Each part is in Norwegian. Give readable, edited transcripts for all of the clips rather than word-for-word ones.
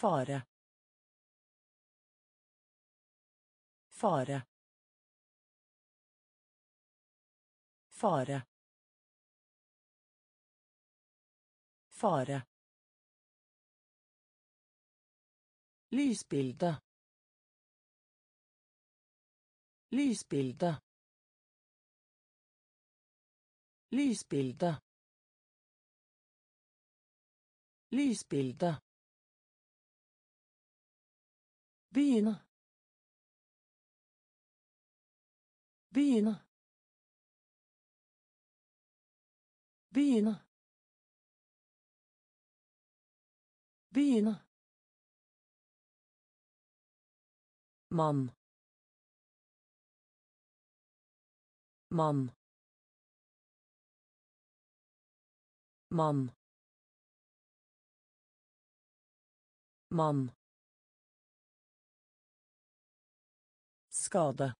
fare, fare, fare, fare, lysbilde, lysbilde, lysbilde, lysbilde, begynne, begynne, begynne, begynne, mann, mann, mann, mann, skade,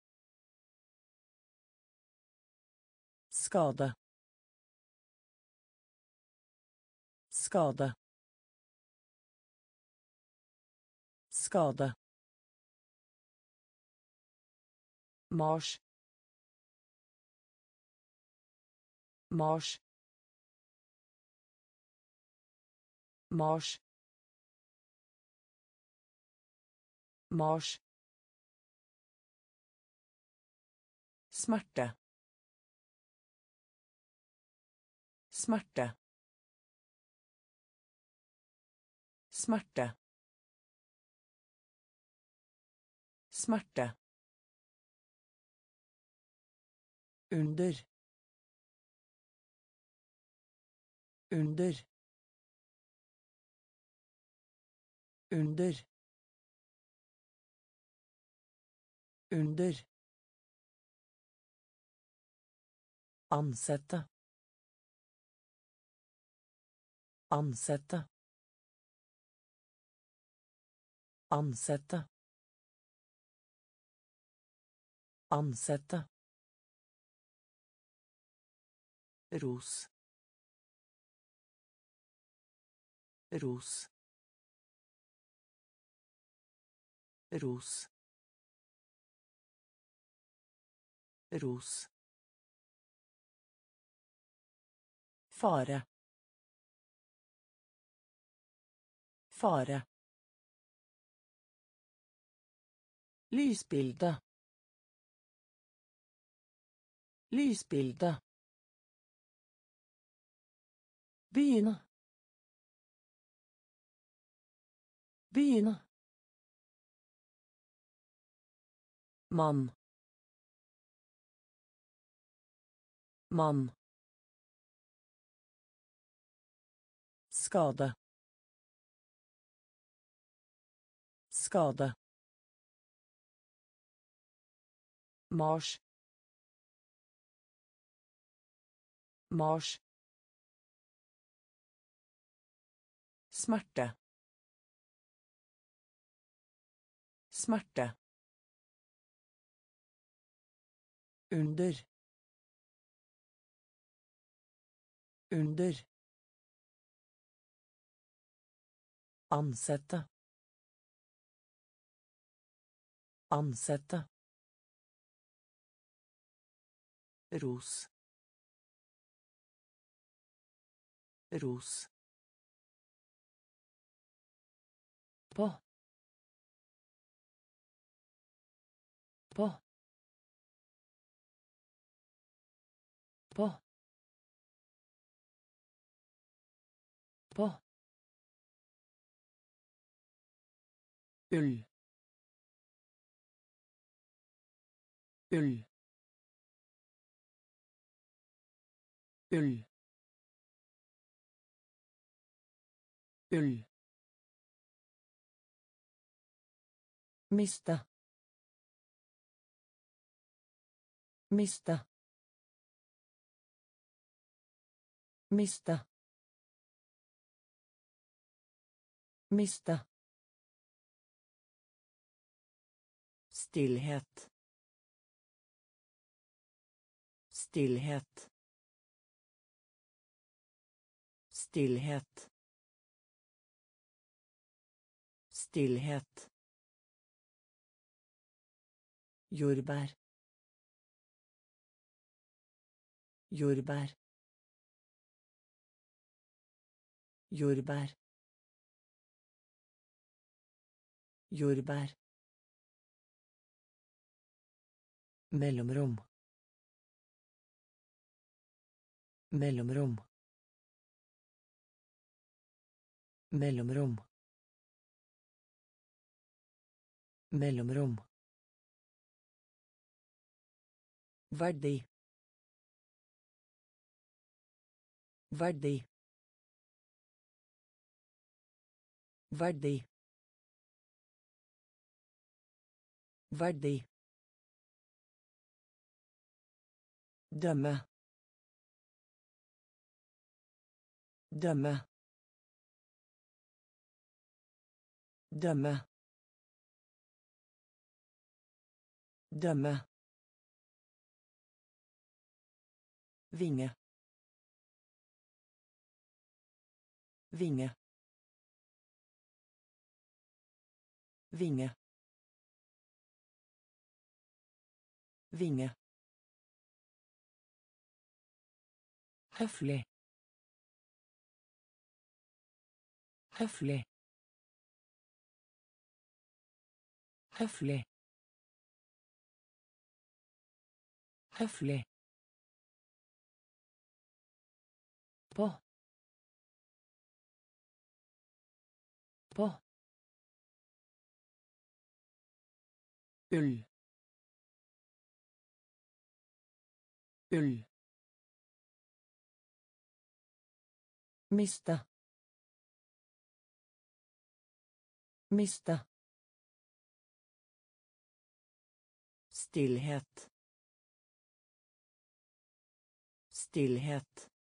skade, skade, skade, Mars, Mars, Mars, Mars, smerte, smerte, smerte, smerte, under, under, under, under, ansette, ansette, ansette, ansette, ros, ros, ros, ros, fare, fare, lysbilde, lysbilde, begynne, begynne, mann, mann, skade, skade, Mars, Mars, smerte, smerte, under, under, ansette, ansette, ros, ros, på, på, på, på, ull, ull, ull, ull, miste, miste, miste, miste, stillhet, stillhet, stillhet, Stillhet. Jordbær. Jordbær. Jordbær. Jordbær. Mellomrom. Mellomrom. Mellomrom. Mellomrom. Verdi. Verdi. Verdi. Verdi. Dømme. Dømme. Dømme. Dømme. Vinge. Vinge. Vinge. Vinge. Høflig. Høflig. Høflig. Høflig. På. På. Ull. Ull. Miste. Miste. Stillhet. Stillhet.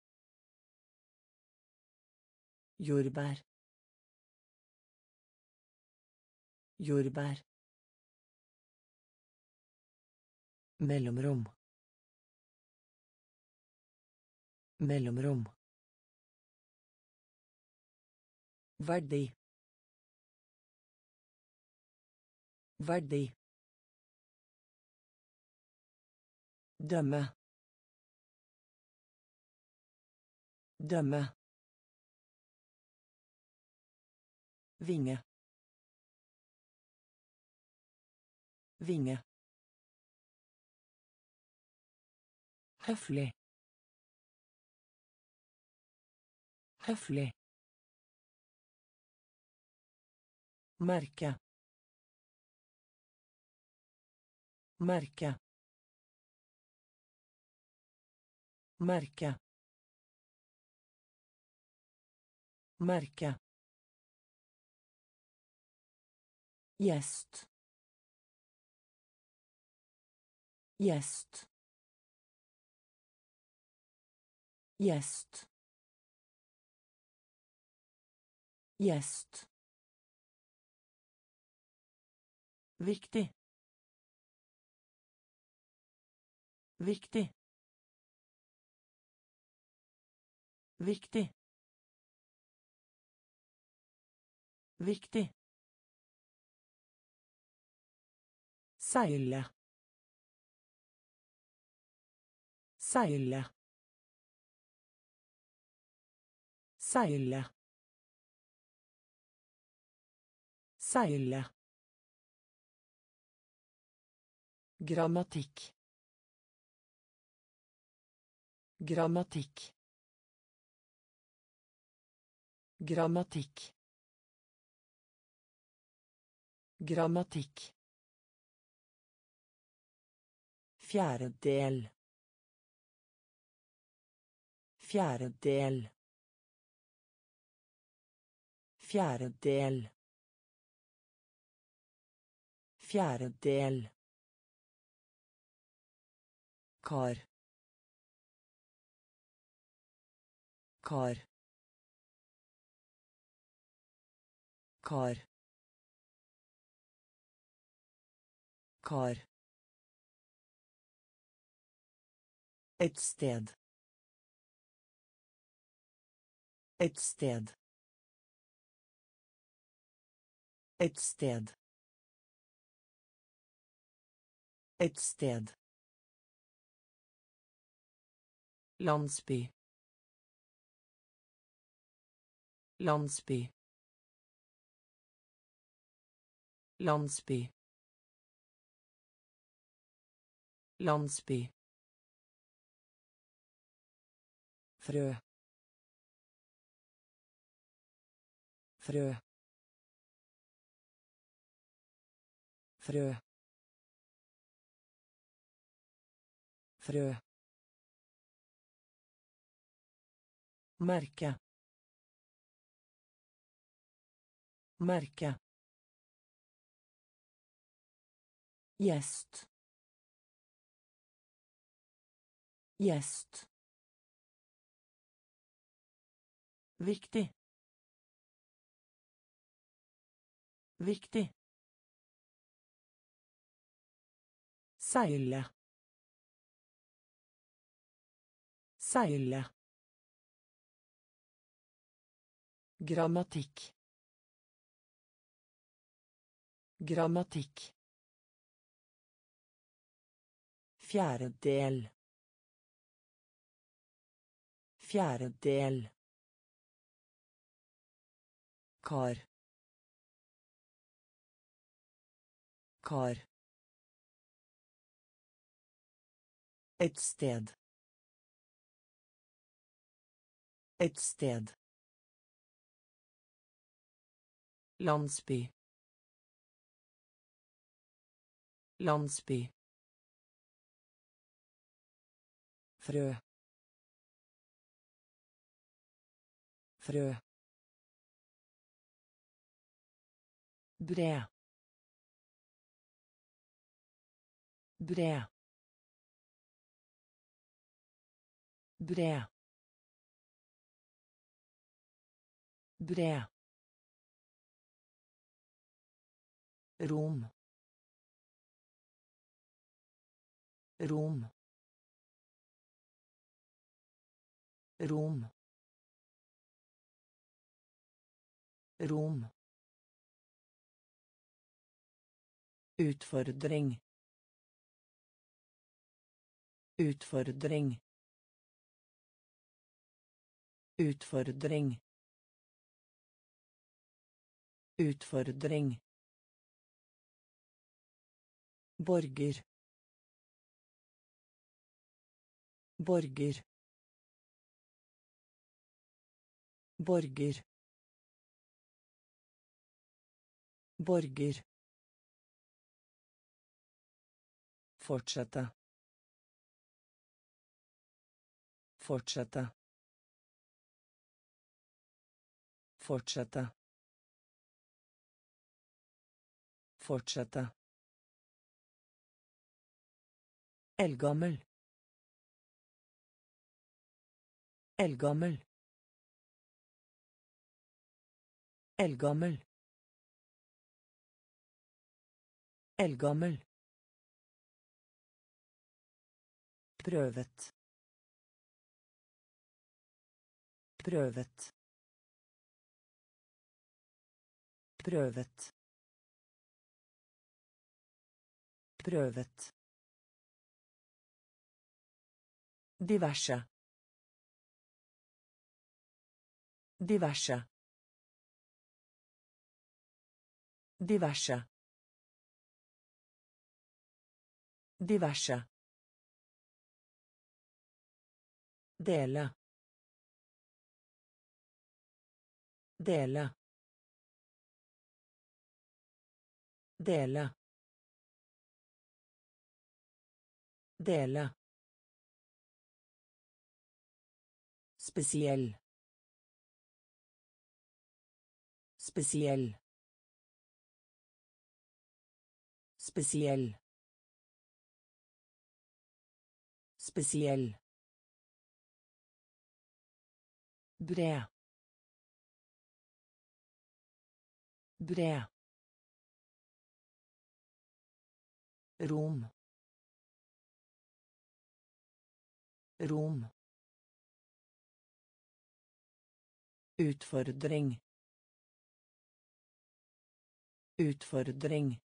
Jordbær. Jordbær. Mellomrom. Mellomrom. Verdi. Verdi. Dømme. Dømme. Vinge. Vinge. Høflig. Høflig. Merke. Merke. Merke. Merke. Gjest. Gjest. Gjest. Gjest. Viktig. Viktig. Viktig. Viktig. Seile. Seile. Seile. Seile. Grammatikk. Grammatikk. Grammatikk. Grammatikk. Fjerdedel. Fjerdedel. Fjerdedel. Fjerdedel. Kar. Kar. Kar. Kar. Et sted. Et sted. Et sted. Et sted. Landsby. Landsby. Landsby. Landsby. Frø. Frø. Frø. Frø. Merke. Merke. Gjest. Gjest. Viktig. Viktig. Seile. Seile. Grammatikk. Grammatikk. Fjerdedel. Fjerdedel. Kar. Kar. Et sted. Et sted. Landsby. Landsby. Frø. Frø. Bred. Bred. Bred. Bred. Rom. Rom. Rom. Rom. Utfordring. Utfordring. Utfordring. Utfordring. Borger. Borger. Borger. Borger. Fortsette. Fortsette. Fortsette. Fortsette. Eldgammel. Eldgammel. Eldgammel. Eldgammel. Prøvet. Prøvet. Prøvet. Prøvet. Diverse. Diverse. Diverse. Diverse. Dele. Dele. Dele. Dele. Spesiell. Spesiell. Spesiell. Spesiell. Bred. Bred. Rom. Rom. Utfordring. Utfordring.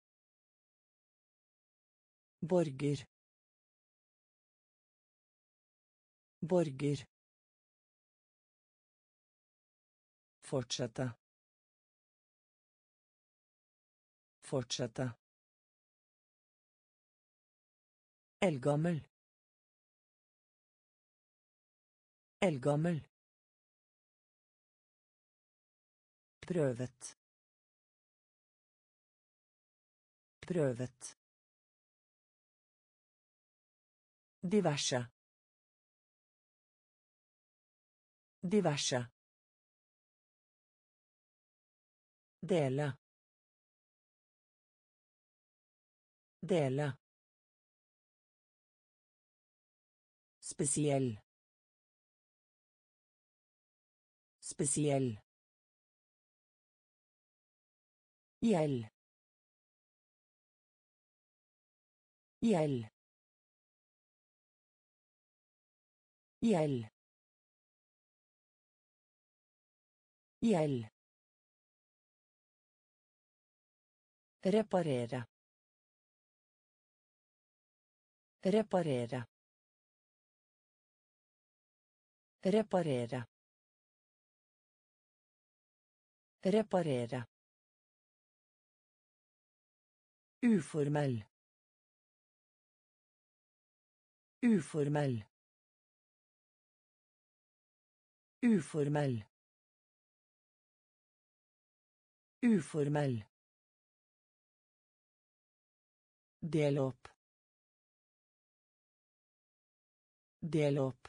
Borger. Borger. Fortsette. Fortsette. Eldgammel. Eldgammel. Prøvet. Prøvet. Diverse. Diverse. Dele. Dele. Spesiell. Spesiell. Gjeld. Gjeld. Gjeld. Gjeld. Reparere. Reparere. Reparere. Reparere. Uformell. Uformell. Uformell. Uformell. Del opp. Del opp.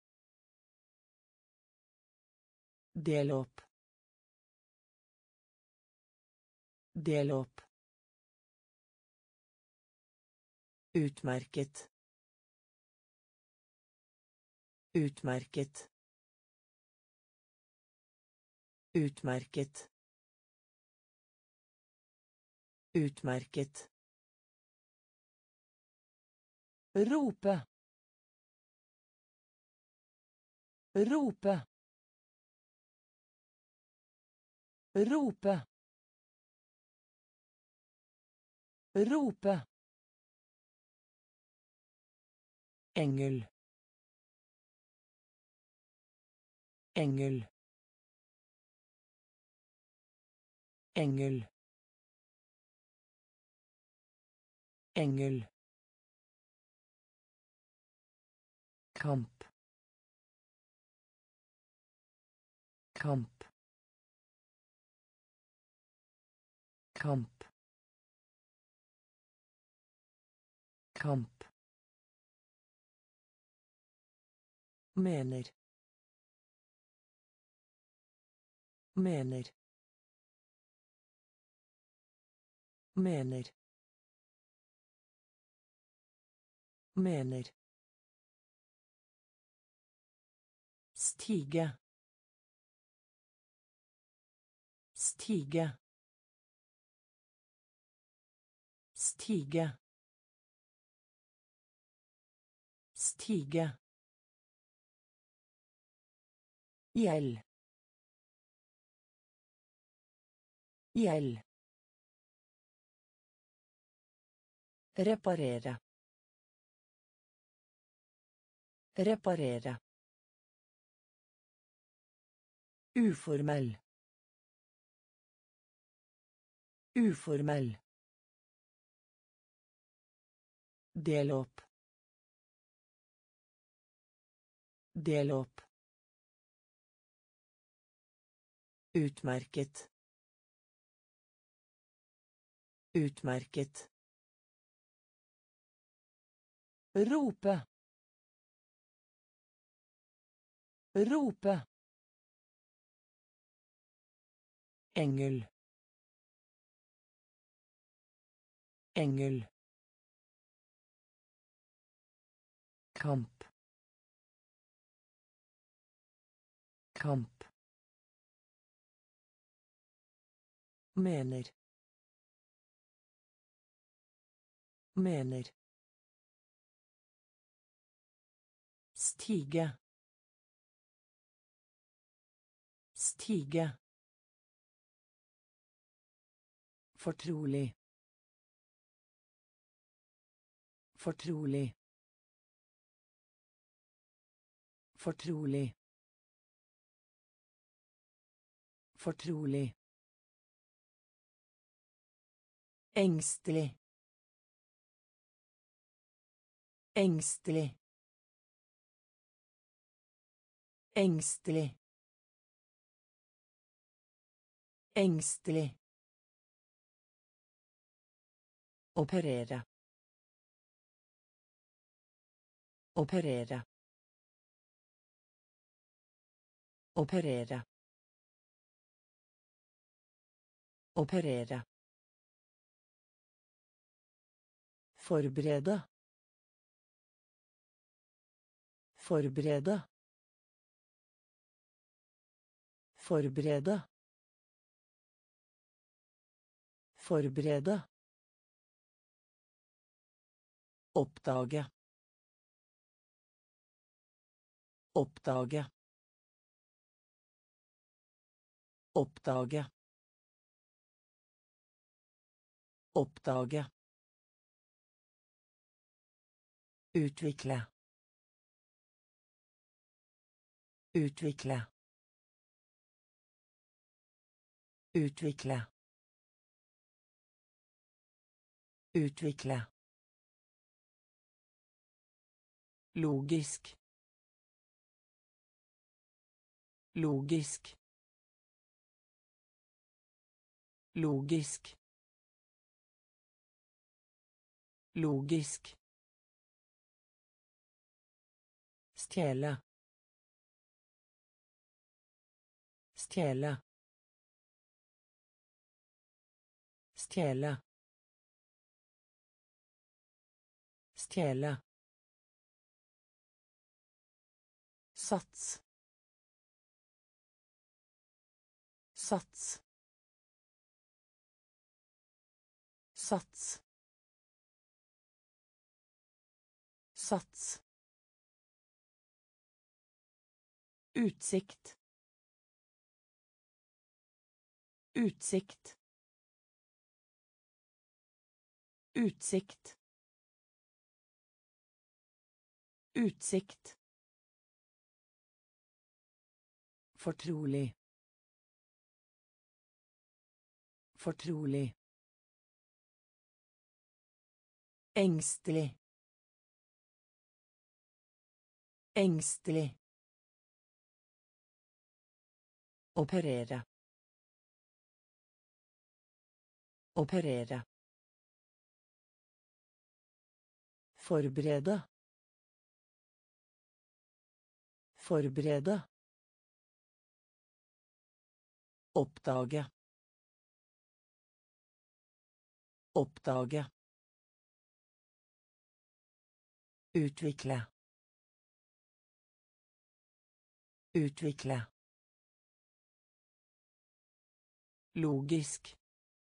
Del opp. Del opp. Utmerket. Utmerket. Utmerket. Utmerket. Rope. Rope. Rope. Rope. Engel. Engel. Engel. Engel. Kamp. Kamp. Kamp. Kamp. Mener. Mener. Mener. Mener. Stige. Stige. Stige. Stige. Gjeld. Gjeld. Reparere. Reparere. Uformell. Uformell. Del opp. Del opp. Utmerket. Utmerket. Rope. Rope. Engel. Engel. Kamp. Kamp. Mener. Mener. Stige. Stige. Fortrolig. Fortrolig. Fortrolig. Fortrolig. Engstelig. Engstelig. Engstelig. Engstelig. Operere. Operere. Operere. Operere. Forberede. Forberede. Forberede. Forberede. Oppdage. Oppdage. Oppdage. Oppdage. Utvikle. Utvikle. Utvikle. Utvikle. Logisk. Logisk. Logisk. Logisk. Stjele. Stjele. Stjele. Stjele. Sats. Sats. Sats. Sats. Utsikt. Utsikt. Utsikt. Utsikt. Fortrolig. Fortrolig. Engstelig. Engstelig. Operere. Operere. Forberede. Forberede. Oppdage. Oppdage. Utvikle. Utvikle. Logisk.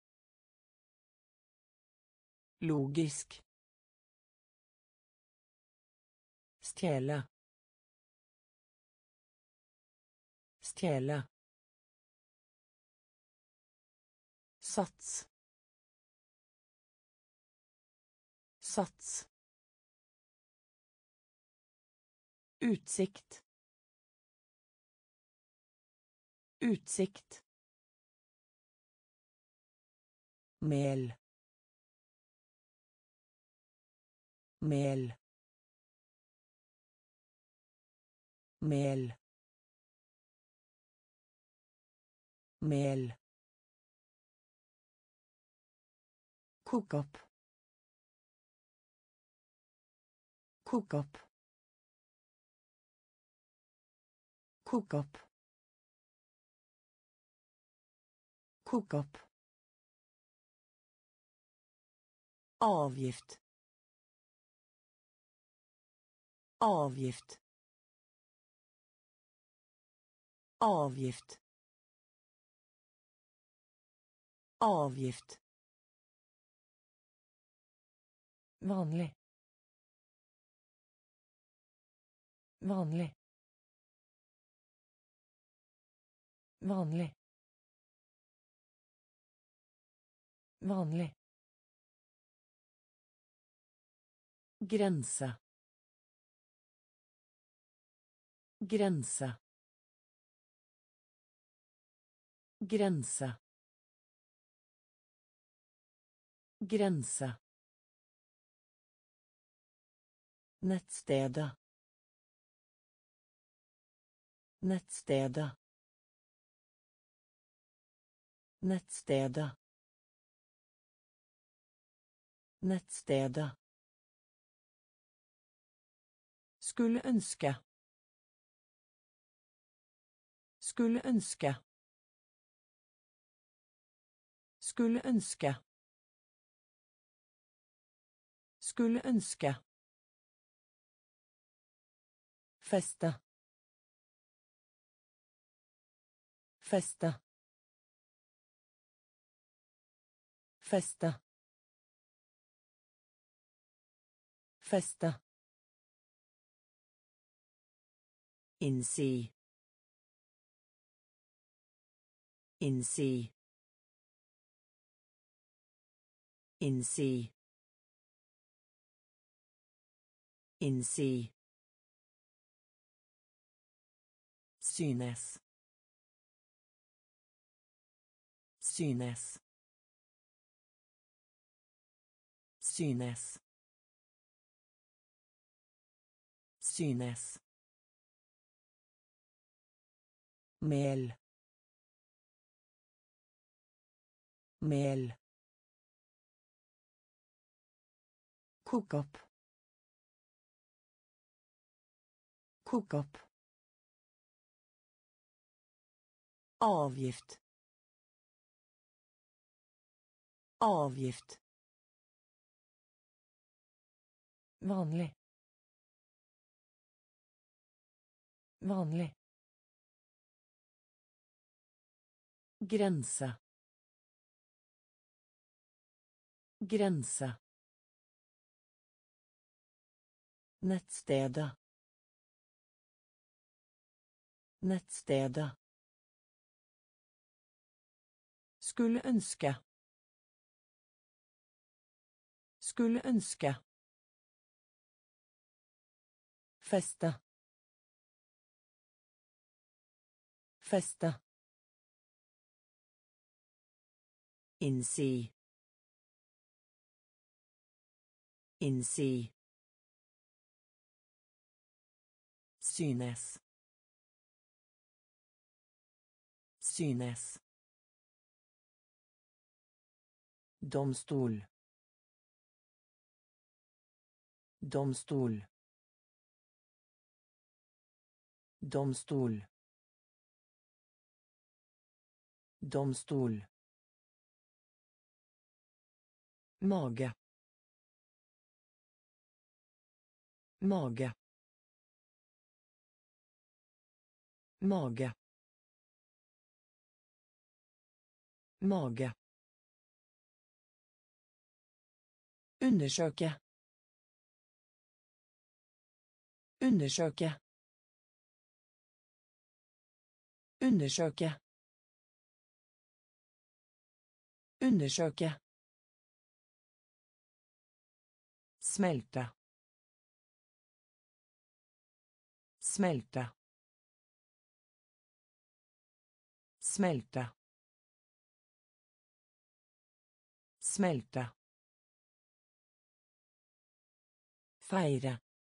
Logisk. Stjele. Stjele. Sats. Sats. Utsikt. Utsikt. Mel. Mel. Mel. Mel. Kok opp. Kok opp. Kok opp. Kok opp. Avgift. Avgift. Avgift. Avgift. Vanlig. Vanlig. Vanlig. vanlig, grense, grense, grense, grense, nettstedet, nettstedet, nettstedet, nettstedet, skulle ønske, skulle ønske, skulle ønske, skulle ønske, feste, feste, feste, feste, innsi, innsi, innsi, innsi, synes, synes, synes, synes, mel, mel, kok opp, kok opp, avgift, avgift, vanlig, vanlig, grense, grense, nettstedet, nettstedet, skulle ønske, skulle ønske, feste, feste, innsi, innsi, synes, synes, domstol, domstol, domstol, domstol, mage, mage, mage, mage, undersøke, undersøke, undersøke, undersøke, smelte, smelte, smelte, smelte, feire,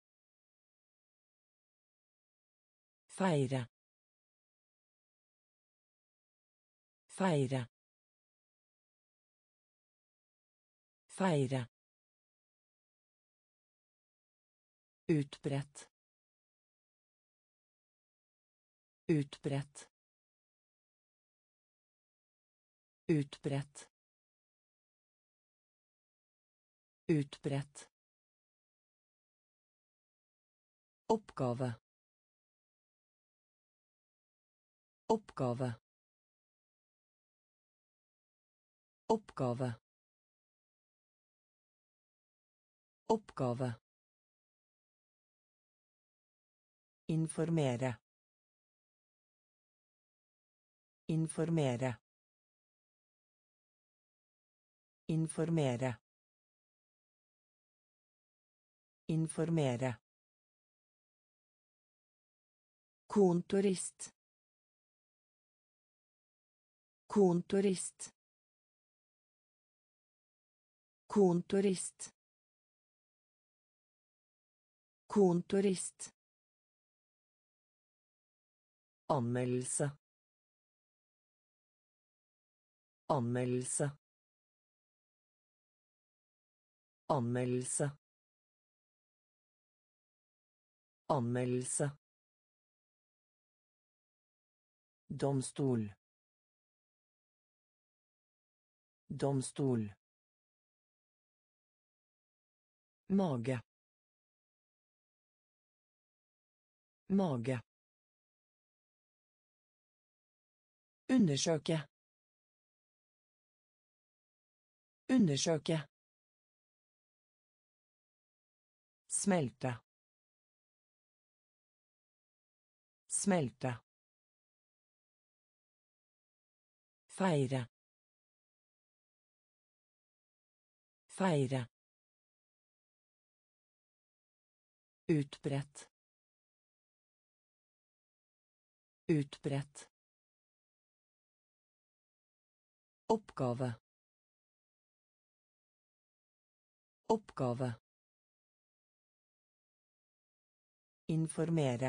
feire, feire, feire, utbredt, utbredt, utbredt, utbredt, oppgave, oppgave, oppgave, oppgave, informere, informere, Informere. Informere. Kontorist. Kontorist. Kontorist. Kontorist. Anmeldelse. Anmeldelse. Anmeldelse. Anmeldelse. Domstol. Domstol. Mage. Mage. Undersøke. Undersøke. Smelte. Smelte. Feire. Feire. Utbredt. Utbredt. Oppgave. Oppgave. Informere.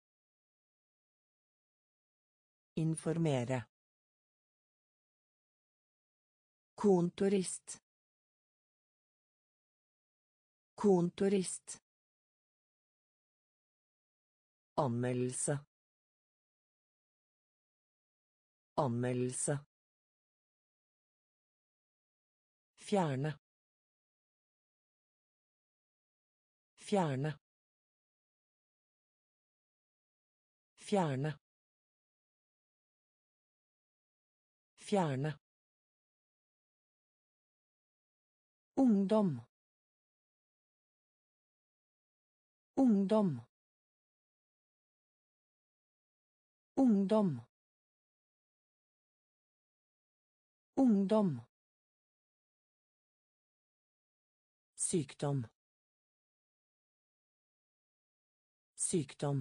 Informere. Kontorist. Kontorist. Anmeldelse. Anmeldelse. Fjerne. Fjerne. Fjerne. Fjerne. Ungdom. Ungdom. Ungdom. Ungdom. Sykdom. Sykdom.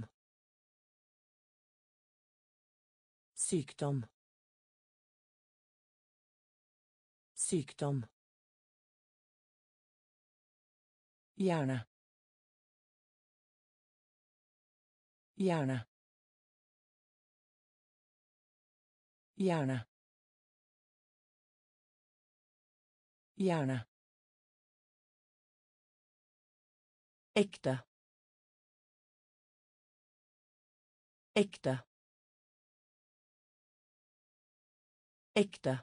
Sykdom. Sykdom. Gjerne. Gjerne. Gjerne. Gjerne. Ekte. Ekte. Ekte.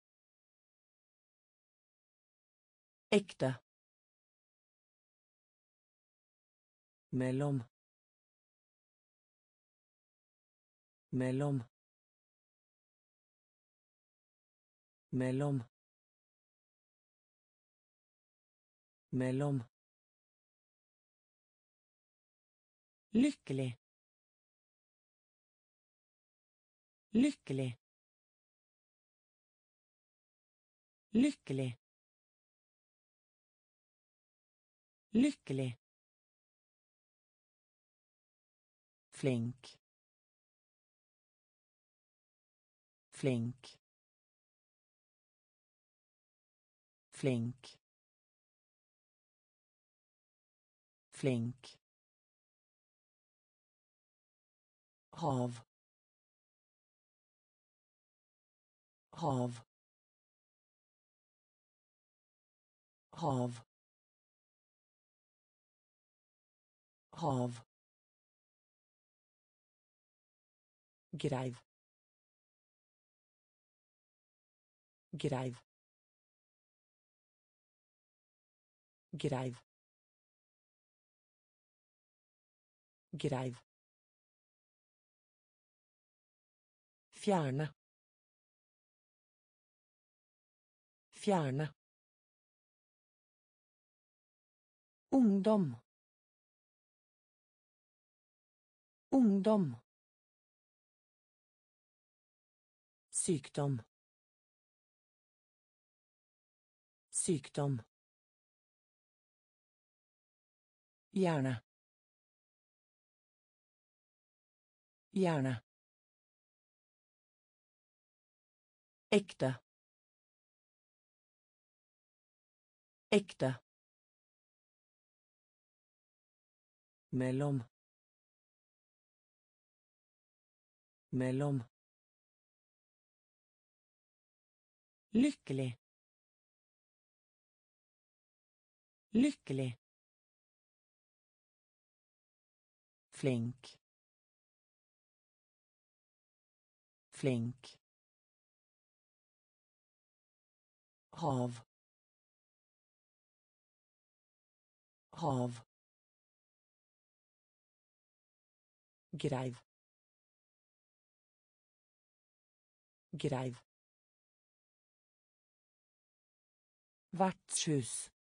Ekte. Mellom. Mellom. Mellom. Mellom. Lykkelig. Lykkelig. Lykkelig. Lykkelig. Flink. Flink. Flink. Flink. Hav. Hav. Hav. Hav. Greiv. Greiv. Greiv. Greiv. Fjerne. Fjerne. Ungdom. Ungdom. Sykdom. Sykdom. Hjerne. Hjerne. Ekte. Ekte. Mellom. Mellom. Lykkelig. Lykkelig. Flink. Flink. Hav. Hav. Greiv. Greiv. Vertshus.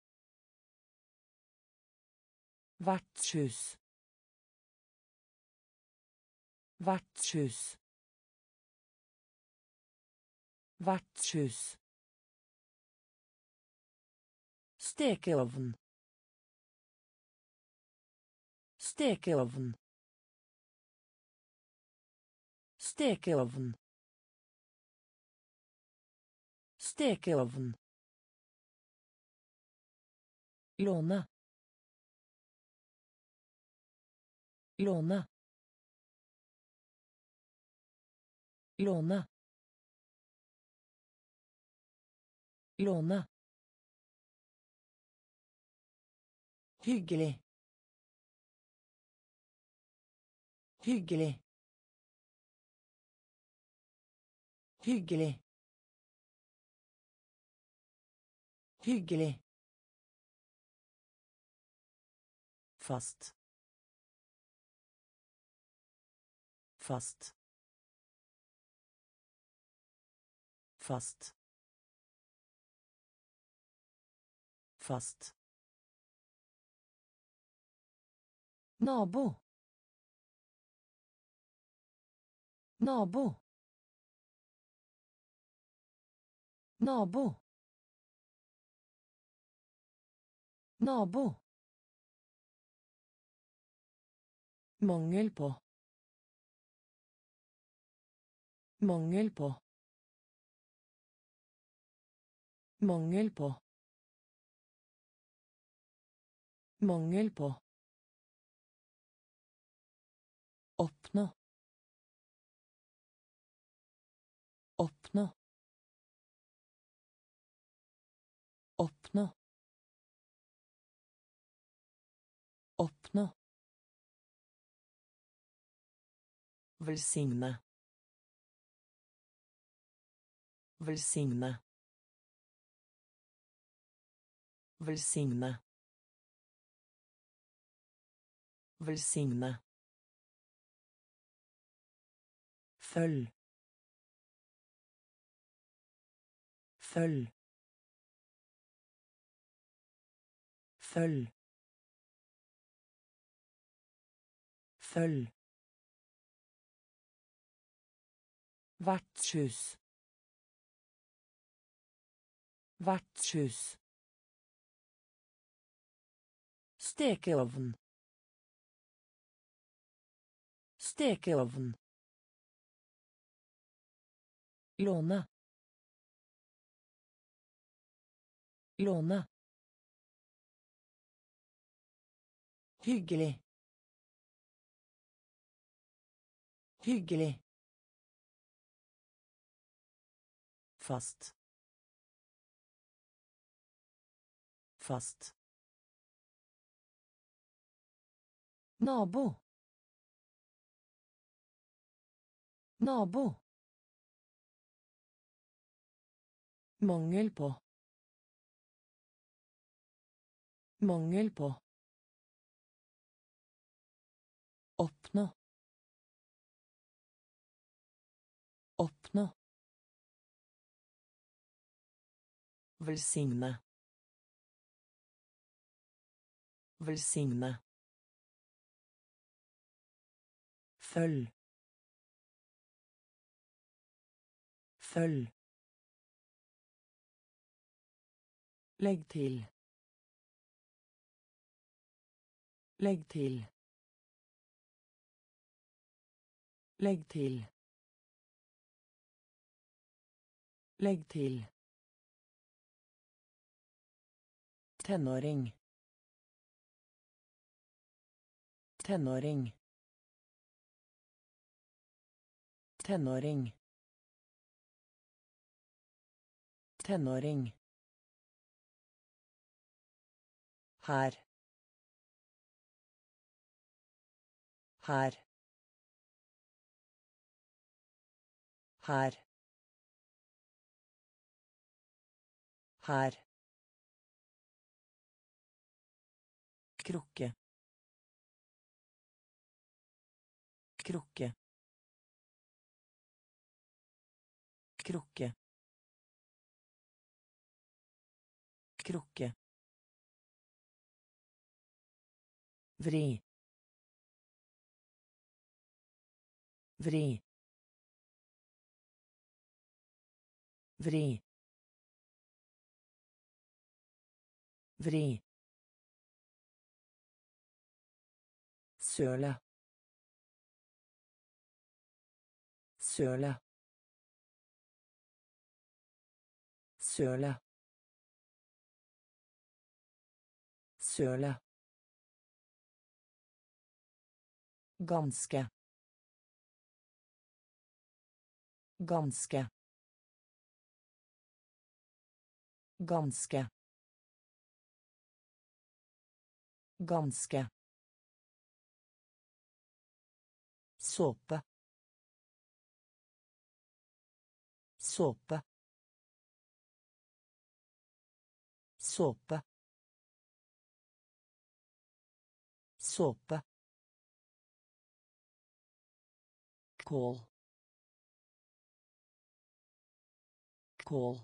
Vertshus. Vertshus. Vertshus. Stekeovn. Stekeovn. Stekeovn. Stekeovn. Låne. Låne. Låne. Låne. Hyggelig. Hyggelig. Hyggelig. Hyggelig. Fast. Fast. Fast. Fast. Nabo. Nabo. Nabo. Nabo. Mangel på. Mangel på. Mangel på. Mangel på. Oppnå. Oppnå. Oppnå. Oppnå. Velsigne. Velsigne. Velsigne. Velsigne. Følg. Følg. Følg. Følg. Vertshus. Vertshus. Stekeovn. Stekeovn. Låne. Låne. Hyggelig. Hyggelig. Fast. Fast. Nabo. Nabo. Mangel på. Mangel på. Oppnå. Oppnå. Velsigne. Velsigne. Følg. Følg. Legg til. Legg til. Legg til. Legg til. Tenåring. Tenåring. Tenåring. Tenåring. Her. Her. Her. Her. Krukke. Krukke. Krukke. Krukke. Vri. Vri. Vri. Vri. Søle. Søle. Søle. Søle. Ganske. Ganske. Ganske. Ganske. Såpe. Såpe. Såpe. Såpe. Kål. Kål.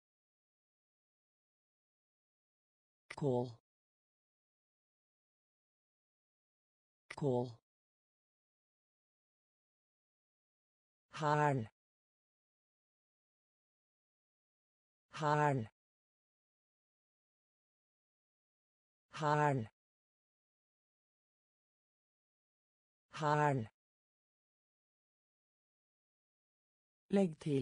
Kål. Kål. Hæl. Hæl. Hæl. Hæl. Legg til.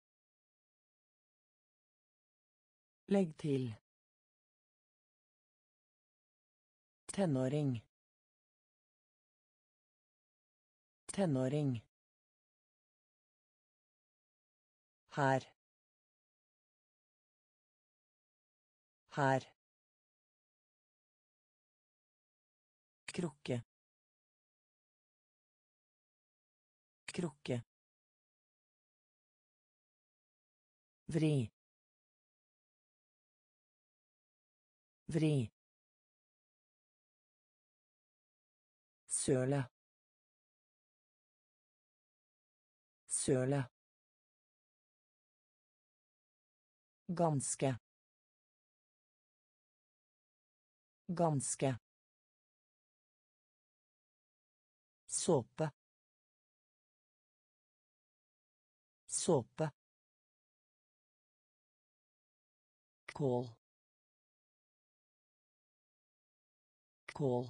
Legg til. Tenåring. Tenåring. Her. Her. Krukke. Krukke. Vri. Vri. Søle. Søle. Ganske. Ganske. Såpe. Såpe. Kål. Kål.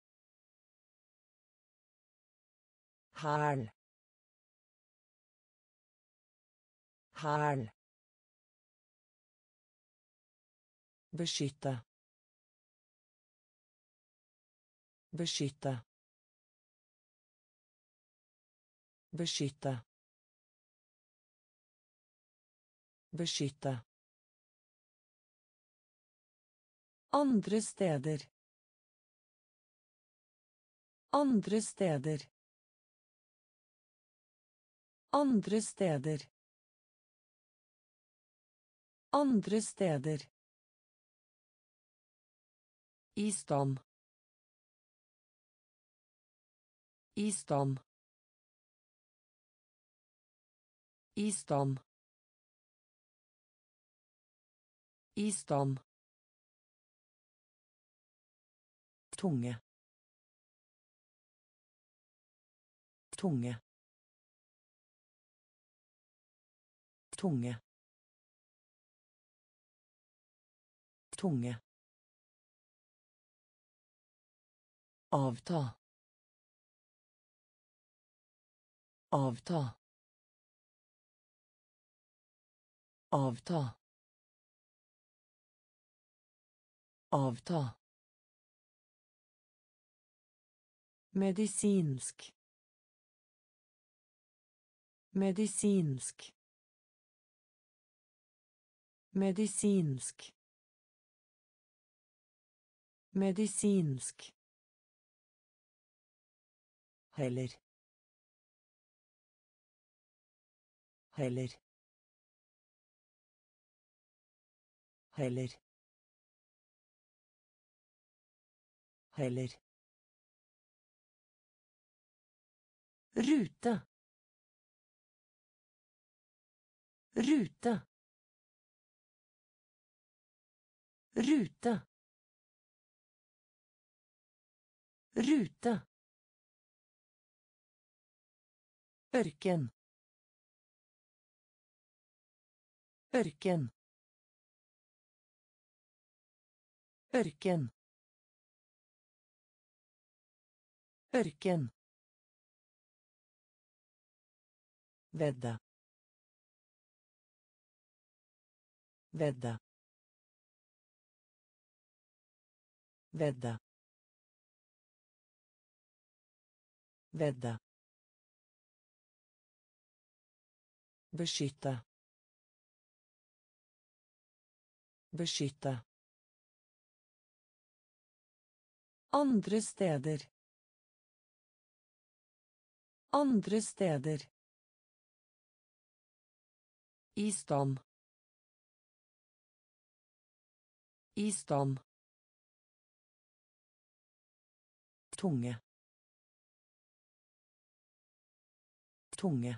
Hæl. Hæl. Beskytte. Beskytte. Beskytte. Beskytte. Andre steder. Andre steder. Andre steder. Andre steder. I stand. I stand. I stand. I stand. Tunge. Tunge. Tunge. Tunge. Avta. Avta. Avta. Avta. Medisinsk. Medisinsk. Medisinsk. Medisinsk. Heller. Heller. Heller. Heller. Rute. Rute. Rute. Rute. Ørken. Ørken. Ørken. Ørken. Vedde. Vedde. Vedde. Vedde. Beskytte. Beskytte. Andre steder. Andre steder. I stand. I stand. Tunge. Tunge.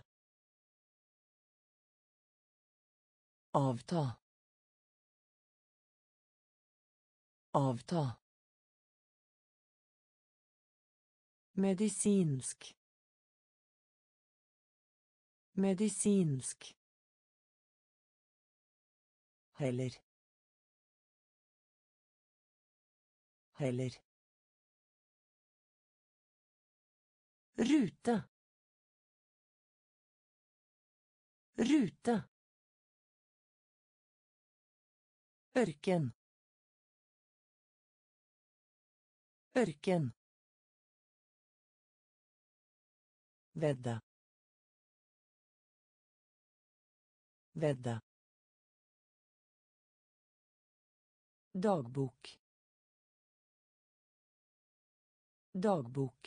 Avta. Avta. Medisinsk. Medisinsk. Heller. Heller. Rute. Rute. Ørken. Ørken. Vedde. Vedde. Dagbok. Dagbok.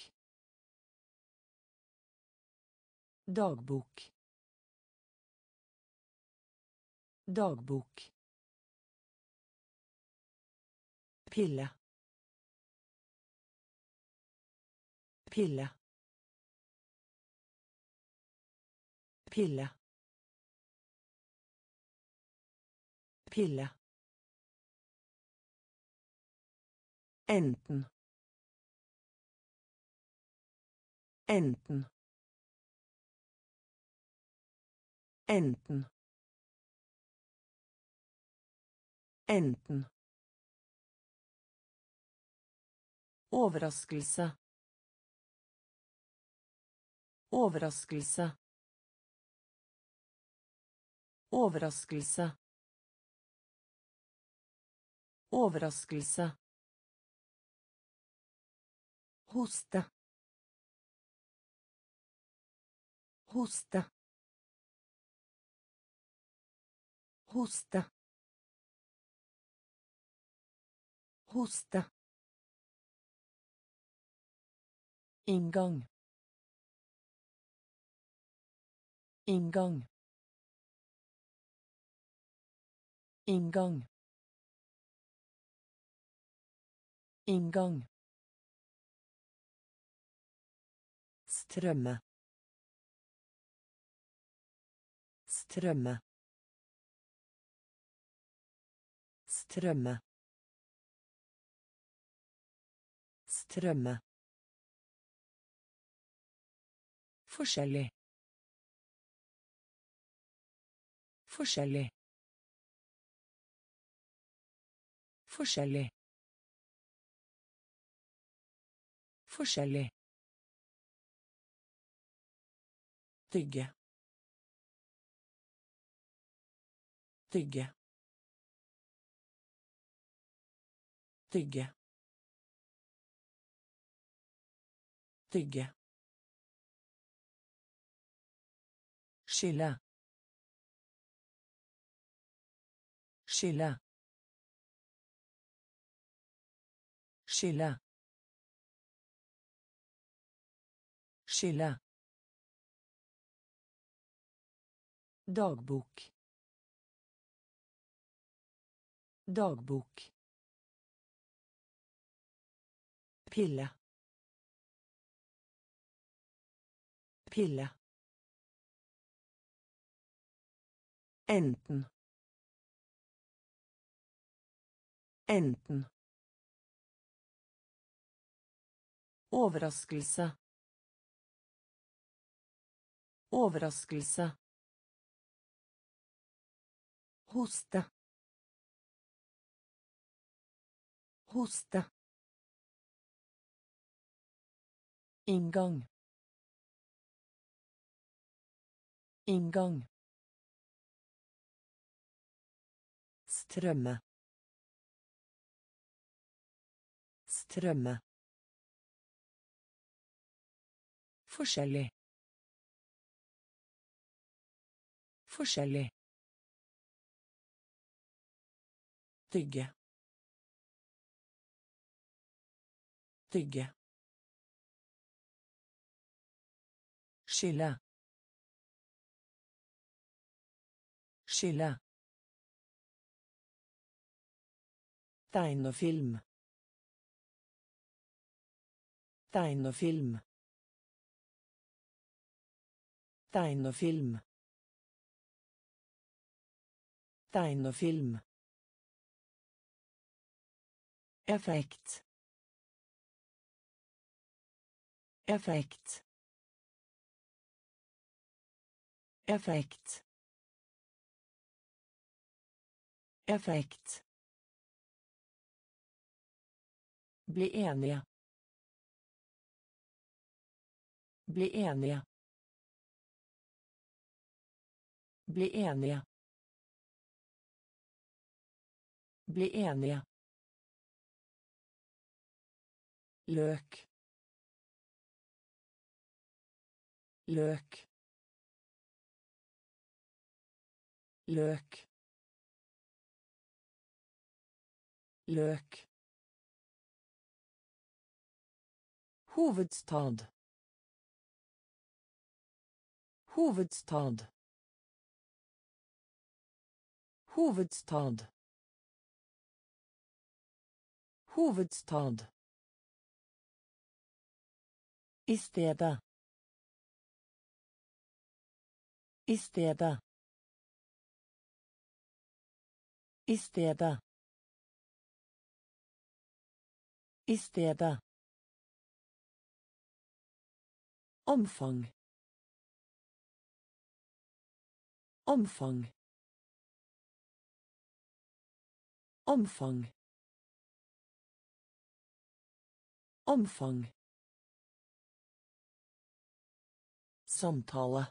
Dagbok. Dagbok. Pille. Pille. Pille. Pille. Enten. Enten. Enten. Enten. Overraskelse. Overraskelse. Overraskelse. Overraskelse. Hoste. Hoste. Hoste. Hoste. Inngang. Inngang. Inngang. Inngang. Strømme. Strømme. Strømme. Strømme. Forskjellig. Forskjellig. Forskjellig. Forskjellig. Tygge. Tygge. Tygge. Tygge. Skille. Skille. Skille. Skille. Dagbok. Dagbok. Pille. Pille. Enten. Enten. Overraskelse. Overraskelse. Hoste. Hoste. Inngang. Inngang. Strømme. Strømme. Forskjellig. Forskjellig. Tygge. Tygge. Skille. Skille. Tegnefilm. Tegnefilm. Tegnefilm. Tegnefilm. Effekt. Effekt. Effekt. Effekt. Bli enige. Bli enige. Bli enige. Bli enige. Løk. Løk. Løk. Løk. Hovedstad. Hovedstad. Hovedstad. Hovedstad. I stedet. I stedet. I stedet. I stedet. Omfang. Omfang. Omfang. Omfang. Samtale.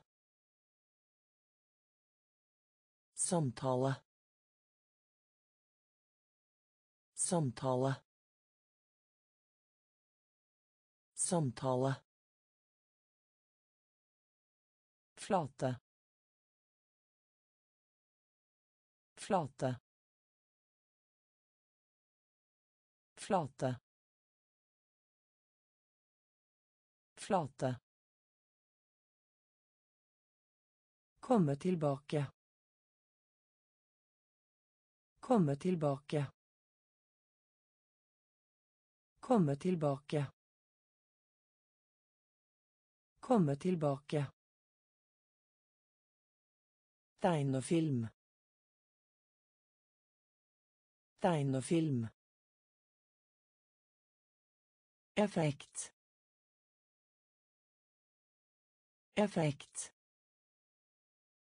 Samtale. Samtale. Samtale. Flate. Flate. Flate. Flate. Komme tilbake. Komme tilbake. Komme tilbake. Komme tilbake. Tegnefilm. Tegnefilm. Effekt. Effekt.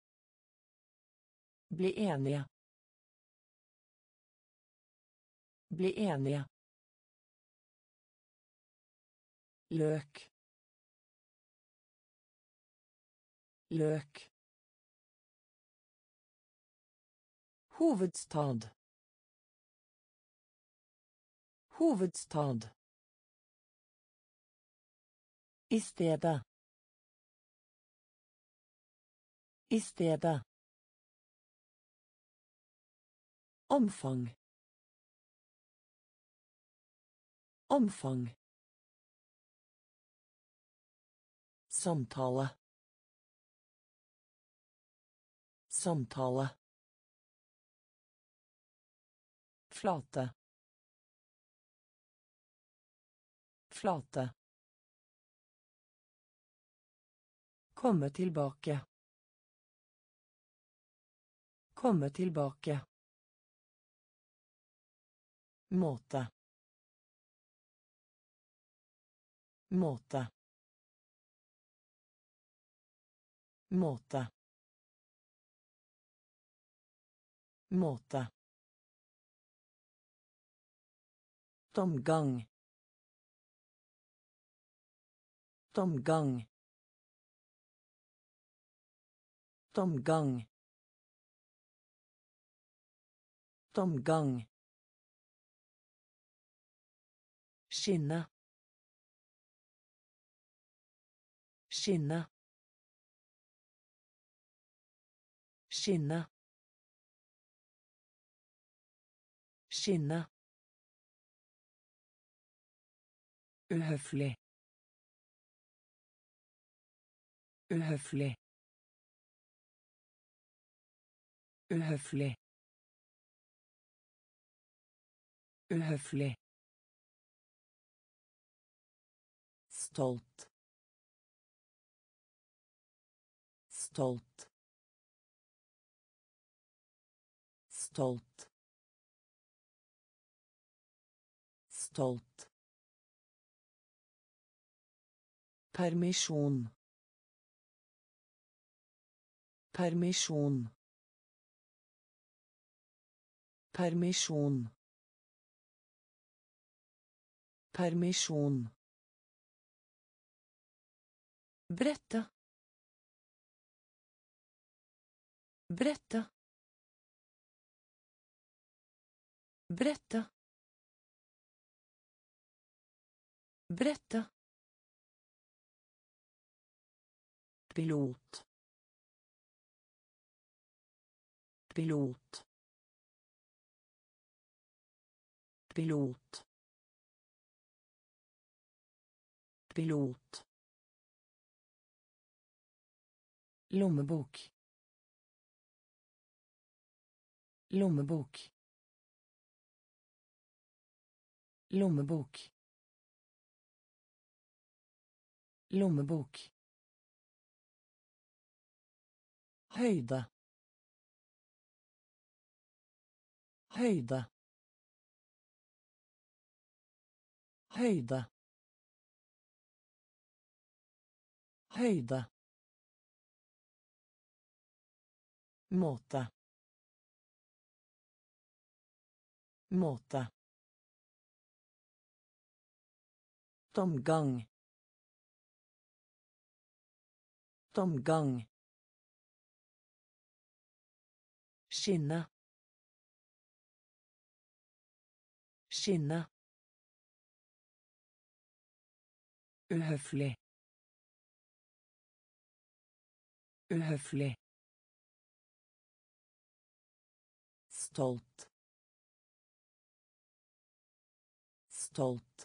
Bli enige. Bli enige. Løk. Løk. Hovedstad. Hovedstad. I stedet. I stedet. Omfang. Omfang. Samtale. Samtale. Flate. Flate. Komme tilbake. Komme tilbake. Måte. Måte. Måte. Måte. Tomgang. Tomgang. Tomgang. Tomgang. Skinne. Skinne. Skinne. Skinne. Uhøflig. Uhøflig. Uhøflig. Uhøflig. Stolt. Stolt. Stolt. Stolt. Permisjon. Permisjon. Permisjon. Permisjon. Brette. Brette. Brette. Brette. Pilot. Pilot. Pilot. Pilot. Lommebok. Lommebok. Lommebok. Lommebok. Høyde. Høyde. Høyde. Høyde. Måte. Måte. Tomgang. Tomgang. Skinne. Skinne. Uhøflig. Uhøflig. Stolt. Stolt.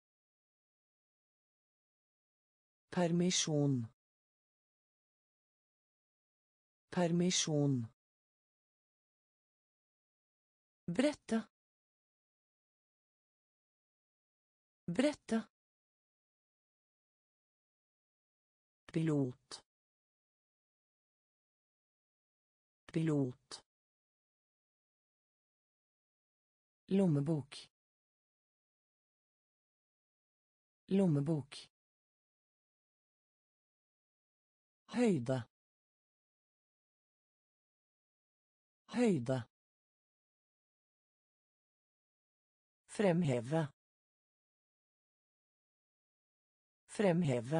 Permisjon. Permisjon. Brette. Brette. Pilot. Pilot. Lommebok. Lommebok. Høyde. Høyde. Fremheve. Fremheve.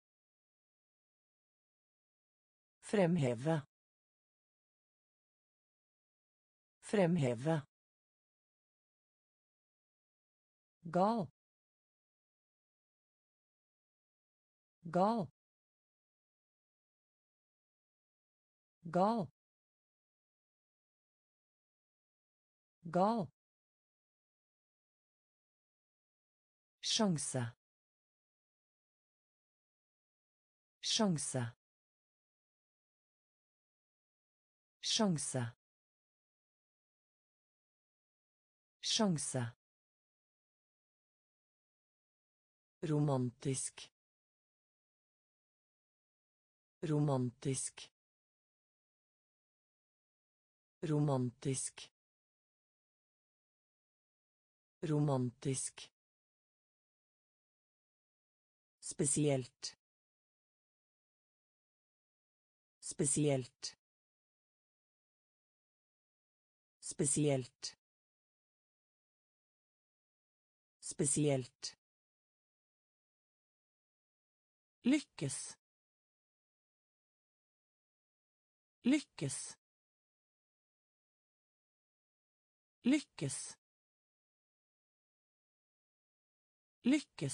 Fremheve. Fremheve. Gal. Gal. Gal. Gal. Sjanse. Sjanse. Sjanse. Sjanse. Romantisk. Romantisk. Romantisk. Romantisk. Spesielt. Spesielt. Spesielt. Spesielt. Lykkes. Lykkes. Lykkes. Lykkes.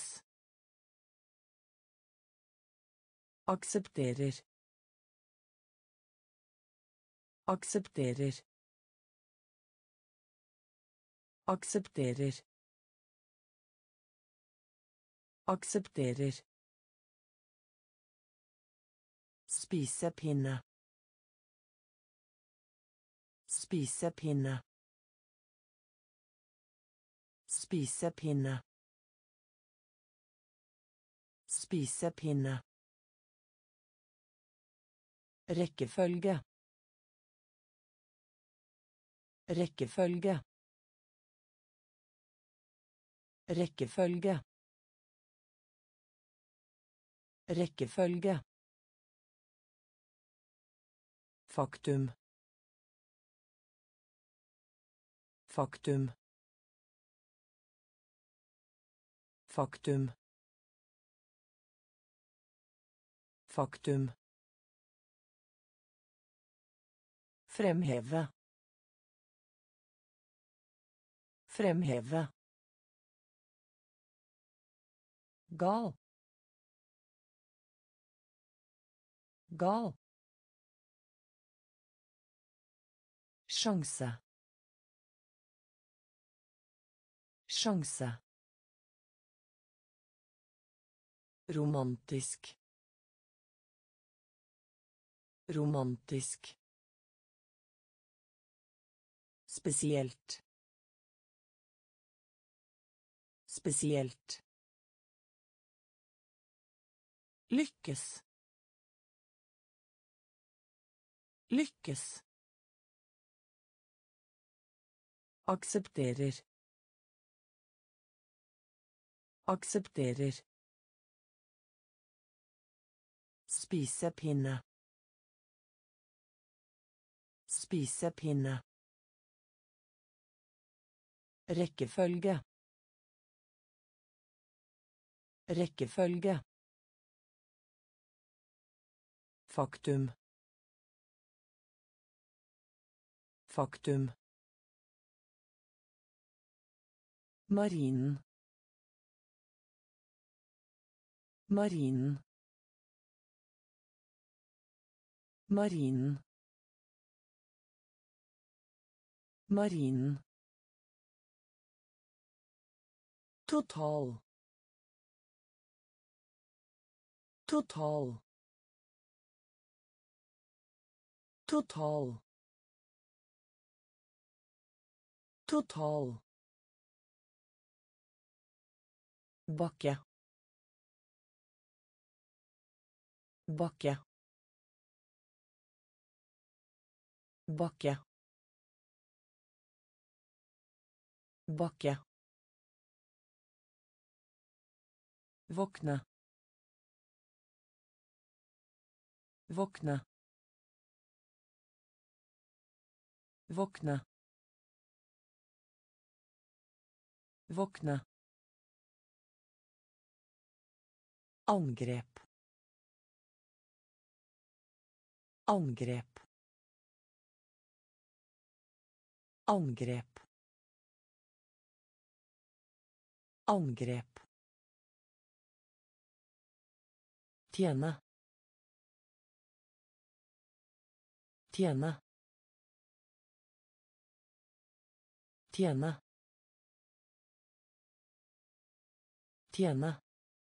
Aksepterer. Aksepterer. Aksepterer. Aksepterer. Spisepinne. Spisepinne. Spisepinne. Spisepinne. Rekkefølge. Rekkefølge. Rekkefølge. Rekkefølge. Faktum. Faktum. Faktum. Faktum. Fremheve. Fremheve. Gal. Gal. Sjanse. Sjanse. Romantisk. Romantisk. Spesielt. Spesielt. Lykkes. Lykkes. Aksepterer. Aksepterer. Spisepinne. Spisepinne. Rekkefølge. Rekkefølge. Faktum. Faktum. Marinen. Marinen. Marinen. Marinen. Total. Total. Total. Total. Bakke. Bakke. Bakke. Bakke. Våkne. Våkne. Våkne. Våkne. Angrep. Angrep. Angrep. Angrep. Tjene. Tjene. Tjene. Tjene.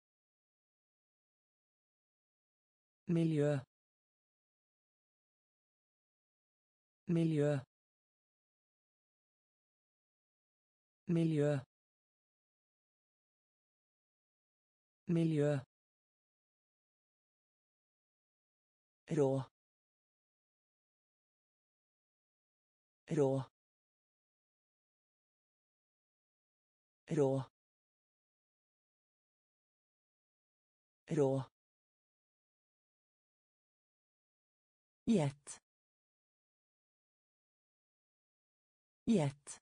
Miljø. Miljø. Miljø. Miljø. Rå. Rå. Rå. Rå. Gjett. Gjett.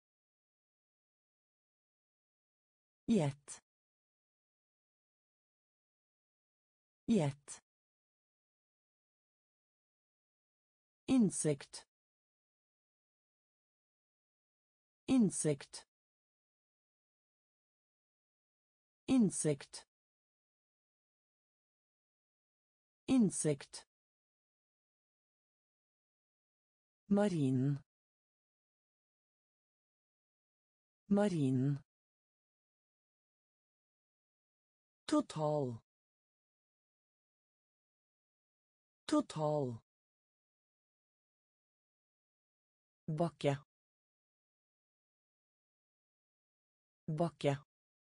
Gjett. Gjett. Insekt. Insekt. Insekt. Insekt. Marinen. Marinen. Total. Total. Bakke. Bakke.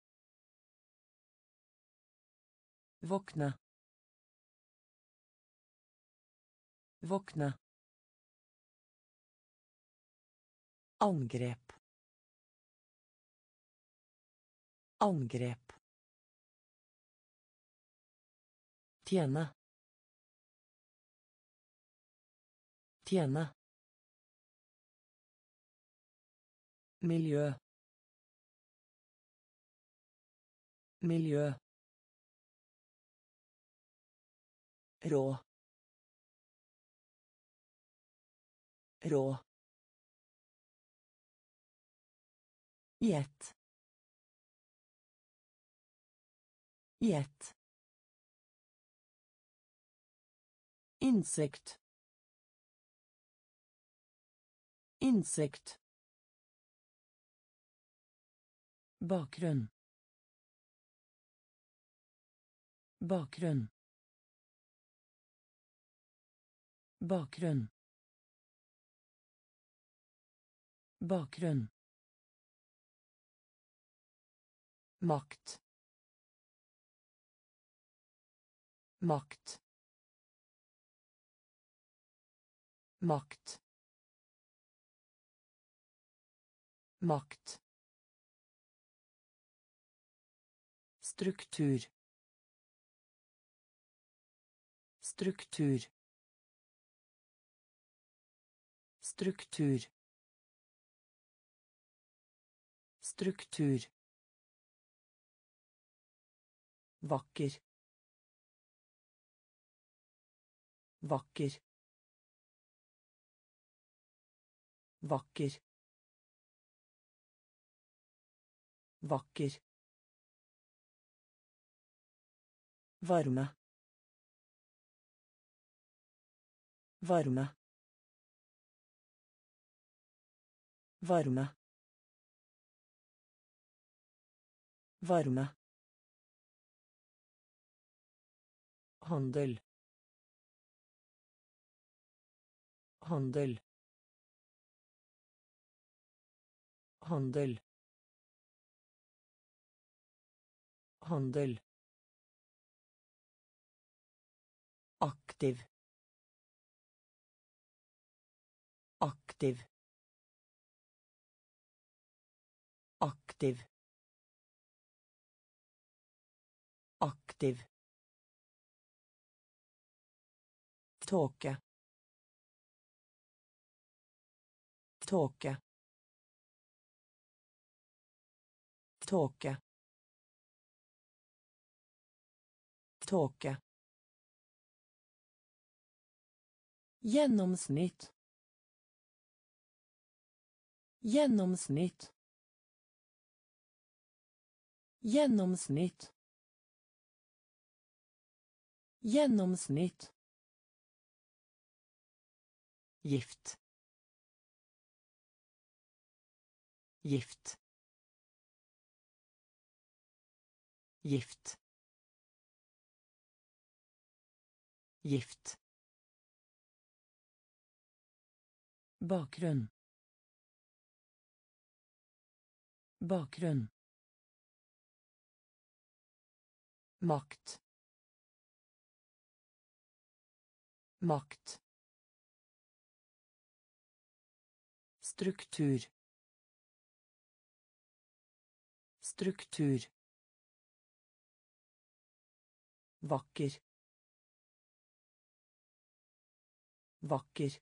Våkne. Våkne. Angrep. Angrep. Tjene. Tjene. Miljø. Miljø. Rå. Rå. Gjett. Gjett. Insekt. Insekt. Bakgrunn. Bakgrunn. Bakgrunn. Bakgrunn. Makt. Makt. Makt. Makt. Struktur. Struktur. Struktur. Struktur. Vakker. Vakker. Vakker. Vakker. Varme. Varme. Varme. Varme. Handel. Handel. Handel. Handel. Aktiv. Aktiv. Aktiv. Aktiv. Tåke. Tåke. Tåke. Tåke. Genomsnitt. Genomsnitt. Genomsnitt. Genomsnitt. Gift. Gift. Gift. Gift. Bakgrunn. Bakgrunn. Makt. Makt. Struktur. Struktur. Vakker. Vakker.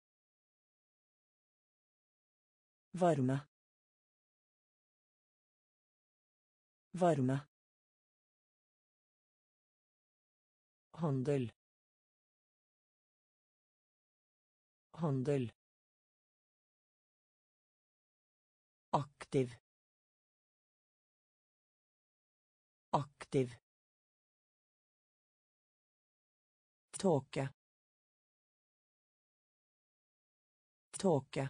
Varme. Varme. Handel. Handel. Aktiv. Aktiv. Tåke. Tåke.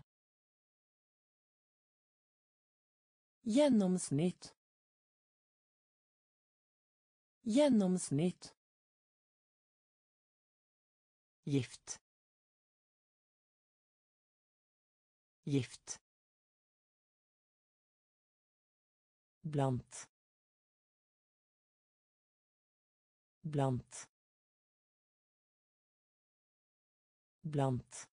Genomsnitt. Genomsnitt. Gift. Gift. Blant. Blant. Blant.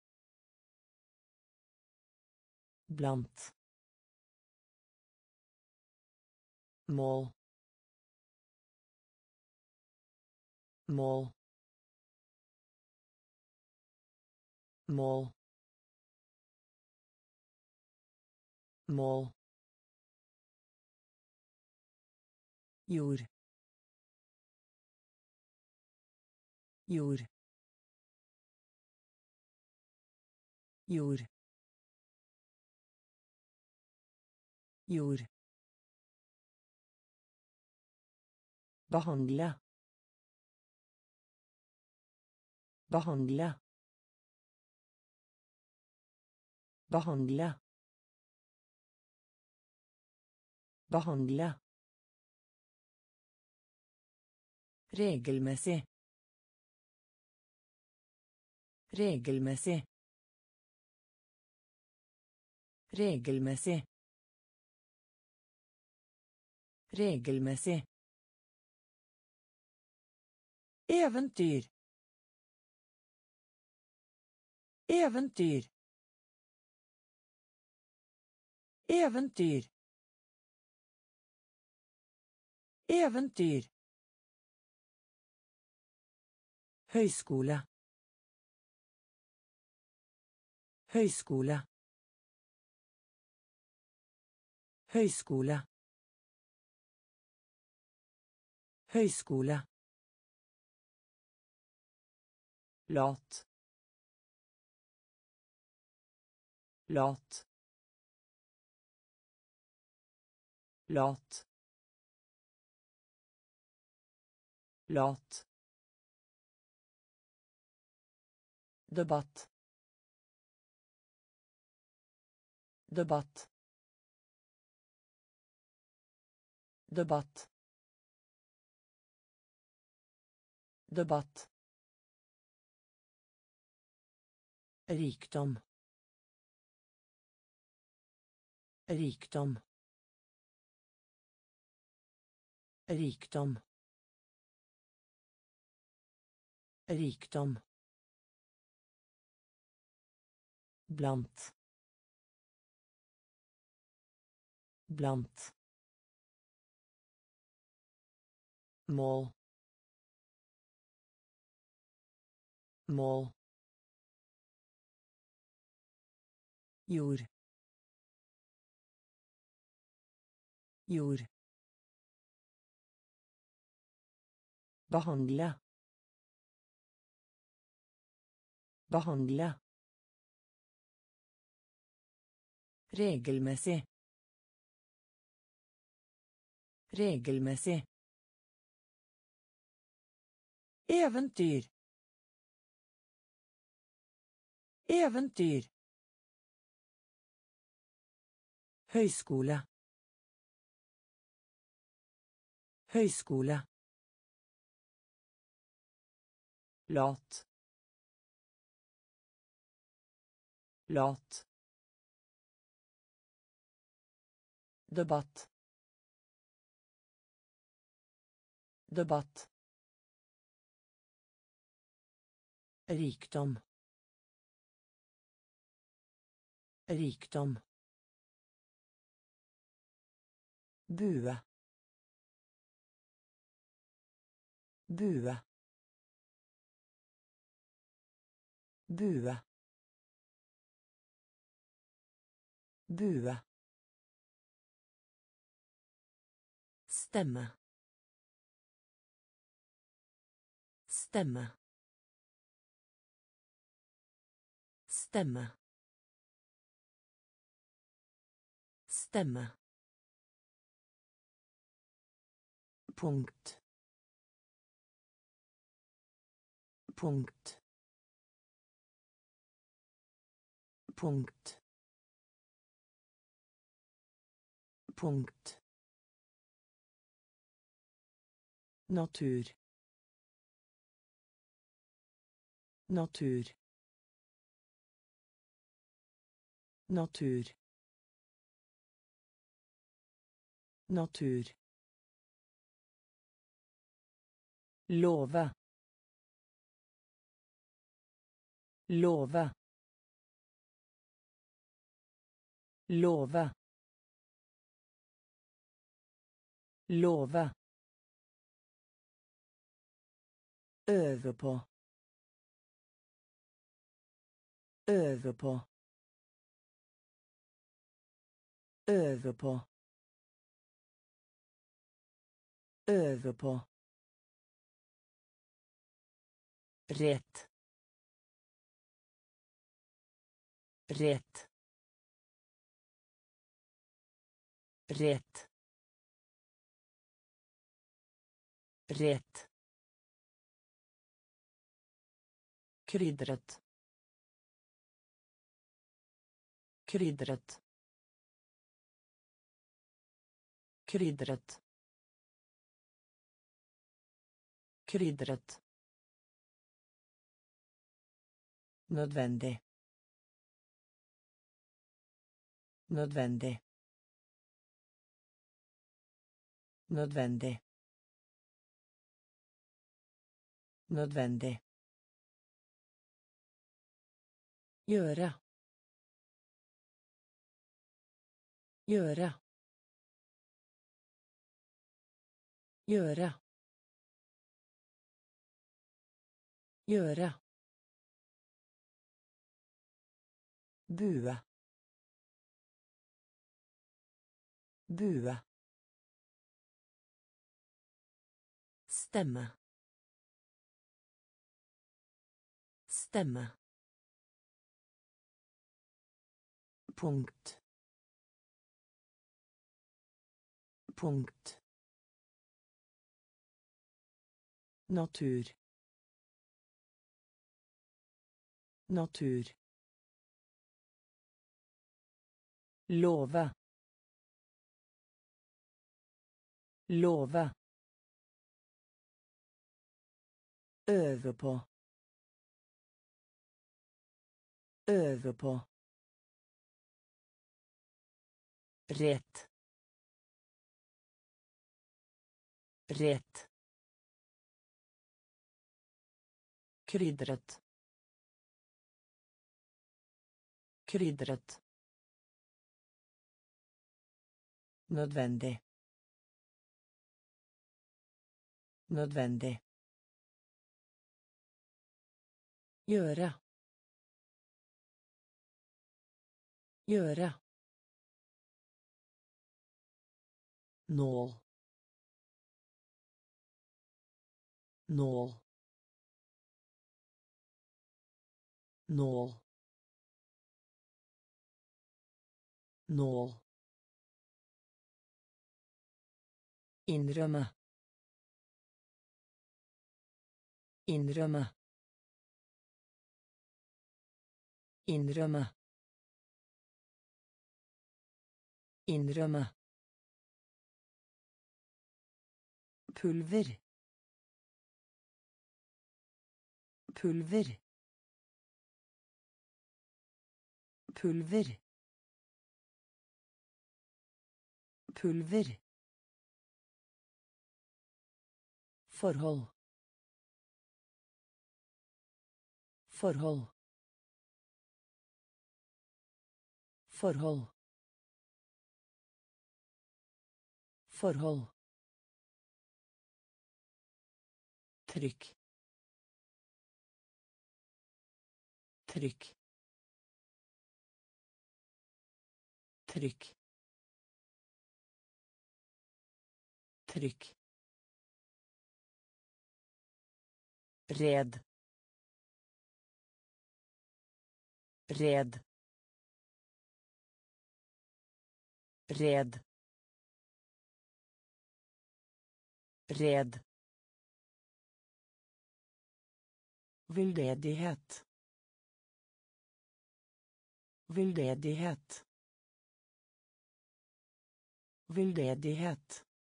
Blant. Mål. Mål. Mål. Mål. Jord. Jord. Jord. Jord. Behandle. Behandle. Behandle. Behandle. Regelmessig. Regelmessig. Regelmessig. Regelmessig. Eventyr. Eventyr. Eventyr. Eventyr. Høyskole. Høyskole. Høyskole. Høyskole. Lat. Lat. Lat. Lat. Debatt. Debatt. Debatt. Debatt. Rikdom. Rikdom. Rikdom. Rikdom. Blant. Blant. Mål. Mål. Jord. jord, behandle, behandle, regelmessig, regelmessig, eventyr, eventyr, høyskole, høyskole, lat, lat, debatt, debatt, rikdom, rikdom, bue, bue, bue, bue, stemme, stemme, stemme, stemme, punkt, punkt, punkt, punkt, natur, natur, natur, natur, love, love, love, love, øve på, øve på, øve på, øve på, rett, rett, rett, rett, krydret, krydret, krydret, krydret, nødvendig, nødvendig, nødvendig, nødvendig, gjøre, gjøre, gjøre, gjøre, bue, bue, stemme, stemme, punkt, punkt, natur, natur, love, love, øve på, øve på, rett, rett, krydret, krydret, nødvendig, nødvendig, gjøre, gjøre, nål, nål, nål, nål. Innrømme. Innrømme. Innrømme. Innrømme. Pulver. Pulver. Pulver. Pulver. Forhold. Forhold. Forhold. Forhold. Trykk. Trykk. Trykk. Trykk. Red. Red. Red. Red. Veldedighet. Veldedighet. Veldedighet.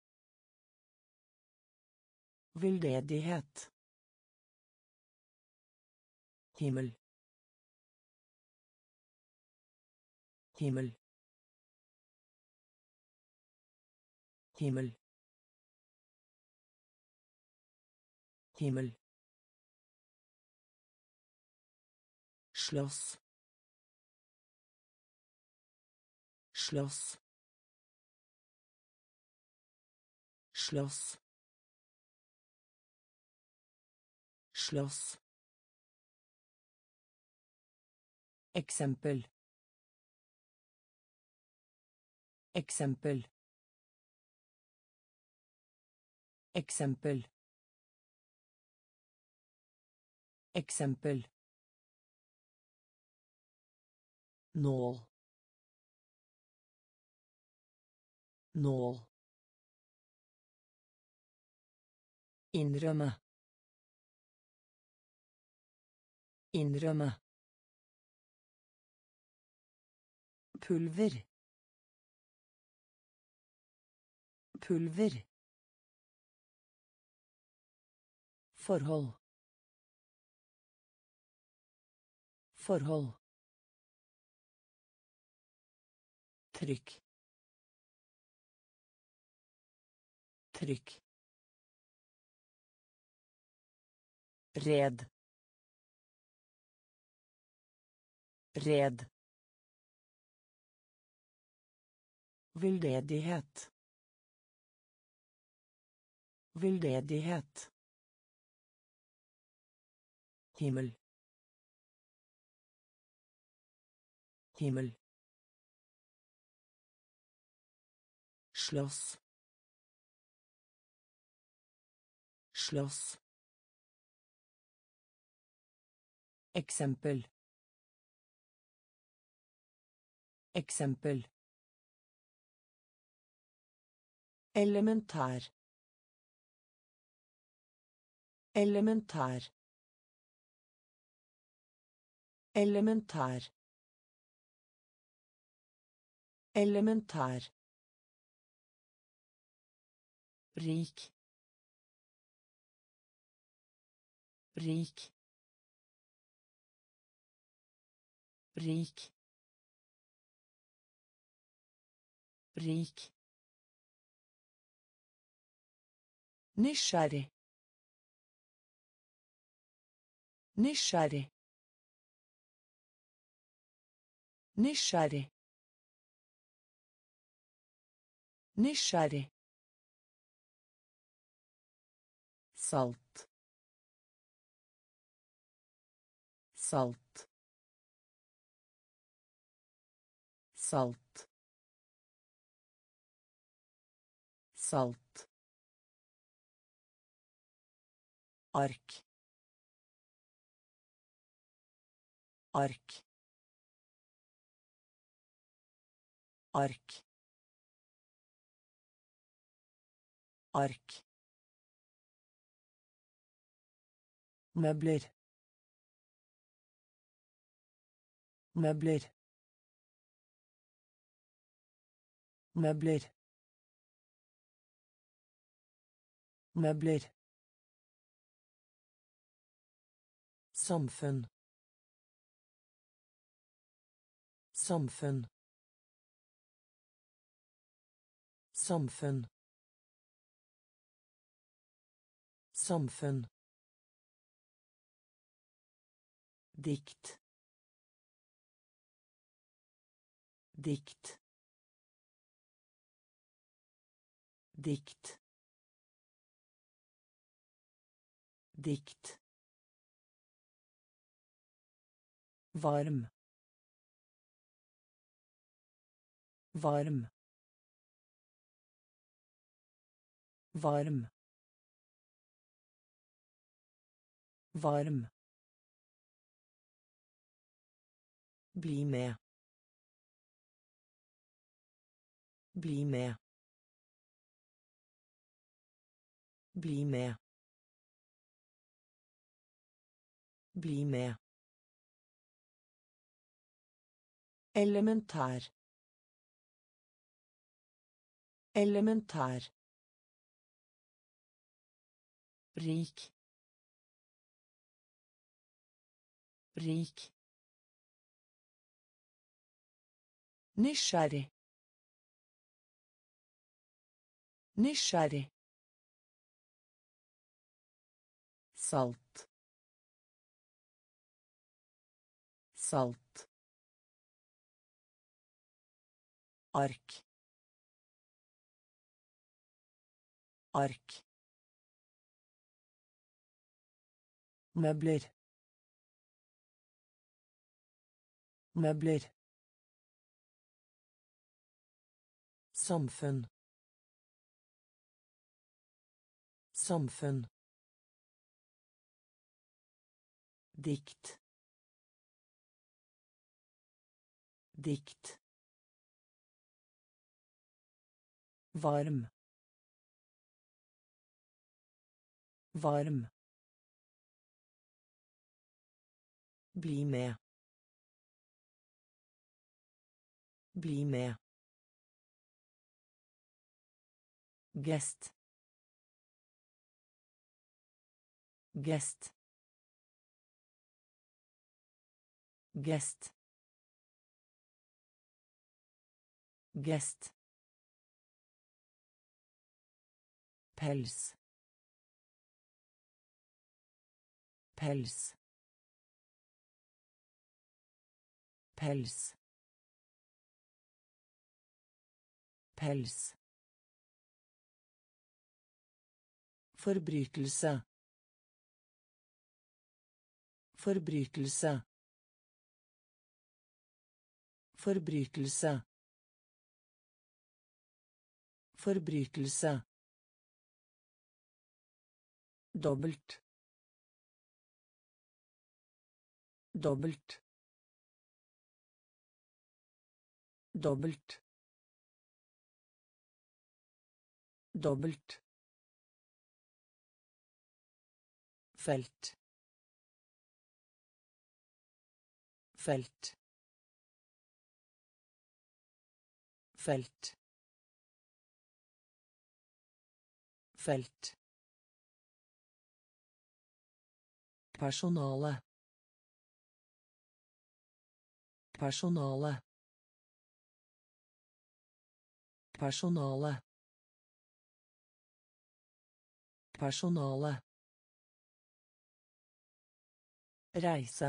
Veldedighet. Himmel. Himmel. Himmel. Himmel. Slåss. Slåss. Slåss. Slåss. Eksempel. Eksempel. Eksempel. Eksempel. Nål. Nål. Innrømme. Innrømme. Pulver. Pulver. Forhold. Forhold. Trykk. Trykk. Red. Red. Veldedighet. Veldedighet. Himmel. Himmel. Slåss. Slåss. Eksempel. Eksempel. Elementær. Elementær. Elementær. Elementær. Rik. Rik. Rik. Rik. Nysgjerrig. Nysgjerrig. Nysgjerrig. Nysgjerrig. Salt. Salt. Salt. salt, ark, ark, ark, ark, møbler, møbler, møbler, møbler, samfunn, samfunn, samfunn, samfunn, dikt, dikt, dikt, dikt, varm, varm, varm, varm, bli med, bli med, bli med, bli med, elementær, elementær, rik, rik, nysgjerrig, nysgjerrig, salt, salt, ark, ark, møbler, møbler, samfunn, samfunn, dikt, dikt, varm, varm, bli med, bli med, gest, gest, gest, gest, pels, pels, pels, pels, forbrytelse, forbrytelse, forbrytelse, forbrytelse, dobbelt, dobbelt, dobbelt, dobbelt, felt, felt, felt, felt, personale, personale, personale, personale, reise,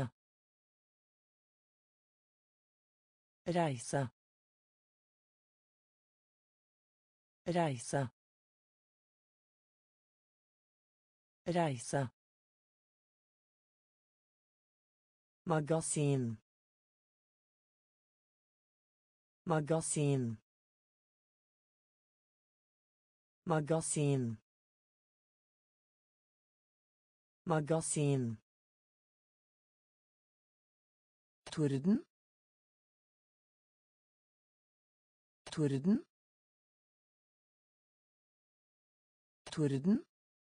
reise, reise, reise, magasin, magasin, Magasin. Magasin. Torden. Torden. Torden.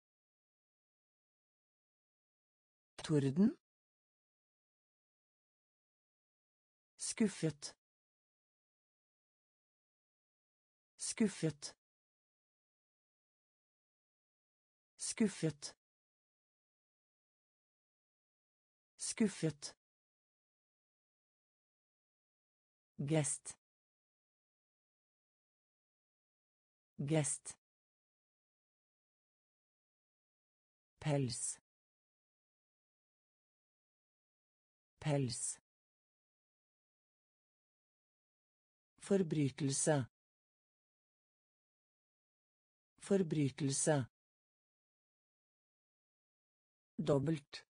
Torden. Skuffet. Skuffet. Skuffet. Skuffet. Gest. Gest. Pels. Pels. Forbrytelse. Forbrytelse. Dobbelt.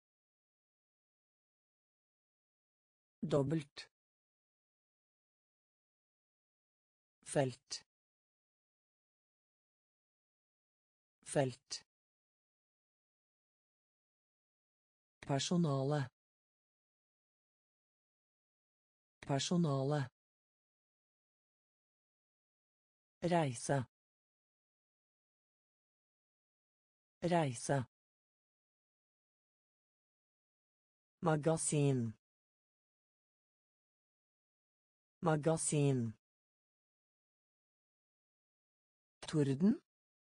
Dobbelt. Felt. Felt. Personale. Personale. Reise. Reise. Magasin. Magasin. Torden.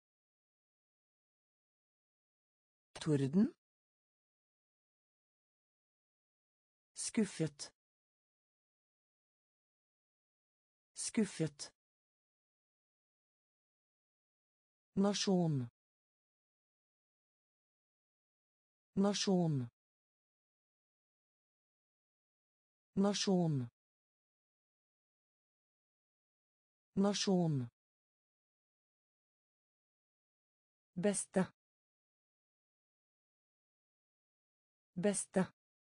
Torden. Skuffet. Skuffet. Nasjon. Nasjon. Nasjon. Nasjon. Beste. Beste.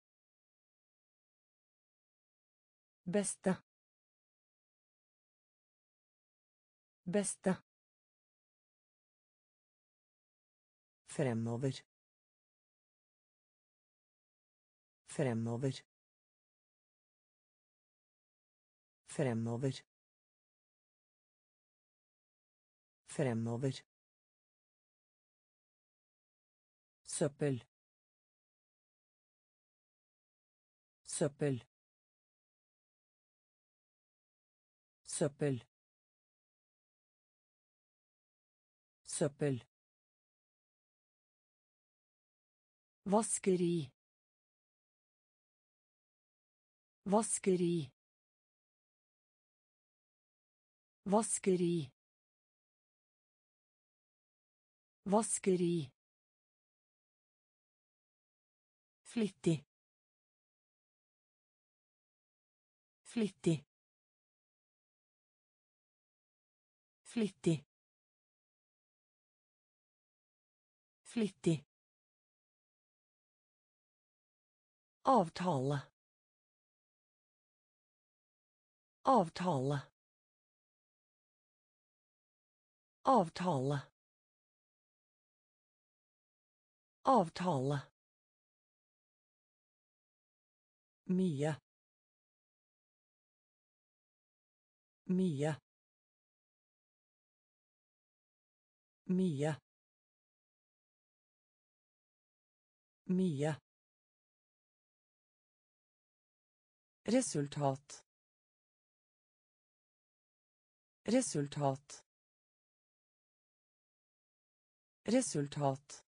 Beste. Beste. Fremover. Fremover. Fremover. Fremover. Søppel. Søppel. Søppel. Søppel. Vaskeri. Vaskeri. Vaskeri. Vaskeri. Flittig. Flittig. Flittig. Flittig. Avtale. Avtale. Avtale. Avtale. Mye. Mye. Mye. Mye. Resultat. Resultat. Resultat.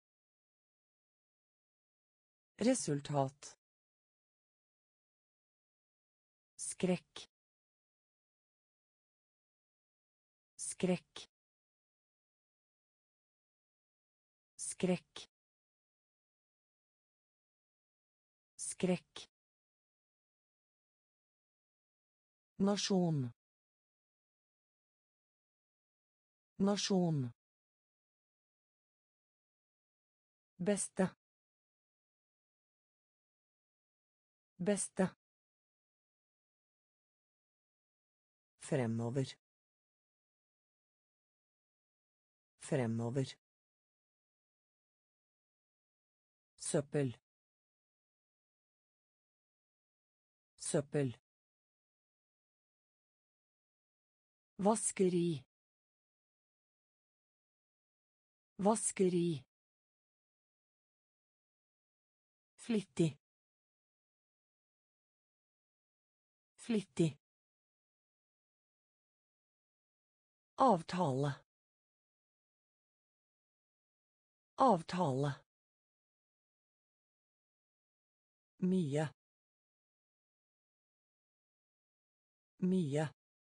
Resultat. Skrekk. Skrekk. Skrekk. Skrekk. Nasjon. Nasjon. Beste. Beste. Fremover. Fremover. Søppel. Søppel. Vaskeri. Vaskeri. Flittig. Flittig. Avtale. Avtale. Mye. Mye.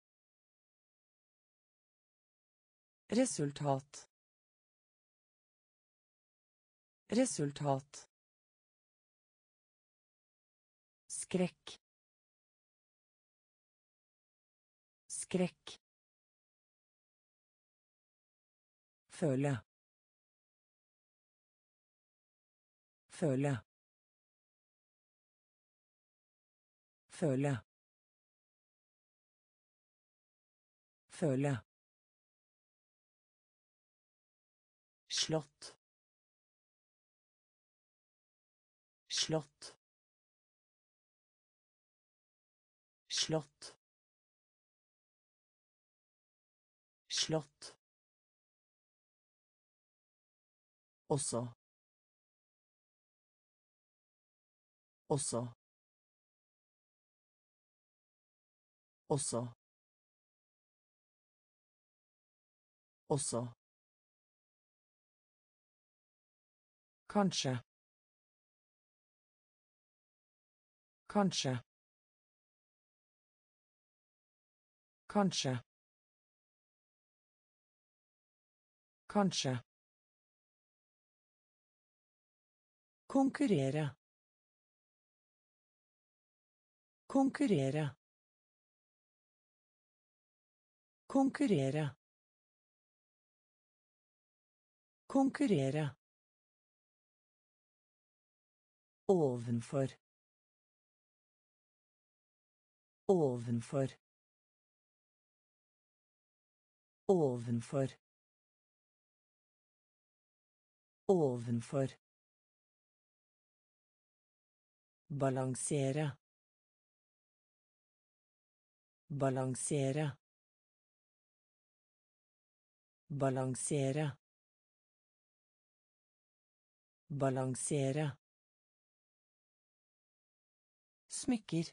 Resultat. Resultat. Skrekk. Skrekk. Føle. Føle. Føle. Føle. Slott. Slott. Slott. Slott. Også. Også. Også. Også. Kanskje. Kanskje. Kanskje. Kanskje. Konkurrere. Konkurrere. Konkurrere. Konkurrere. Ovenfor. Ovenfor. Ovenfor. Ovenfor. Balansere. Balansere. Balansere. Balansere. Smykker.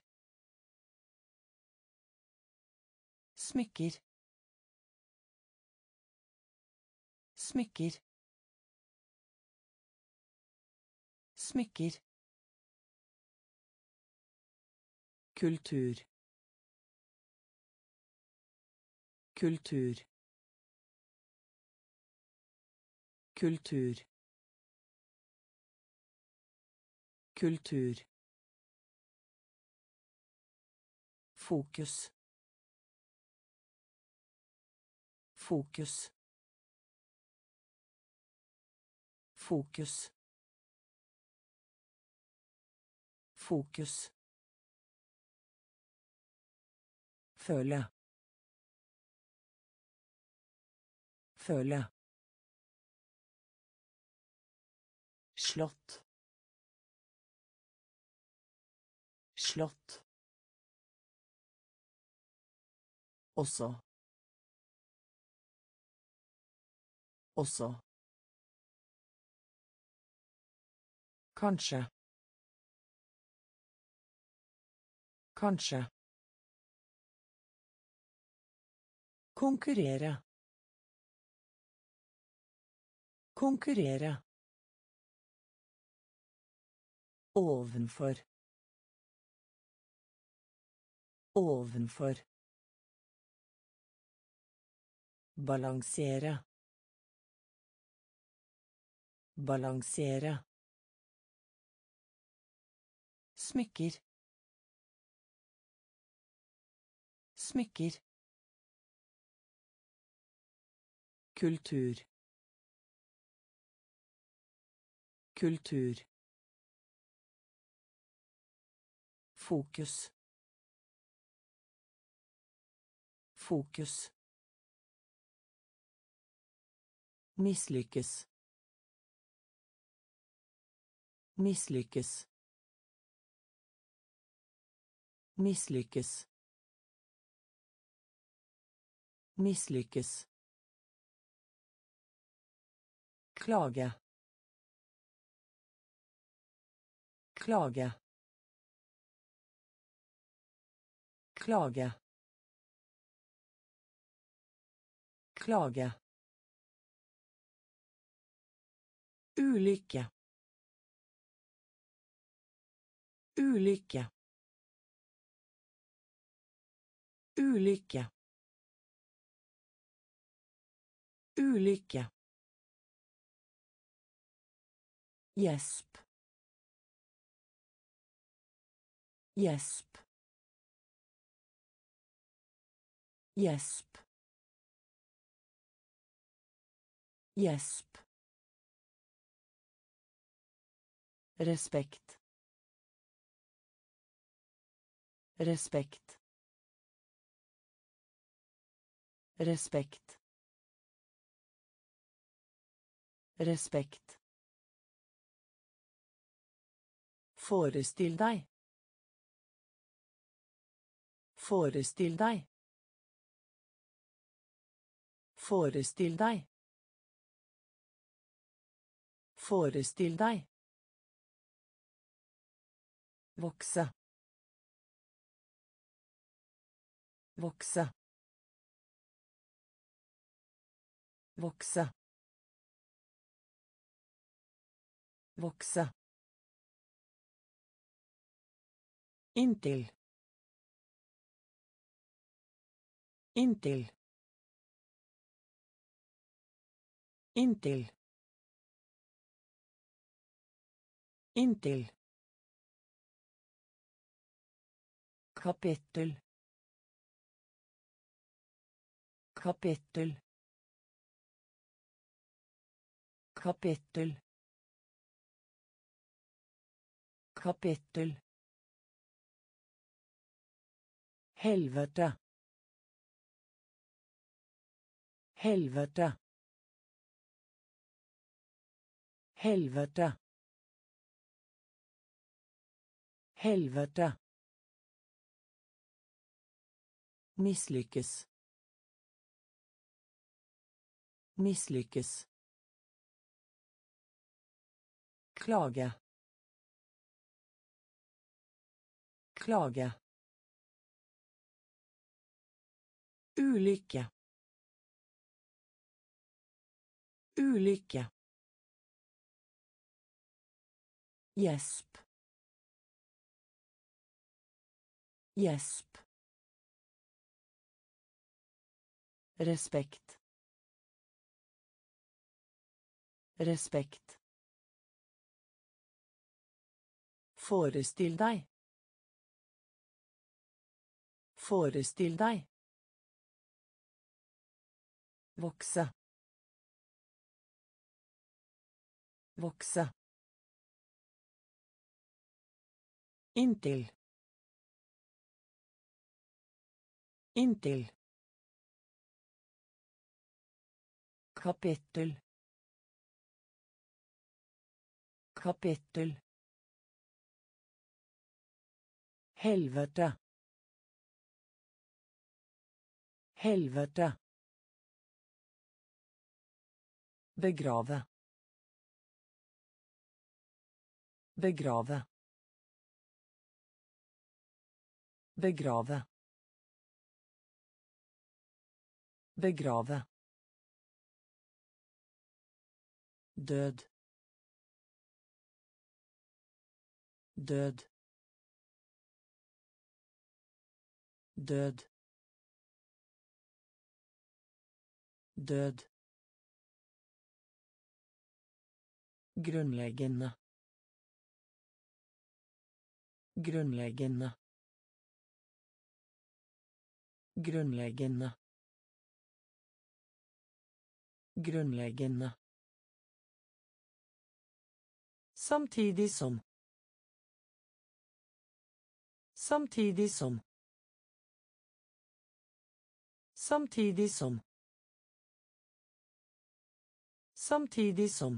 Smykker. Smykker. Smykker. Kultur. Kultur. Kultur. Kultur. Fokus. Fokus. Fokus. Fokus. Føle. Føle. Slott. Slott. Også. Også. Kanskje. Kanskje. Konkurrere. Konkurrere. Ovenfor. Ovenfor. Balansere. Balansere. Smykker. Smykker. Kultur. Kultur. Fokus. Fokus. misslyckas misslyckas misslyckas misslyckas klaga klaga klaga klaga Ulycka. Ulycka. Ulycka. Ulycka. Gäsp. Gäsp. Gäsp. Gäsp. Respekt. Respekt. Respekt. Respekt. Forestill deg. Forestill deg. Forestill deg. Forestill deg. Vokse. Vokse. Vokse. Vokse. Inntil. Inntil. Inntil. Inntil. Kapittel. Kapittel. Kapittel. Kapittel. Helvete. Helvete. Helvete. Helvete. Misslyckas. Misslyckas. Klaga. Klaga. Ulycka. Ulycka. Gäsp. Gäsp. Respekt. Respekt. Forestill deg. Forestill deg. Vokse. Vokse. Inntil. Inntil. Kapittel. Kapittel. Helvete. Helvete. Begrave. Begrave. Begrave. Begrave. Død. Død. Død. Død. Grunnleggende. Grunnleggende. Grunnleggende. Grunnleggende. Samtidig som. Samtidig som. Samtidig som. Samtidig som.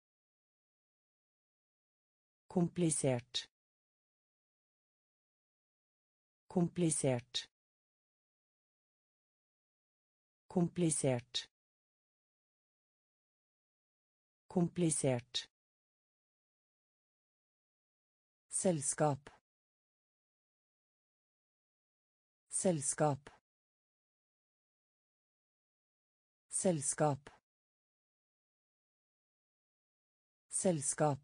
Komplisert. Komplisert. Komplisert. Komplisert. Selskap. Selskap. Selskap. Selskap.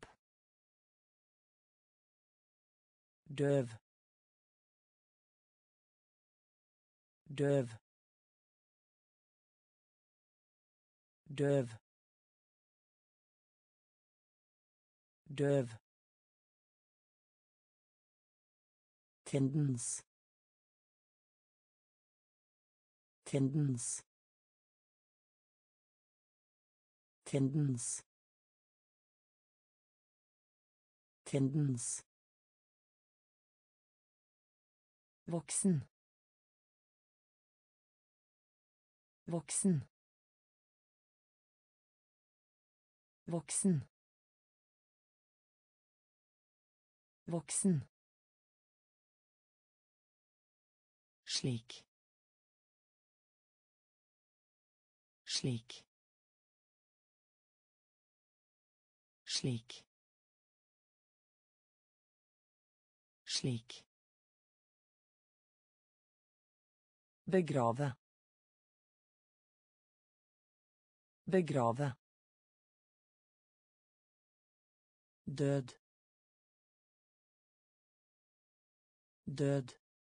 Døv. Døv. Døv. Døv. Tendens. Tendens. Tendens. Tendens. Voksen. Voksen. Voksen. Voksen. Slik. Slik. Slik. Slik. Begrave. Begrave. Død. Død.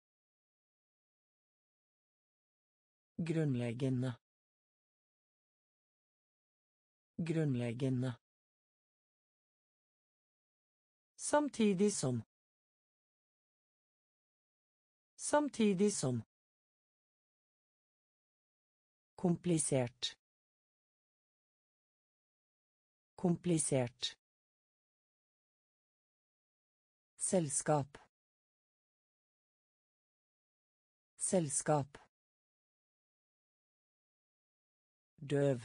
Grunnleggende. Grunnleggende. Samtidig som. Samtidig som. Komplisert. Komplisert. Selskap. Selskap. Døv.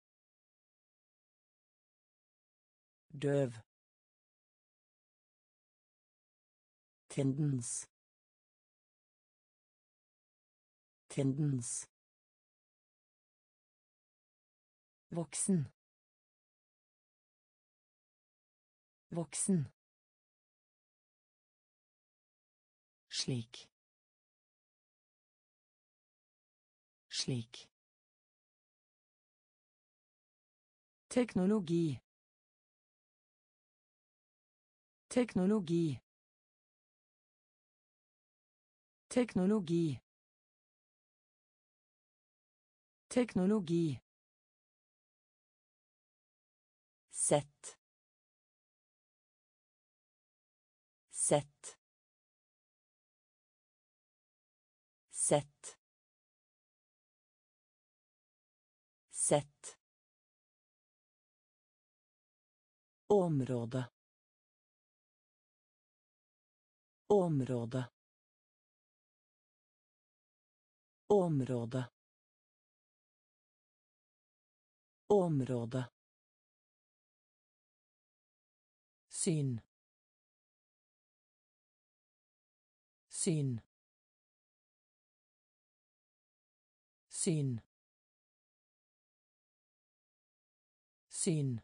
Døv. Tendens. Tendens. Voksen. Voksen. Slik. Slik. Teknologi. Teknologi. Teknologi. Teknologi. Sett. Sett. Sett. Sett. Område. Område. Område. Område. Syn. Syn. Syn. Syn.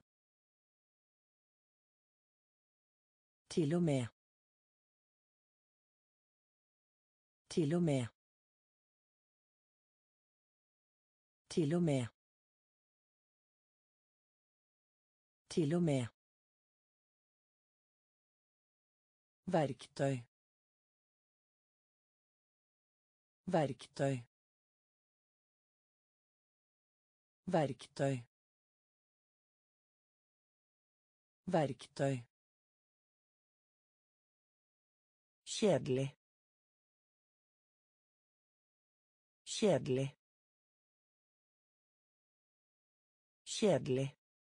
Til og med. Til og med. Til og med. Til og med. Verktøy. Verktøy. Verktøy. Verktøy. Kjedelig. Kjedelig. Kjedelig.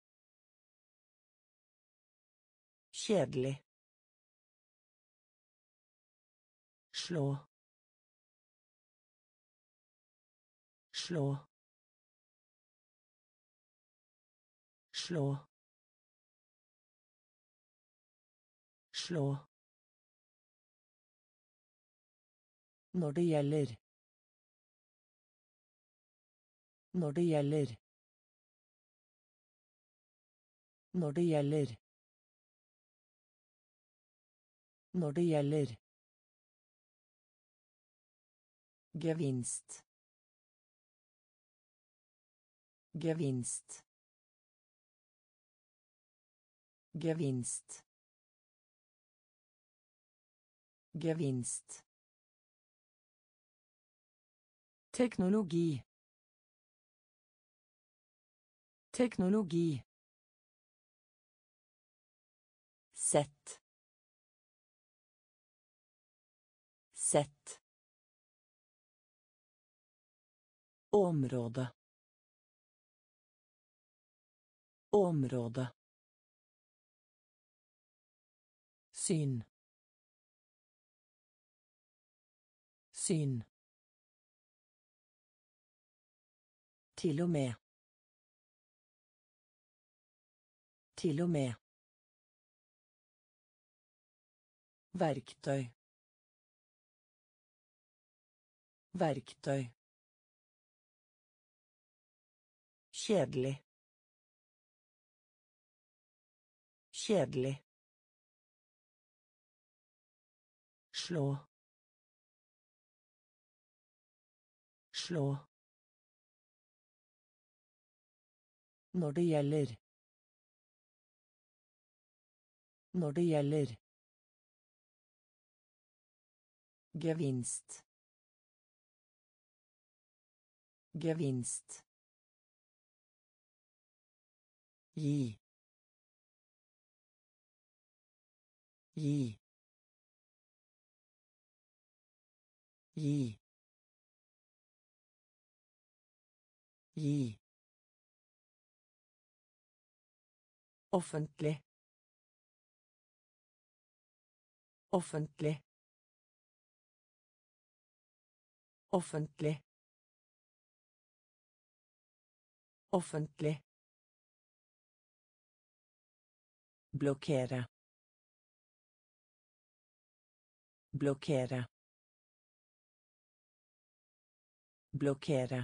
Kjedelig. Slå. Slå. slå, slå. Når det gjelder. Når det gjelder. Når det gjelder. Når det gjelder. Gevinst. Gevinst. Gevinst. Gevinst. Teknologi. Teknologi. Sett. Sett. Område. Område. Syn. Syn. Til og med. Til og med. Verktøy. Verktøy. Kjedelig. Kjedelig. Slå. Slå. Når det gjelder. Når det gjelder. Gevinst. Gevinst. Gi. Gi. Gi. Gi. Offentlig. Offentlig. Offentlig. Offentlig. Blokkere. Blokkere. Blokkere.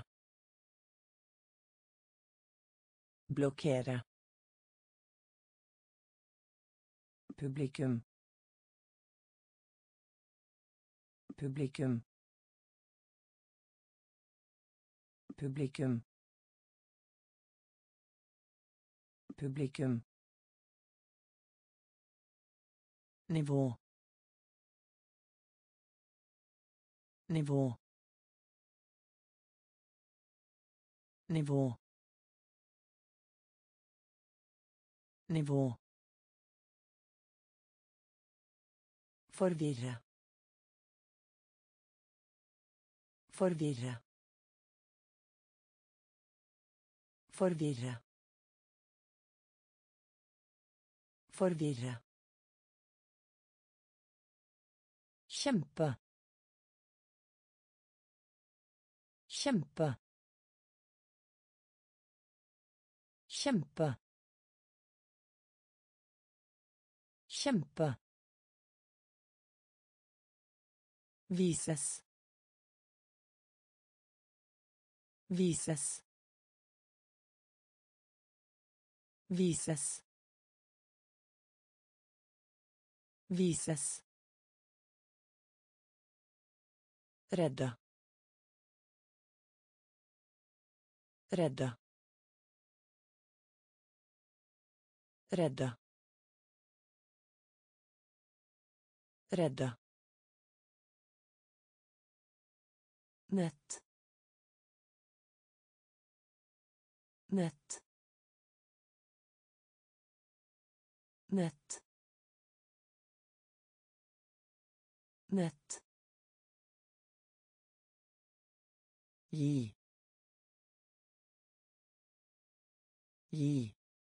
Blokkere. Publikum. Publikum. Publikum. Publikum. Nivå. Nivå. Nivå. Nivå. Forvirre. Forvirre. Forvirre. Forvirre. Kjempe. Kjempe. Kjempe. Kjempe. Vises. Vises. Vises. Vises. Redde. Redde. Redde. Redde. Nett. Nett. Nett. Nett. Gi. Gi.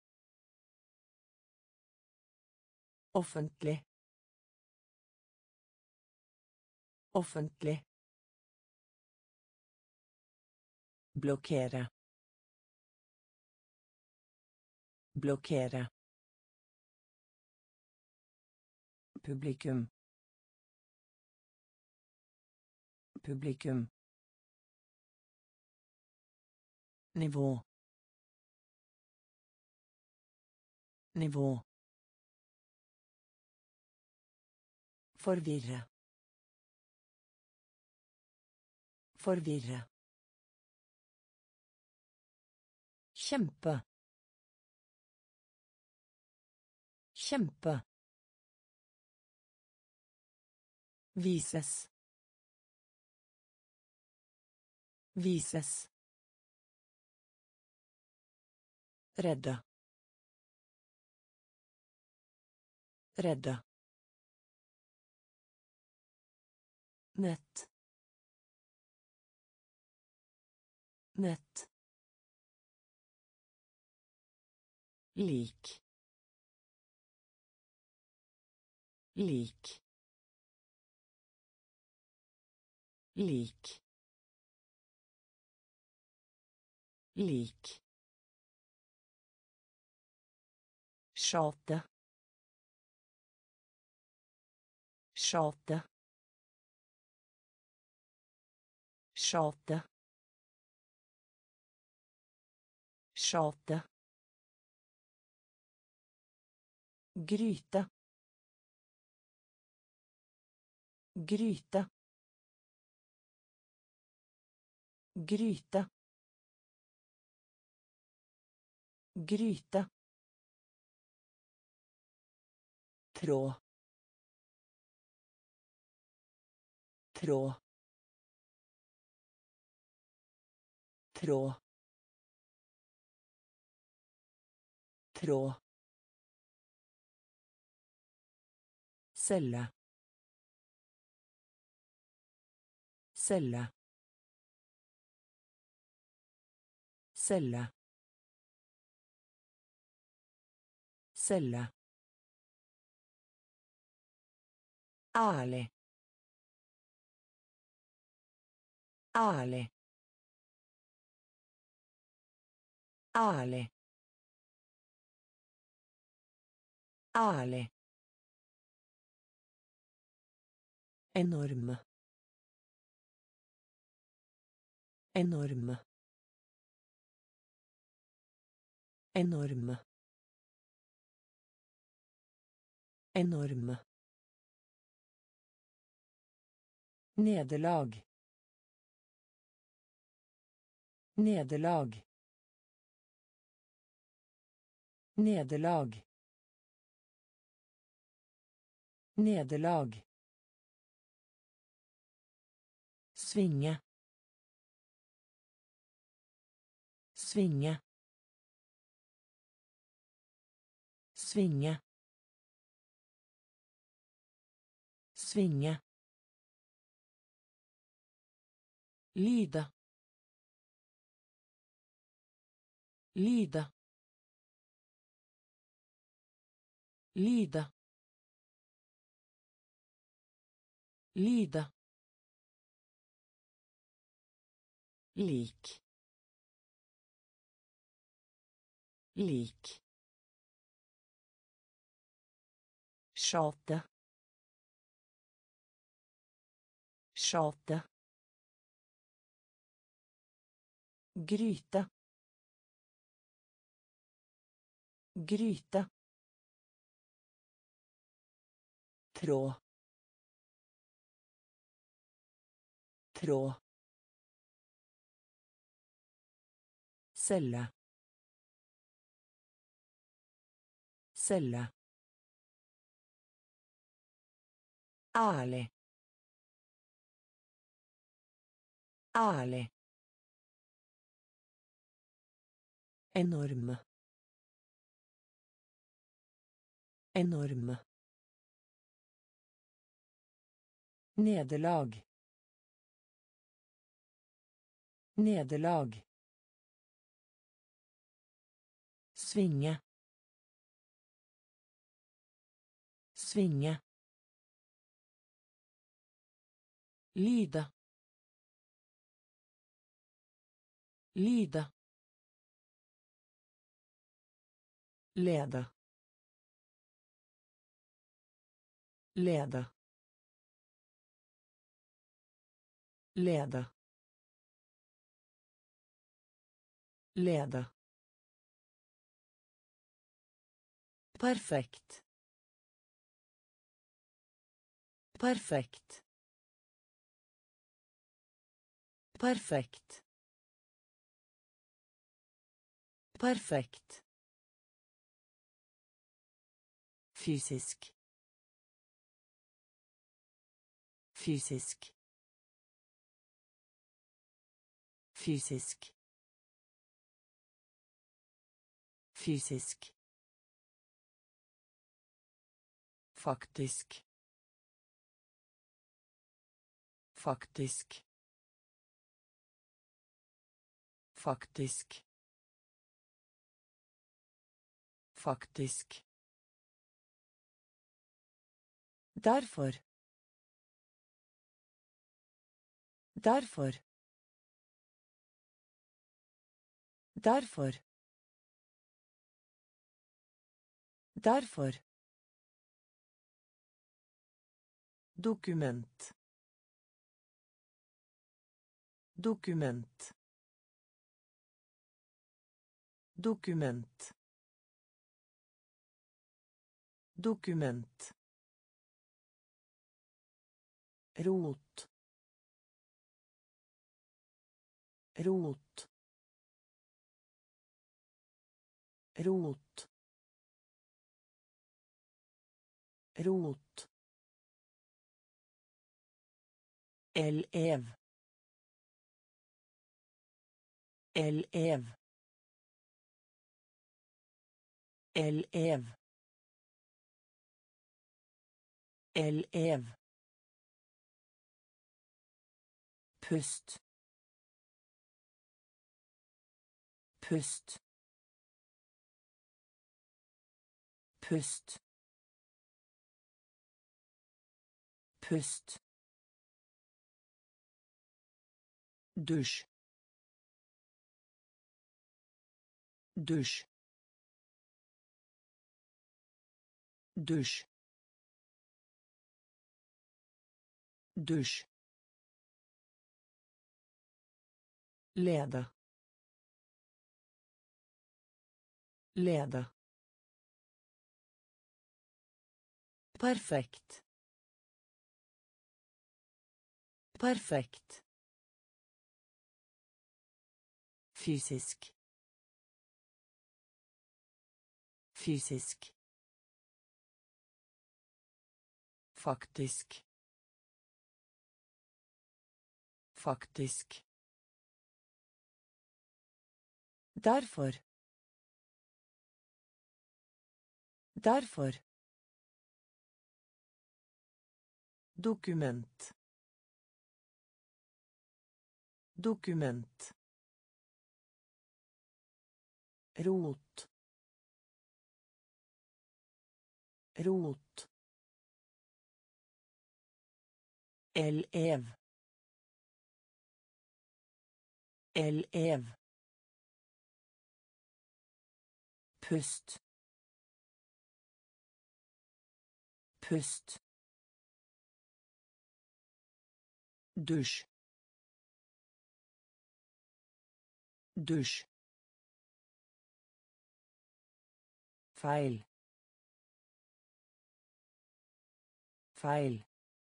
Offentlig. Offentlig. Blokkere. blockera publikum publikum nivå nivå forvirre forvirre kjempe kjempe vises vises redde redde nett nett lik lik lik lik tjata tjata tjata tjata gryte gryte gryte gryte tråd tråd tråd tråd celle celle celle celle ale ale ale ale enorm enorm enorm enorm nederlag nederlag nederlag nederlag svinge svinge svinge svinge lide lide lide lide lik lik tjata tjata gryte gryte tråd tråd celle celle ale ale enorm enorm nederlag nederlag svinge svinge lide lide Lede. Lede. Lede. Lede. Perfekt. Perfekt. Perfekt. Perfekt. Fysisk. Fysisk. Fysisk. Fysisk. Faktisk. Faktisk. Faktisk. Faktisk. Derfor. Derfor. Derfor. Derfor. Dokument. Dokument. Dokument. Dokument. Rot. Rot. Rot. Rot. Elev. Elev. Elev. Elev. Pust. Pust. Pust. Pust. Dusj. Dusj. Dusj. Dusj. Lede. Lede. Perfekt. Perfekt. Fysisk. Fysisk. Faktisk. Faktisk. Derfor. Derfor. Dokument. Dokument. Rot. Rot. Elev. Elev. Pust. Pust. Dusj. Dusj. Feil. Feil.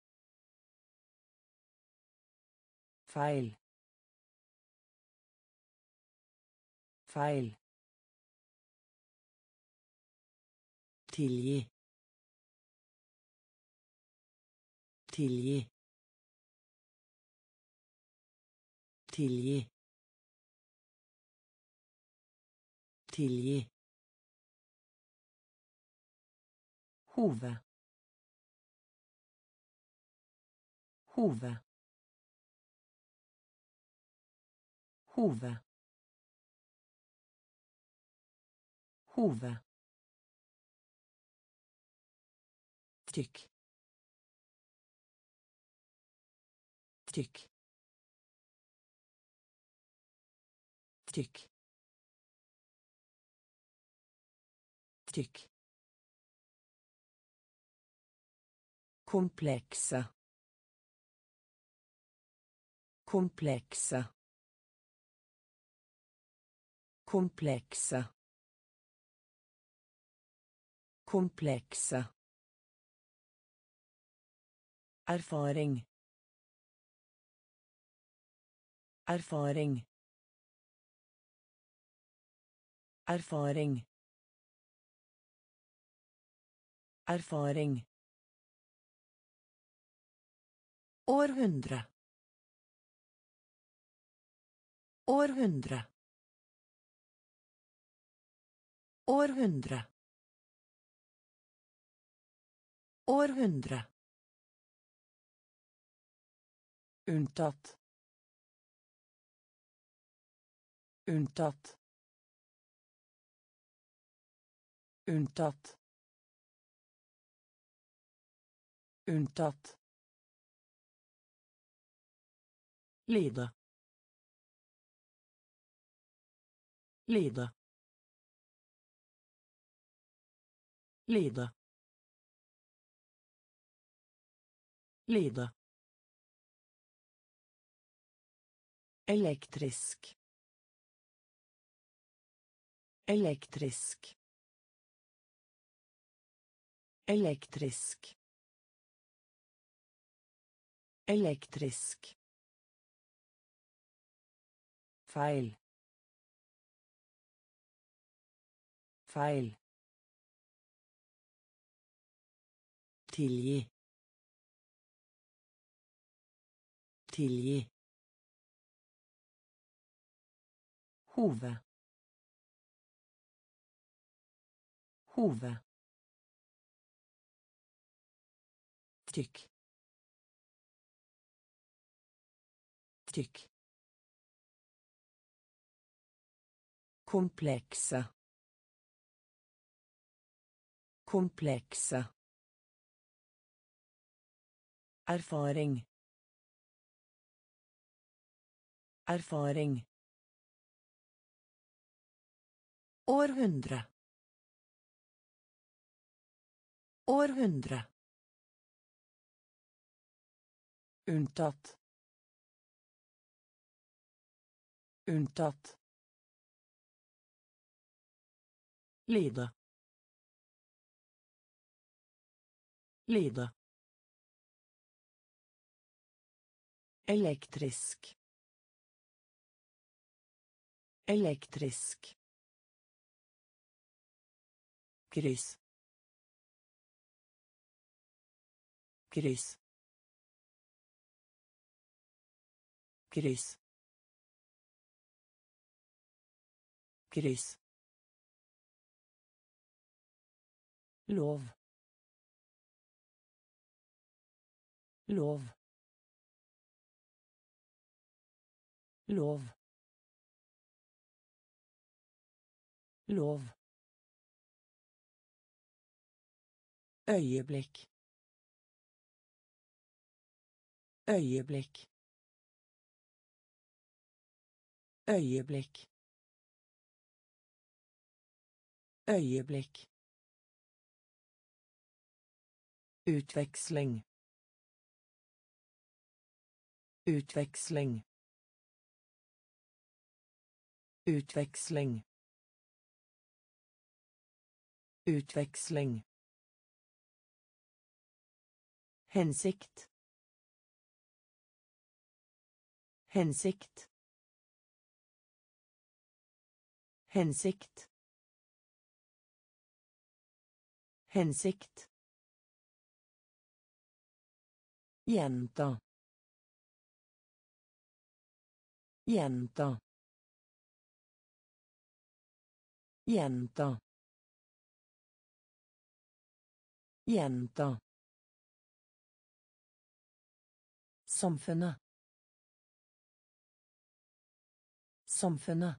Feil. Feil. Tilgi. Tilgi. Tilgi. Tilgi. Hove. Hove. Hove. Hove. Tykk. Tykk. Tykk. tykk, komplekse, komplekse, komplekse, komplekse, erfaring, erfaring, erfaring, erfaring, århundre, århundre, århundre, århundre, unntatt, unntatt, unntatt, unntatt, lide, lide, lide, lide, elektrisk, elektrisk, elektrisk, elektrisk, feil, feil, tilgi, tilgi, hove, hove, tykk, tykk, komplekse, komplekse, erfaring, erfaring, århundre, århundre, unntatt, unntatt, lide, lide, elektrisk, elektrisk, kryss, kryss, kryss, kryss, lov, lov, lov, lov, øyeblikk, øyeblikk, øyeblikk, øyeblikk, utveksling, utveksling, utveksling, utveksling, hensikt, hensikt, hensikt, hensikt, gjenta, gjenta, gjenta, gjenta, samfunnet, samfunnet,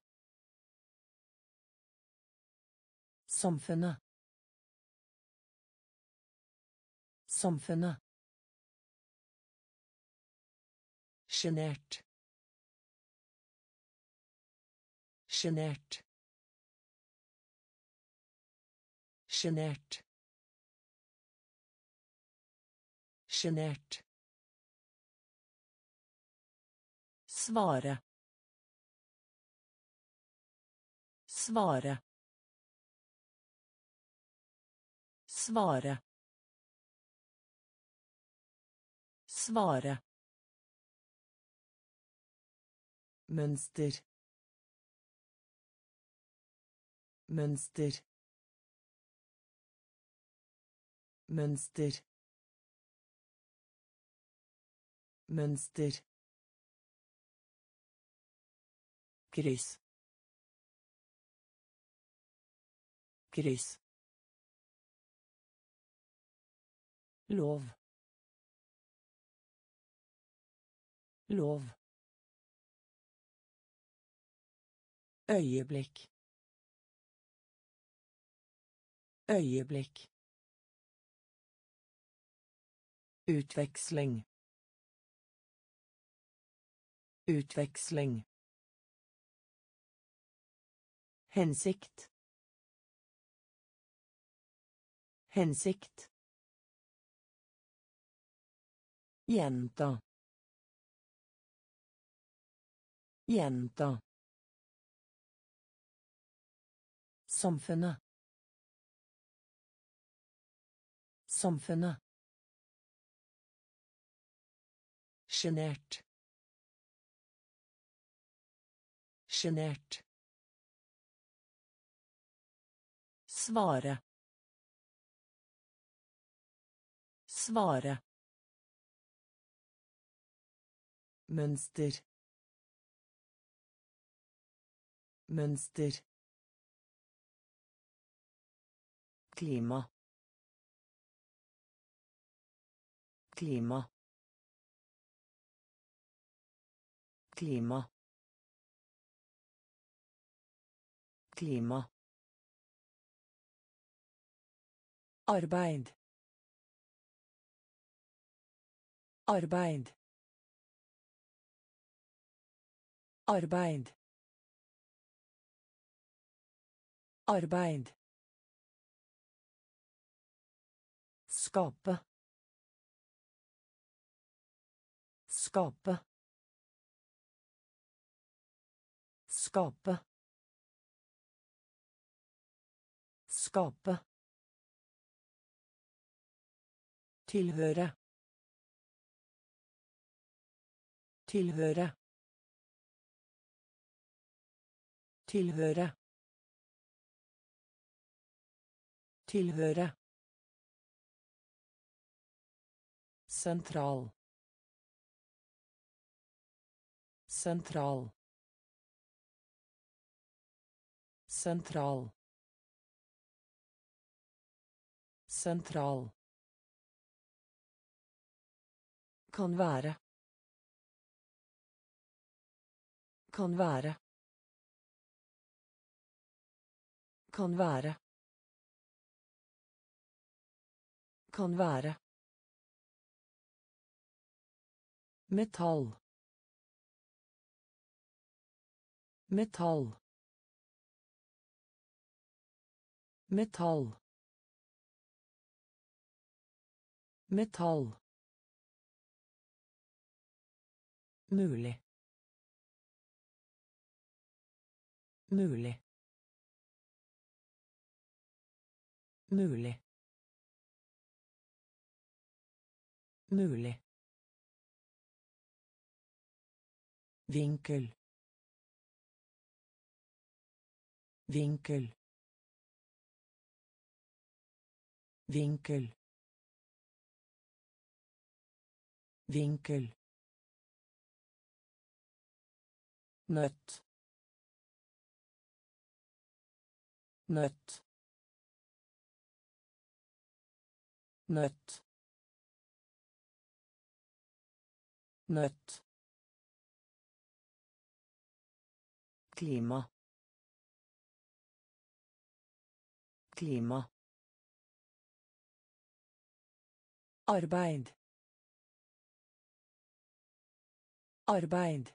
samfunnet, samfunnet, sjenert, sjenert, Sjenert. Sjenert. Svare. Svare. Svare. Svare. Mønster. Mønster. Mønster. Mønster. Kryss. Kryss. Lov. Lov. Øyeblikk. Øyeblikk. Utveksling. Utveksling. Hensikt. Hensikt. Gjenta. Gjenta. Samfunnet. Samfunnet. Sjenert. Sjenert. Svare. Svare. Mønster. Mønster. Klima. Klima. Klima. Klima. Arbeid. Arbeid. Arbeid. Arbeid. Skape. Skape. Skape. Skape. Tilhøre. Tilhøre. Tilhøre. Tilhøre. Sentral. Sentral. Sentral. Sentral. Kan være. Kan være. Kan være. Kan være. Metall. Metall. Metall. Metall. Mulig. Mulig. Mulig. Mulig. Vinkel. Vinkel. Vinkel. Vinkel. Nøtt. Nøtt. Nøtt. Nøtt. Klima. Klima. Arbeid. Arbeid.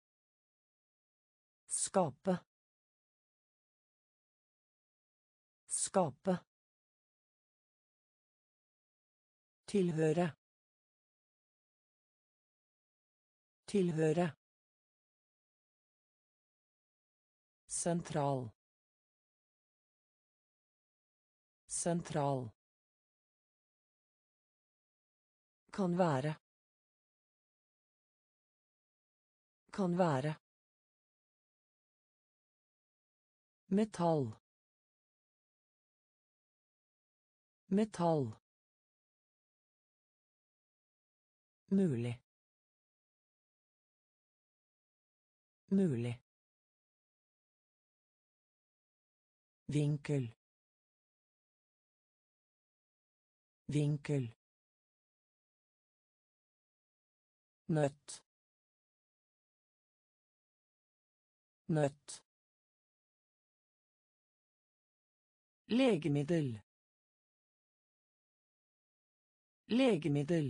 Skape. Skape. Tilhøre. Tilhøre. Sentral. Sentral. Kan være. Kan være. Metall. Metall. Mulig. Mulig. Vinkel. Vinkel. Nøtt. Nøtt. Legemiddel. Legemiddel.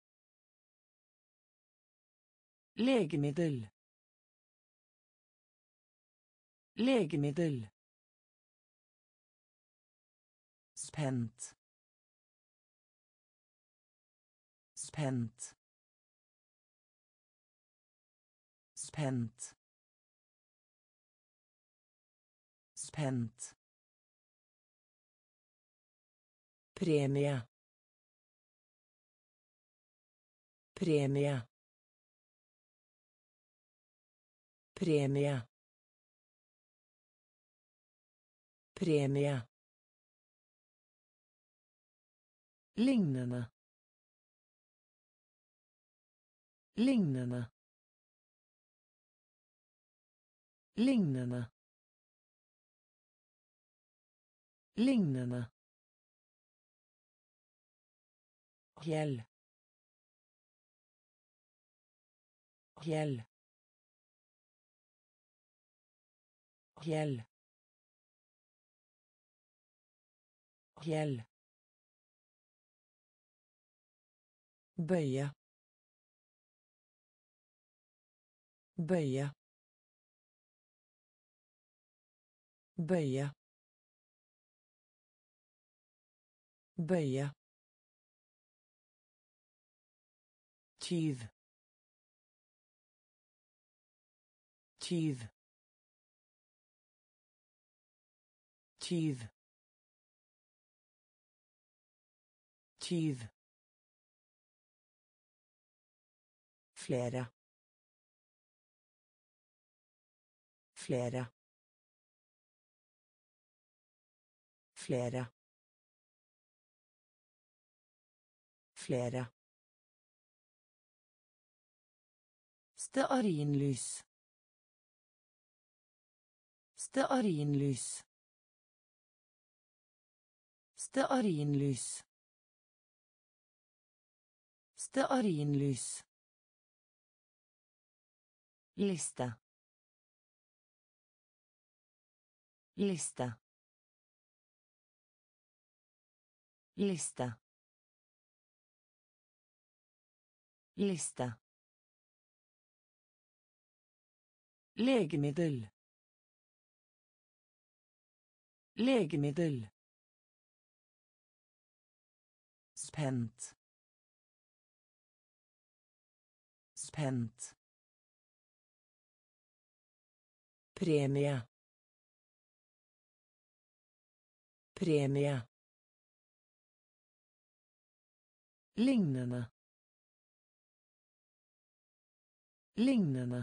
Legemiddel. Legemiddel. Spent. Spent. Spent. Spent. Premie. Premie. Premie. Premie. Lignende. Lignende. Lignende. Lignende. Fjell. Fjell. Fjell. Fjell. Bøye. Bøye. Bøye. Bøye. Tyv. Tyv. Tyv. Tyv. Flere. Flere. Flere. Flere. Stearinlys. Stearinlys. Stearinlys. Stearinlys. Liste. Liste. Liste. Liste. Legemiddel. Legemiddel. Spent. Spent. Premie. Premie. Lignende. Lignende.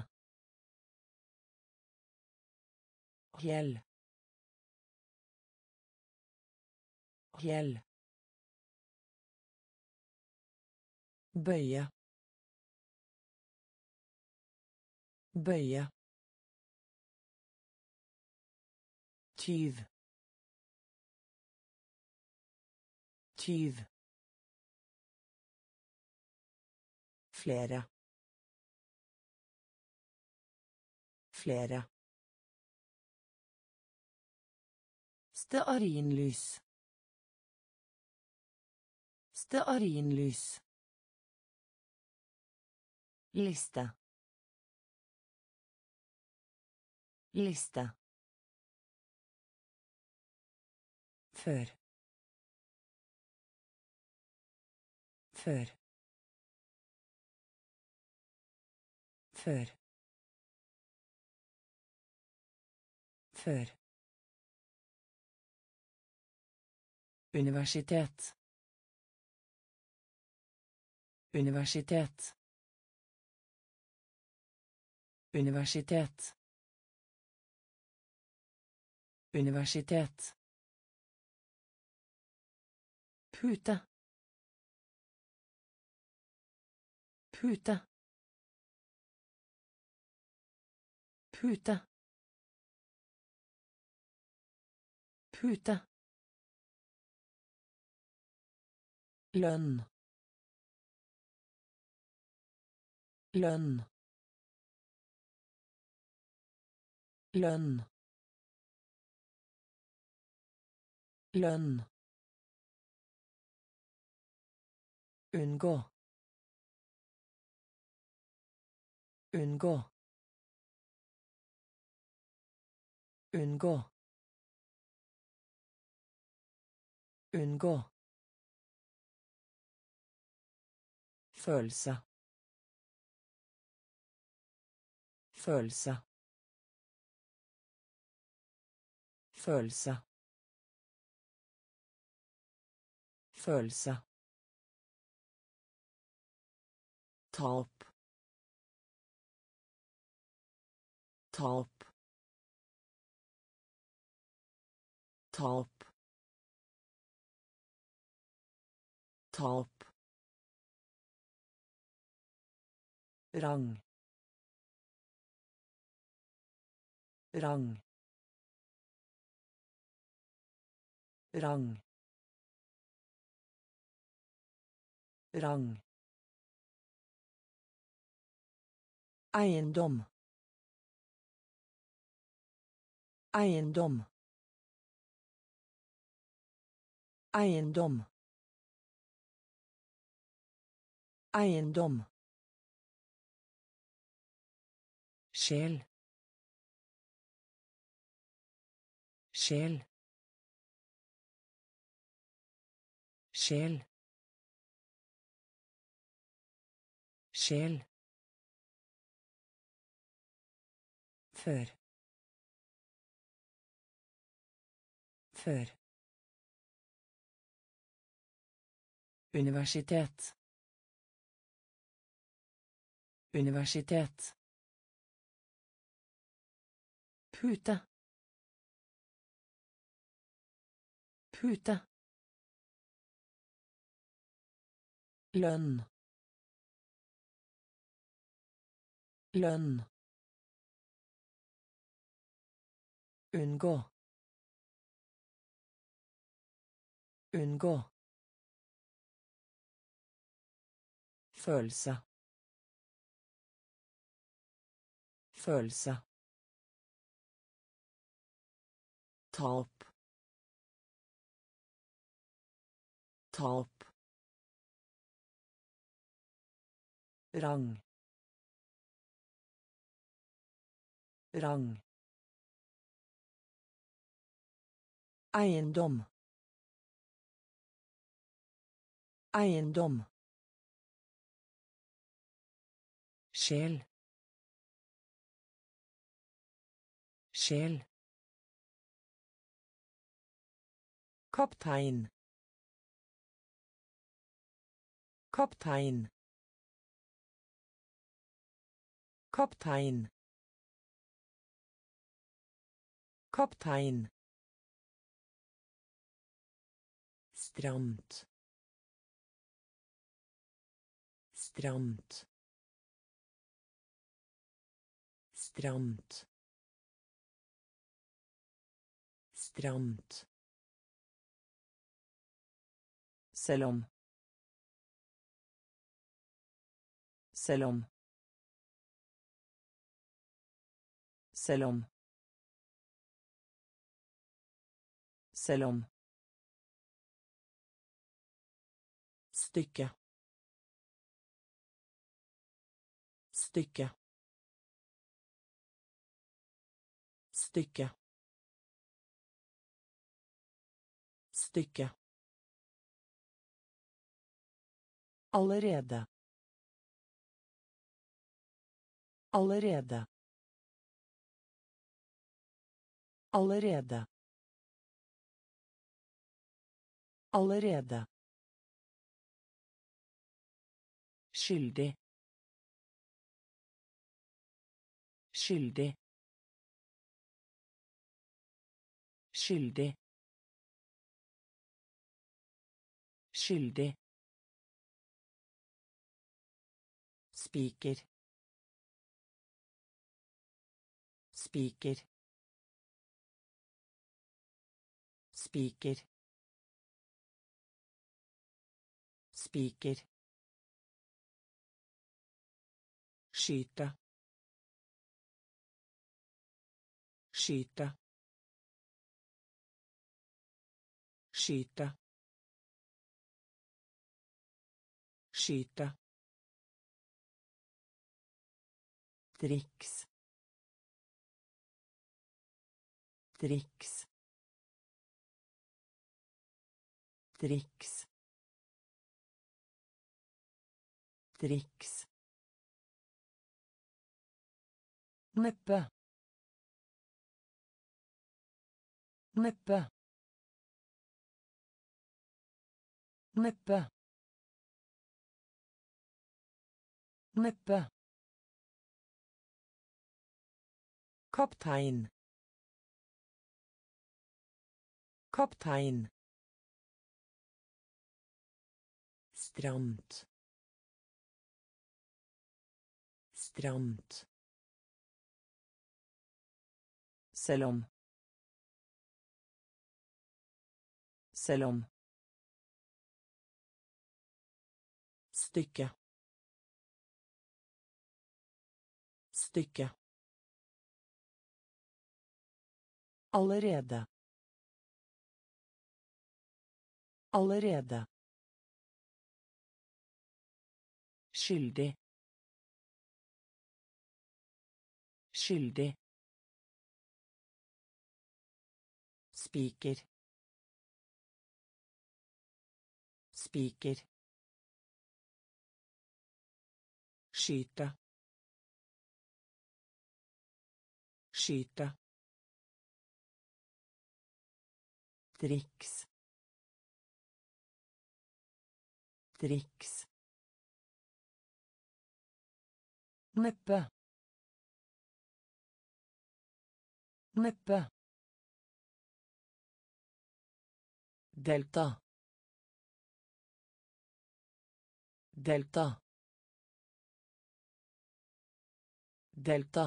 Fjell. Fjell. Bøye. Bøye. Tyv. Tyv. Flere. Flere. Stearinlys. Stearinlys. Liste. Liste. Før. Før. Før. Før. Universitet. Universitet. Universitet. Universitet. Pute. Pute. Pute. Pute. Lønn. Lønn. Lønn. Lønn. Unngå. Unngå. Unngå. Unngå. Følelse. Følelse. Følelse. Følelse. Tap. Tap. Tap. Tap. Rang. Rang. Rang. Rang. Eiendom. Eiendom. Eiendom. Eiendom. Sjel. Sjel. Sjel. Sjel. Før. Før. Universitet. Universitet. Pute. Pute. Lønn. Lønn. Unngå. Unngå. Følelse. Følelse. Tap. Tap. Rang. Rang. Eiendom. Eiendom. Sjel. Sjel. Kaptein. Kaptein. Kaptein. Kaptein. Stramt. Stramt. Stramt. Stramt. Selv om. Selv om. Selv om. Selv om. Stykke. Stykke. Stykke. stykke, allerede, allerede, allerede, allerede, skyldig, skyldig, skyldig, skyldig, spiker, spiker, spiker, spiker, skyte, skyte, skyte, skyte, triks, triks, triks, triks, neppe, neppe, neppe, neppe, kaptein, kaptein, stramt, stramt, selv om, selv om, stykke, stykke, allerede, allerede, skyldig, skyldig, spiker, spiker, skyte, skyte, triks, triks, neppe, neppe, delta, delta, delta,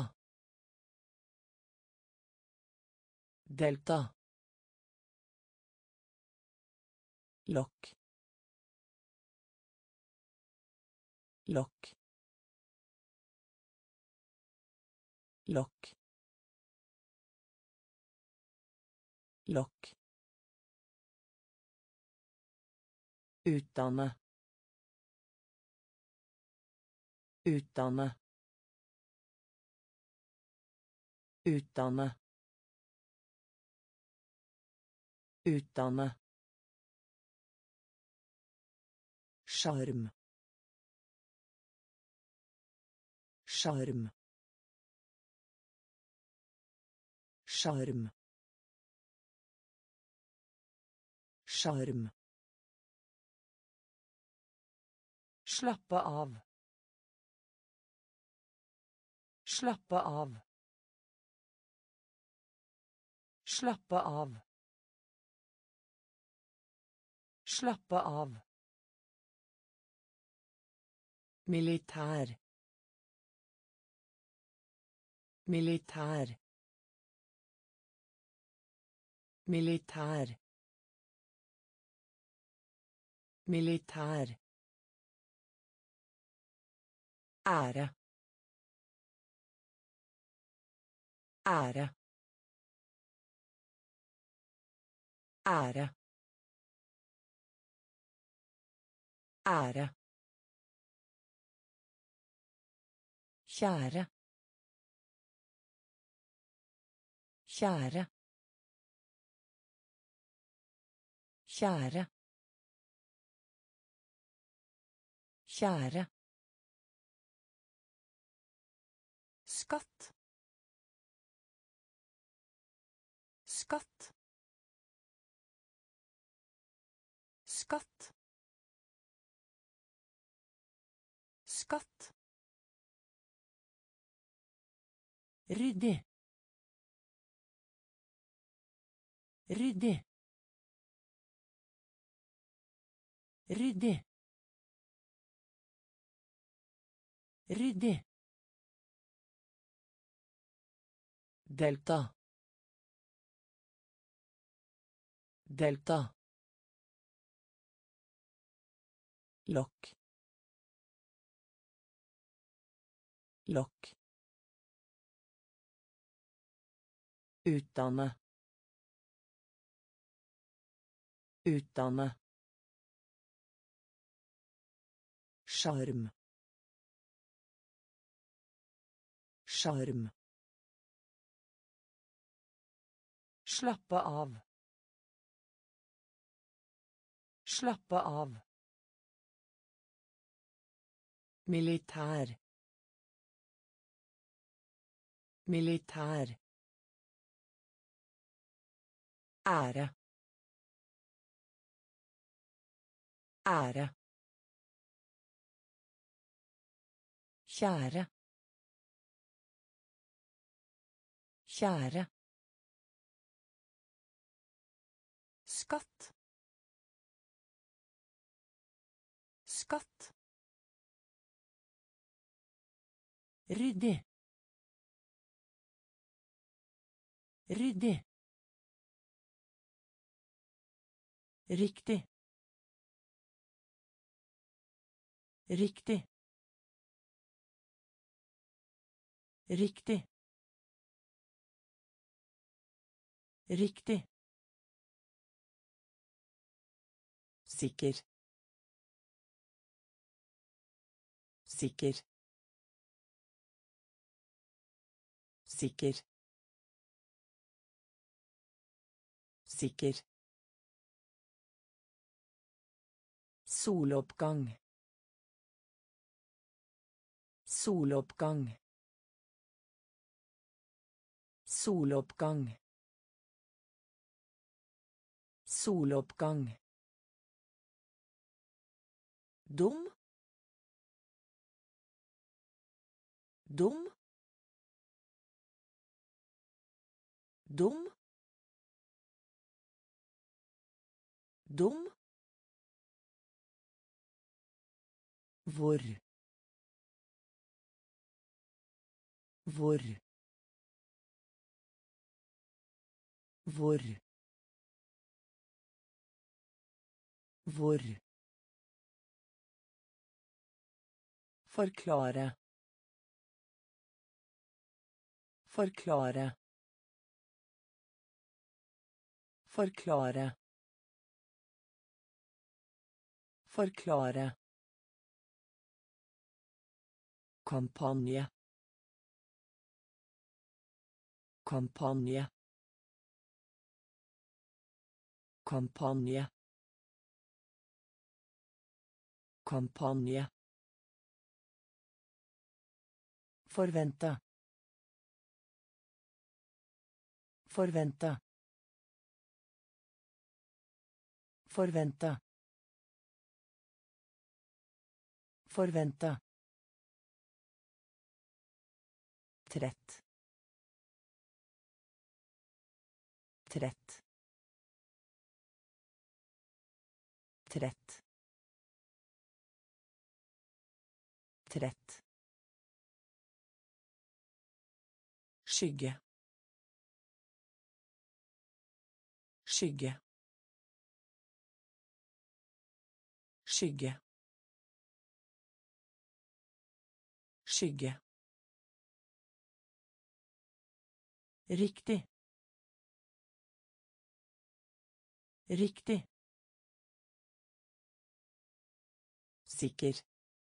delta, lokk, lokk, lokk, lokk, utdanne, utdanne, utdanne, utdanne, sjarm, sjarm, sjarm, sjarm, slappe av, slappe av, slappe av, slappe av, militær, militær, militær, militær, ære, ære, ære, ære, kjære, kjære, Kjære. Kjære. Skatt. Skatt. Skatt. Skatt. Ryddig. Ryddig. Ryddig. Ryddig. Delta. Delta. Lokk. Lokk. Utdanne. Utdanne. Sjarm. Sjarm. Slappe av. Slappe av. Militær. Militær. Ære. Ære. Kjære. Kjære. Skatt. Skatt. Ryddig. Ryddig. Riktig. Riktig. Riktig. Riktig. Sikker. Sikker. Sikker. Sikker. Soloppgang. Soloppgang. Soloppgang. Soloppgang. Dum. Dum. Dum. Dum. Hvor. Hvor. Hvor. Hvor. Forklare. Forklare. Forklare. Forklare. Kampanje. Kampanje. Kampanje. Kampanje. Forvente. Forvente. Forvente. Forvente. Trett. Trett. Trett. Trett. Skygge. Skygge. Skygge. Skygge. Riktig. Riktig. Sikker.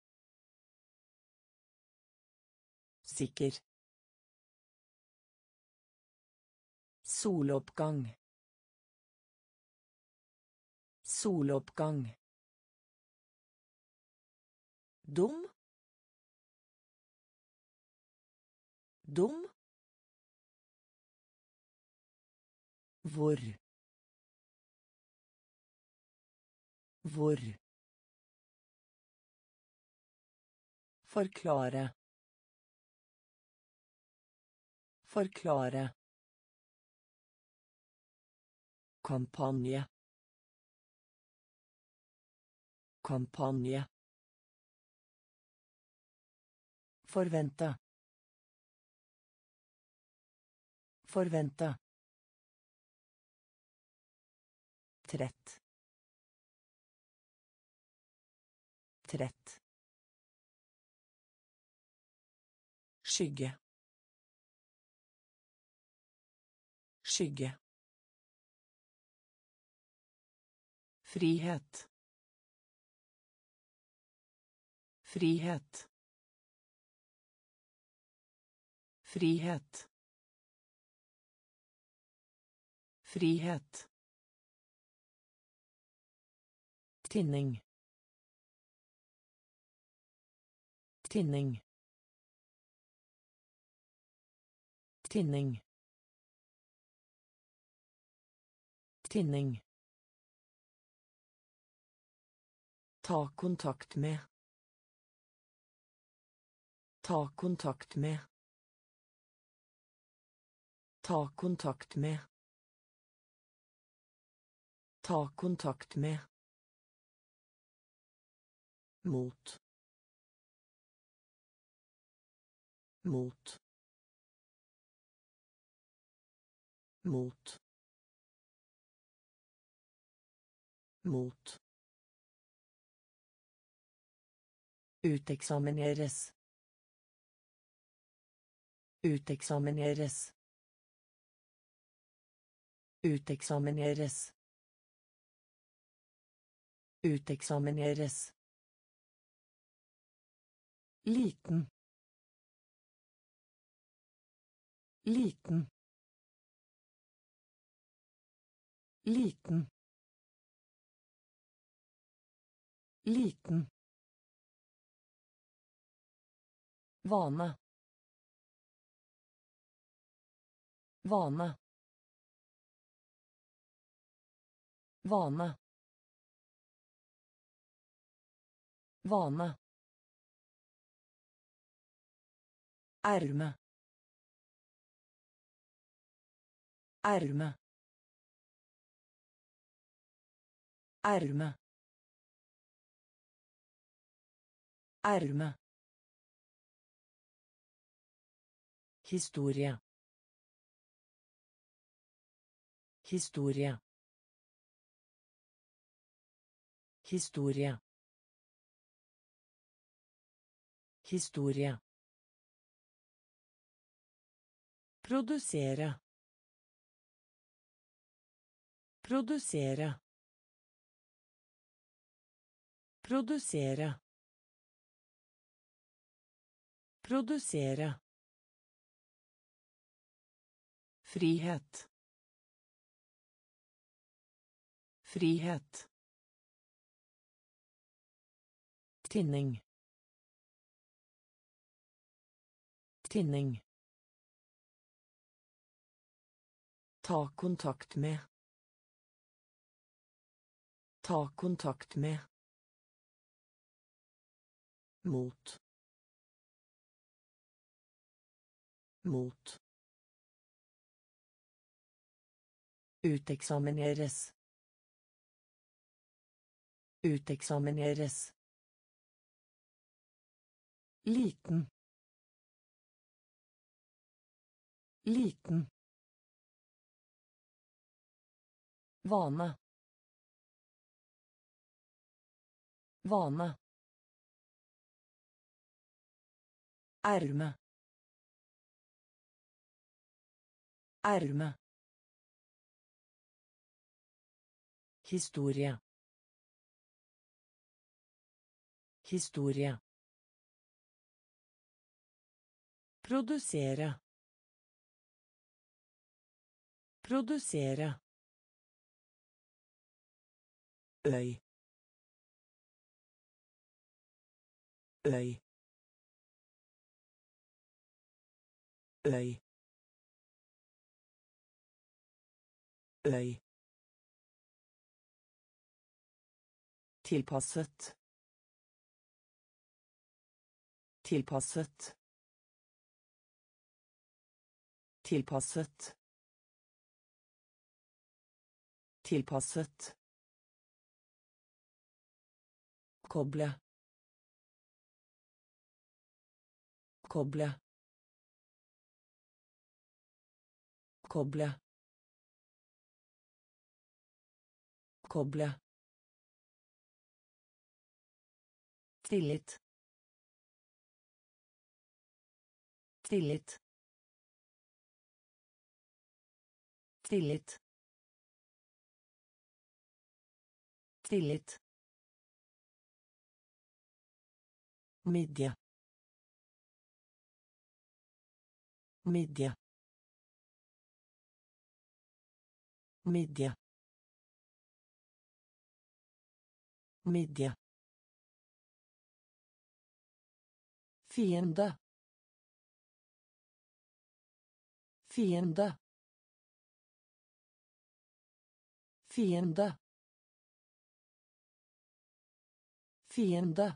Sikker. Soloppgang. Soloppgang. Dum. Dum. Hvor. Hvor. Forklare. Forklare. Kampanje. Kampanje. Forvente. Forvente. Trett. Trett. Skygge. Skygge. Frihet. Frihet. Frihet. Frihet. Tinning. Tinning. Tinning. Tinning. Ta kontakt med. Ta kontakt med. Ta kontakt med. Ta kontakt med. Mot. Mot. Mot. Mot. Uteksamineres. Uteksamineres. Uteksamineres. Uteksamineres. Liten. Liten. Liten. Liten. Vane. Vane. Vane. Vane. Erme. Erme. Erme. Erme. Historie. Historie. Historie. Historie. Produsere. Produsere. Produsere. Produsere. Frihet. Frihet. Tinning. Tinning. Ta kontakt med. Ta kontakt med. Mot. Mot. Uteksamineres. Uteksamineres. Liten. Liten. Vane. Vane. Erme. Erme. Historie. Historie. Produsere. Produsere. Øy. Øy. Øy. Øy. Tilpasset. Tilpasset. Tilpasset. Tilpasset. Koble. Koble. Koble. Koble. Tillit. Tillit. Tillit. Tillit. Midje. Midje. Midje. Midje. Fiende. Fiende. Fiende. Fiende.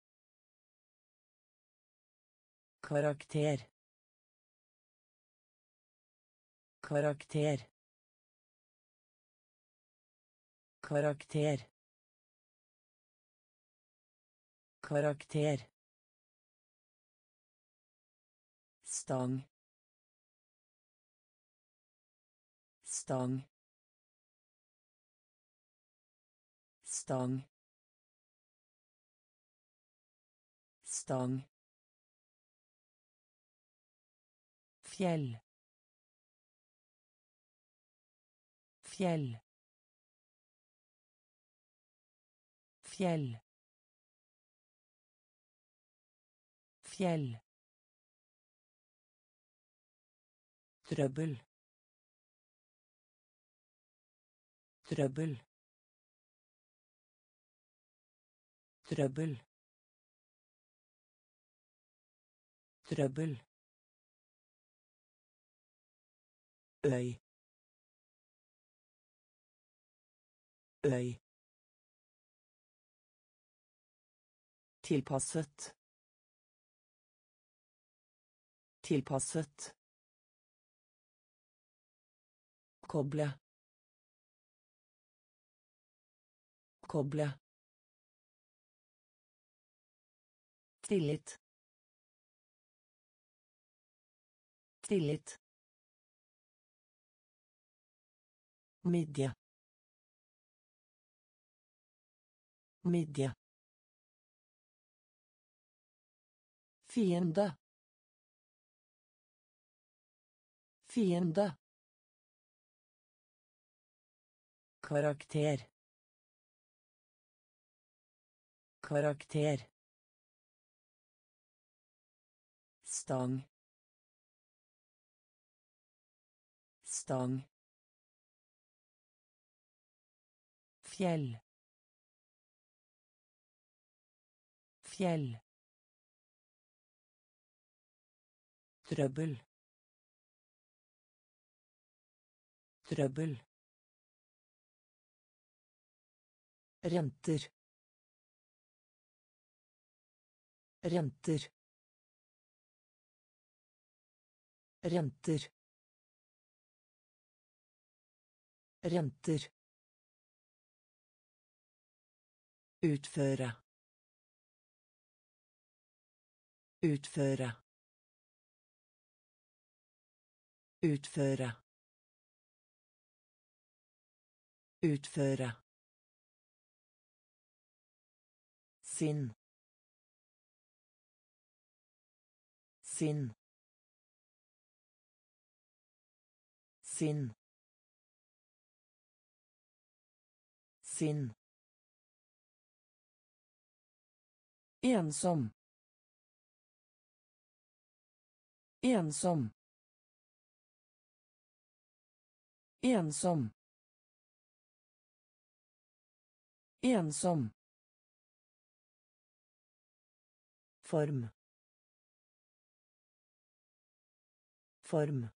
Karakter. Karakter. Karakter. Karakter. Stang. Stang. Stang. Stang. Fjell. Fjell. Fjell. Fjell. Trøbbel. Trøbbel. Trøbbel. Trøbbel. Øy. Øy. Tilpasset. Tilpasset. Koble. Koble. Tillit. Tillit. Midje. Midje. Fiende. Fiende. Karakter. Karakter. Stang. Stang. Fjell. Fjell. Trøbbel. Trøbbel. Renter. Renter. Renter. Renter. Utføre. Utføre. Utføre. Utføre. Sinn. Sinn. Sinn. Sinn. Ensom. Ensom. Ensom. Ensom. Form. Form.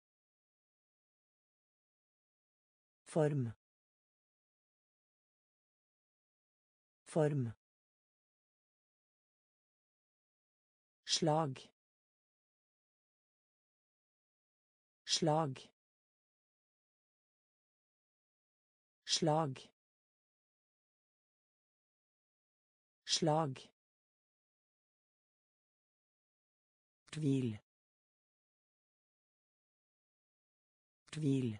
Form. Form. Slag. Slag. Slag. Slag. Tvil. Tvil.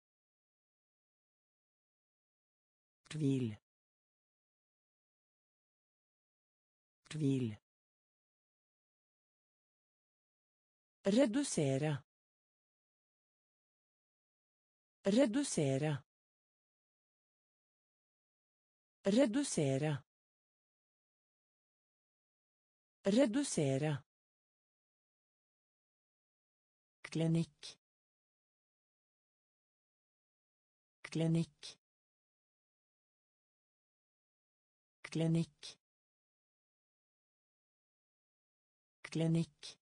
Tvil. Tvil. Redusere. Redusere. Redusere. Redusere. Klinikk. Klinikk. Klinikk. Klinikk.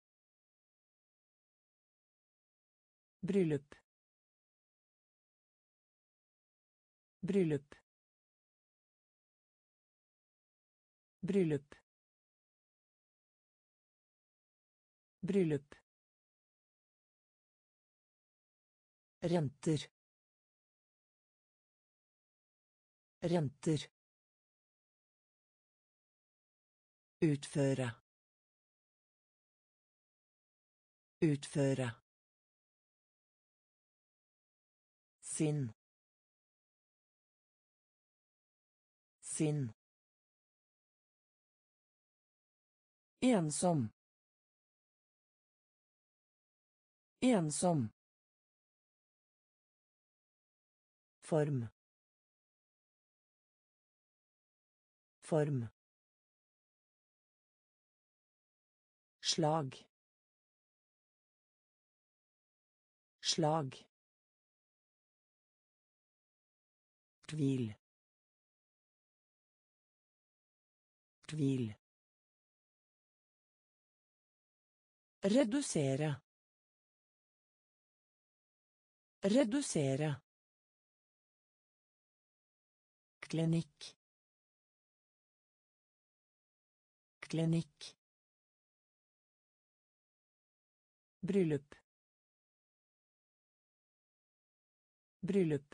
Bryllup. Bryllup. Bryllup. Bryllup. Renter. Renter. Utføre. Utføre. Sinn. Sinn. Ensom. Ensom. Form. Form. Slag. Slag. Tvil. Tvil. Redusere. Redusere. Klinikk. Klinikk. Bryllup. Bryllup.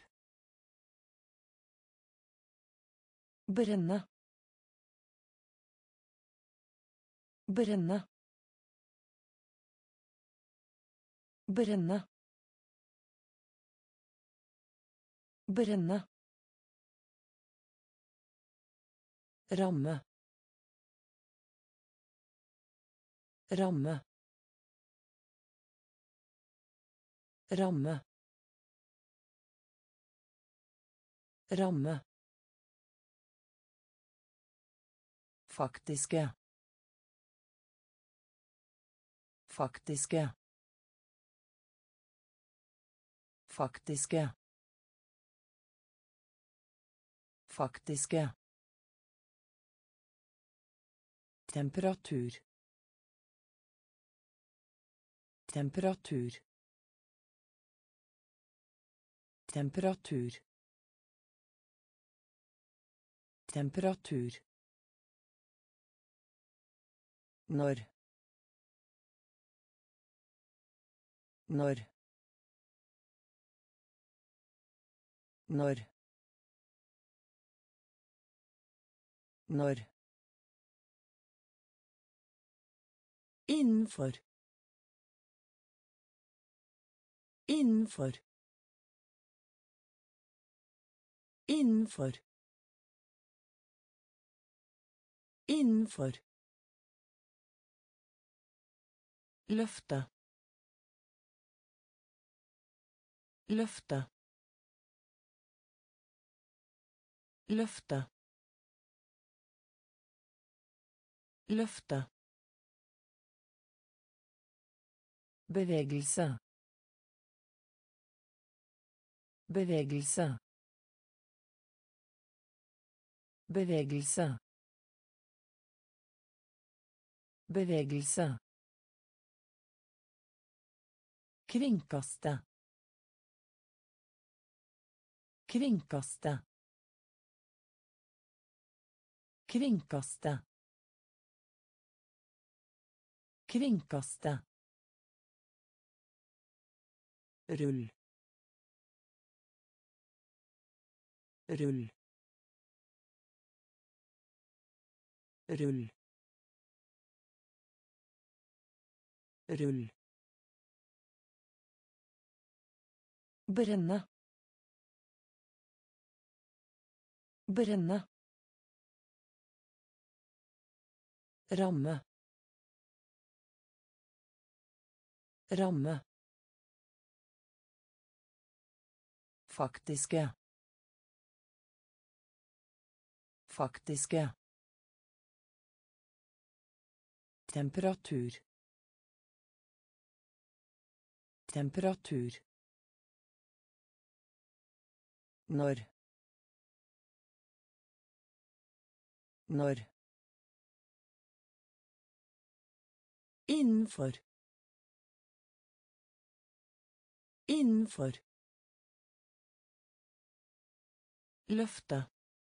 Brenne. Brenne. Brenne. Brenne. Ramme. Ramme. Ramme. Ramme. Faktiske. Faktiske. Faktiske. Faktiske. Temperatur. Temperatur. Temperatur. Temperatur. Når. Når. Når. Når. Innenfor. Innenfor. Innenfor. Innenfor. Løfte. Løfte. Løfte. Løfte. Bevegelse. Bevegelse. Bevegelse. Bevegelse. Kringkaste. Kringkaste. Kringkaste. Kringkaste. Rull. Rull. Rull. Rull. Brenne. Brenne. Ramme. Ramme. Faktiske. Faktiske. Temperatur. Temperatur. Når. Når. Innenfor. Innenfor. Løfte.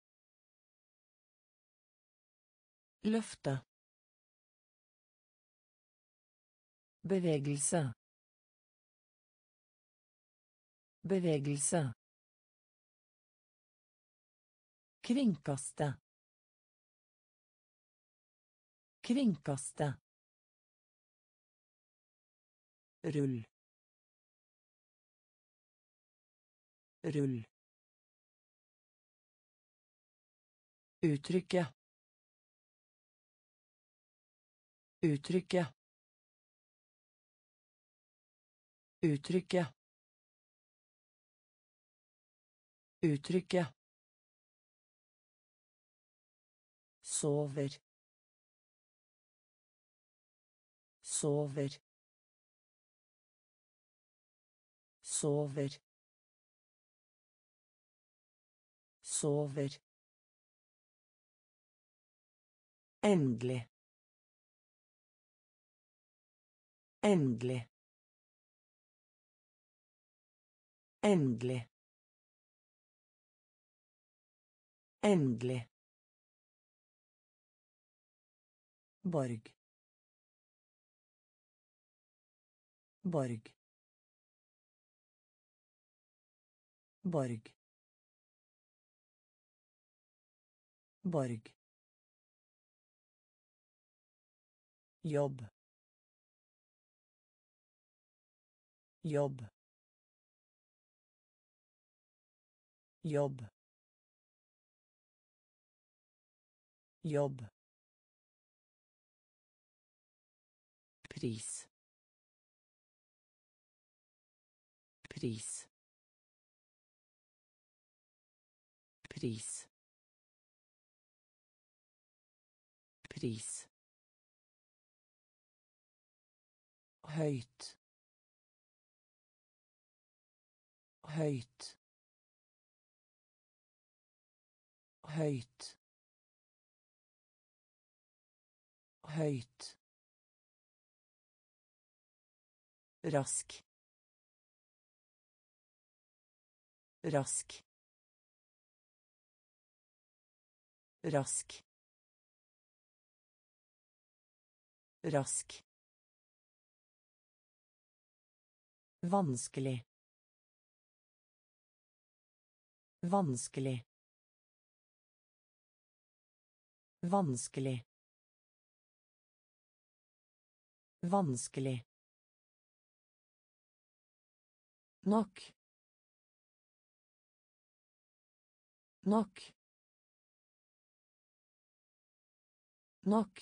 Løfte. Bevegelse. Bevegelse. Kringkaste. Kringkaste. Rull. Rull. Uttrykke. Uttrykke. Uttrykke. Uttrykke. Sover. Sover. Sover. Sover. Endelig. Endelig. Endelig. Endelig. Borg. Borg. Borg. Borg. Jobb. Jobb. Jobb. Jobb. Pris. Pris. Pris. Pris. Høyt. Høyt. Høyt. Høyt. Rask. Rask. Rask. Rask. Vanskelig. Vanskelig. Vanskelig. Vanskelig. Nok. Nok. Nok.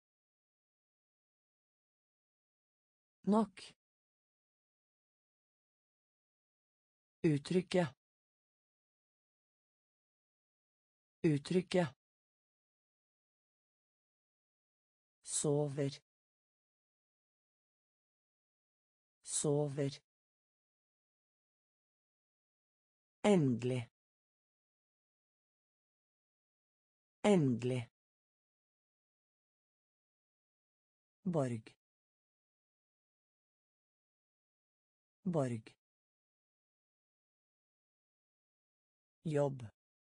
Nok. Uttrykke. Uttrykke. Sover. Sover. Endelig. Endelig. Borg. Borg. Jobb.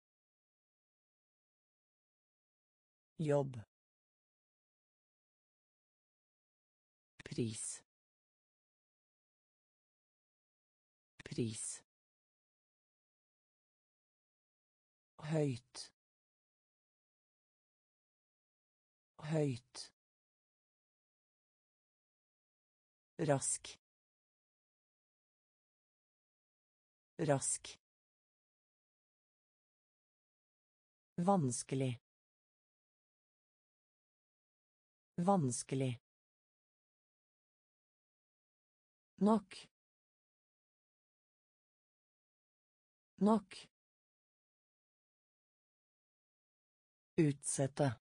Jobb. Pris. Pris. Høyt. Høyt. Rask. Rask. Vanskelig. Vanskelig. Nok. Nok. Utsette.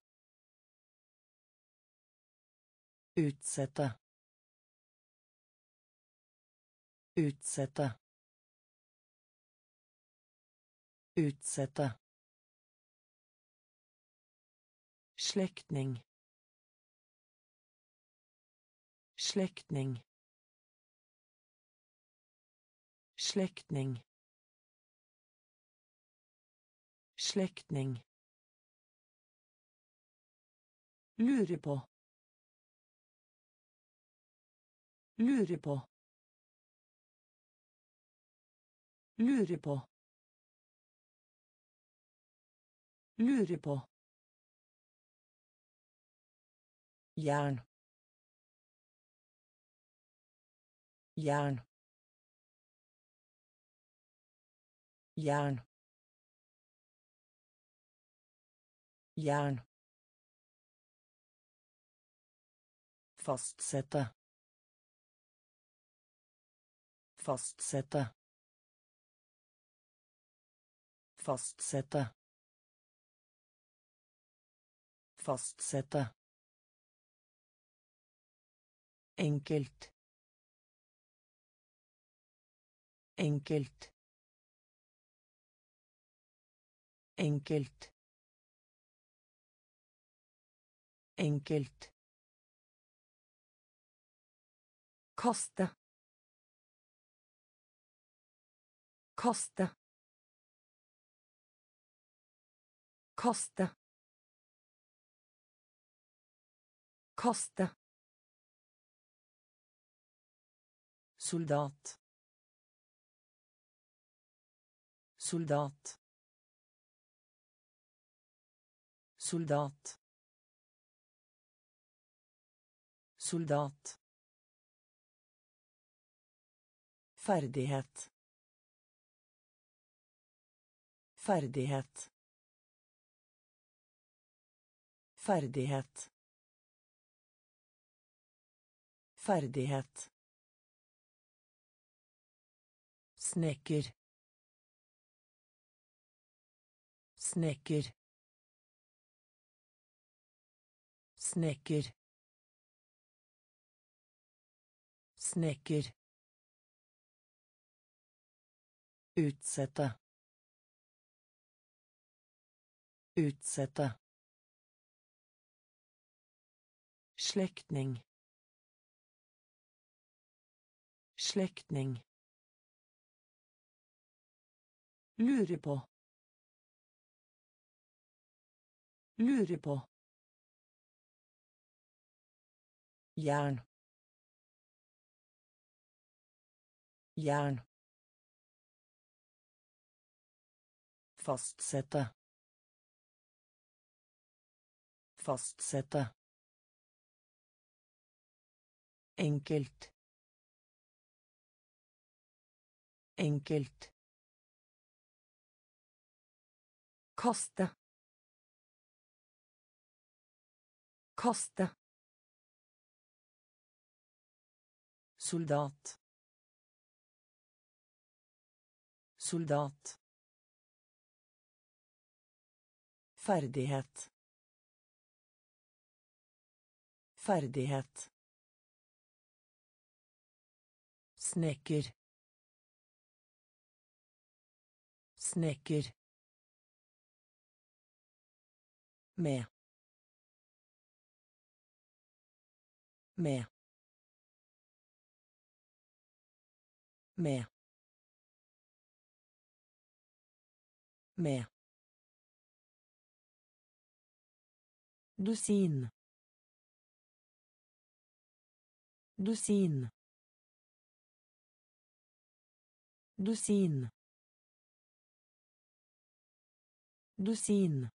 Utsette. Utsette. Utsette. Slektning. Slektning. Slektning. Slektning. Lure på. Lure på. Lure på. Lure på. Jern. Jern. Jern. Jern. Fastsette. Fastsette. Fastsette. Fastsette. Enkelt. Enkelt. Enkelt. Enkelt. Kaste. Kaste. Kaste. Kaste. Soldat. Soldat. Soldat. Soldat. Ferdighet. Ferdighet. Ferdighet. Ferdighet. Snekker. Snekker. Snekker. Snekker. Utsette. Utsette. Slektning. Slektning. Lure på. Lure på. Jern. Jern. Fastsette. Fastsette. Enkelt. Enkelt. Kaste. Kaste. Soldat. Soldat. Ferdighet. Ferdighet. Snekker. Snekker. Med. Med. Med. Med. Dusin. Dusin. Dusin. Dusin.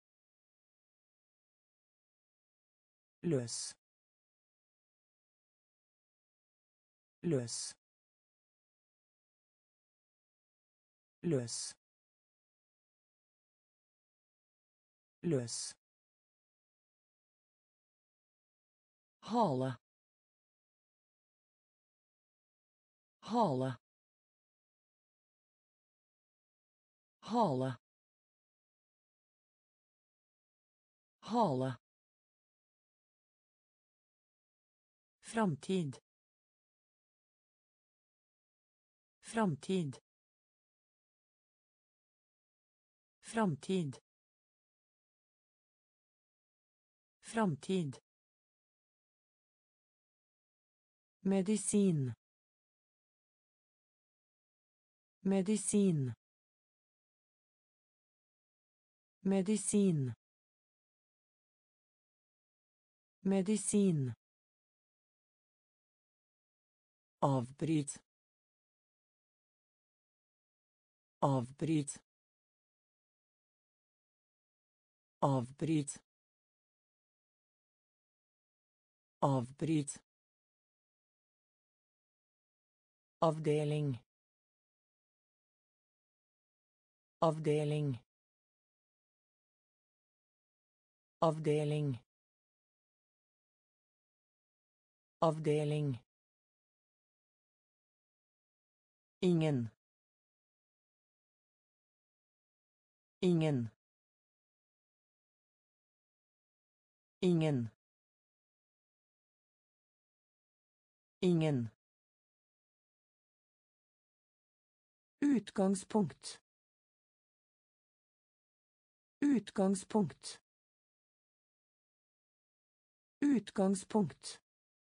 Løs. Løs. Løs. Løs. Hale. Hale. Hale. Hale. Framtid. Framtid. Framtid. Framtid. Medisin. Medisin. Medisin. Medisin. Avbryt. Avbryt. Avbryt. Avbryt. Avdeling. Avdeling. Avdeling. Avdeling. Ingen. Ingen. Ingen. Ingen. Utgangspunkt. Utgangspunkt. Utgangspunkt.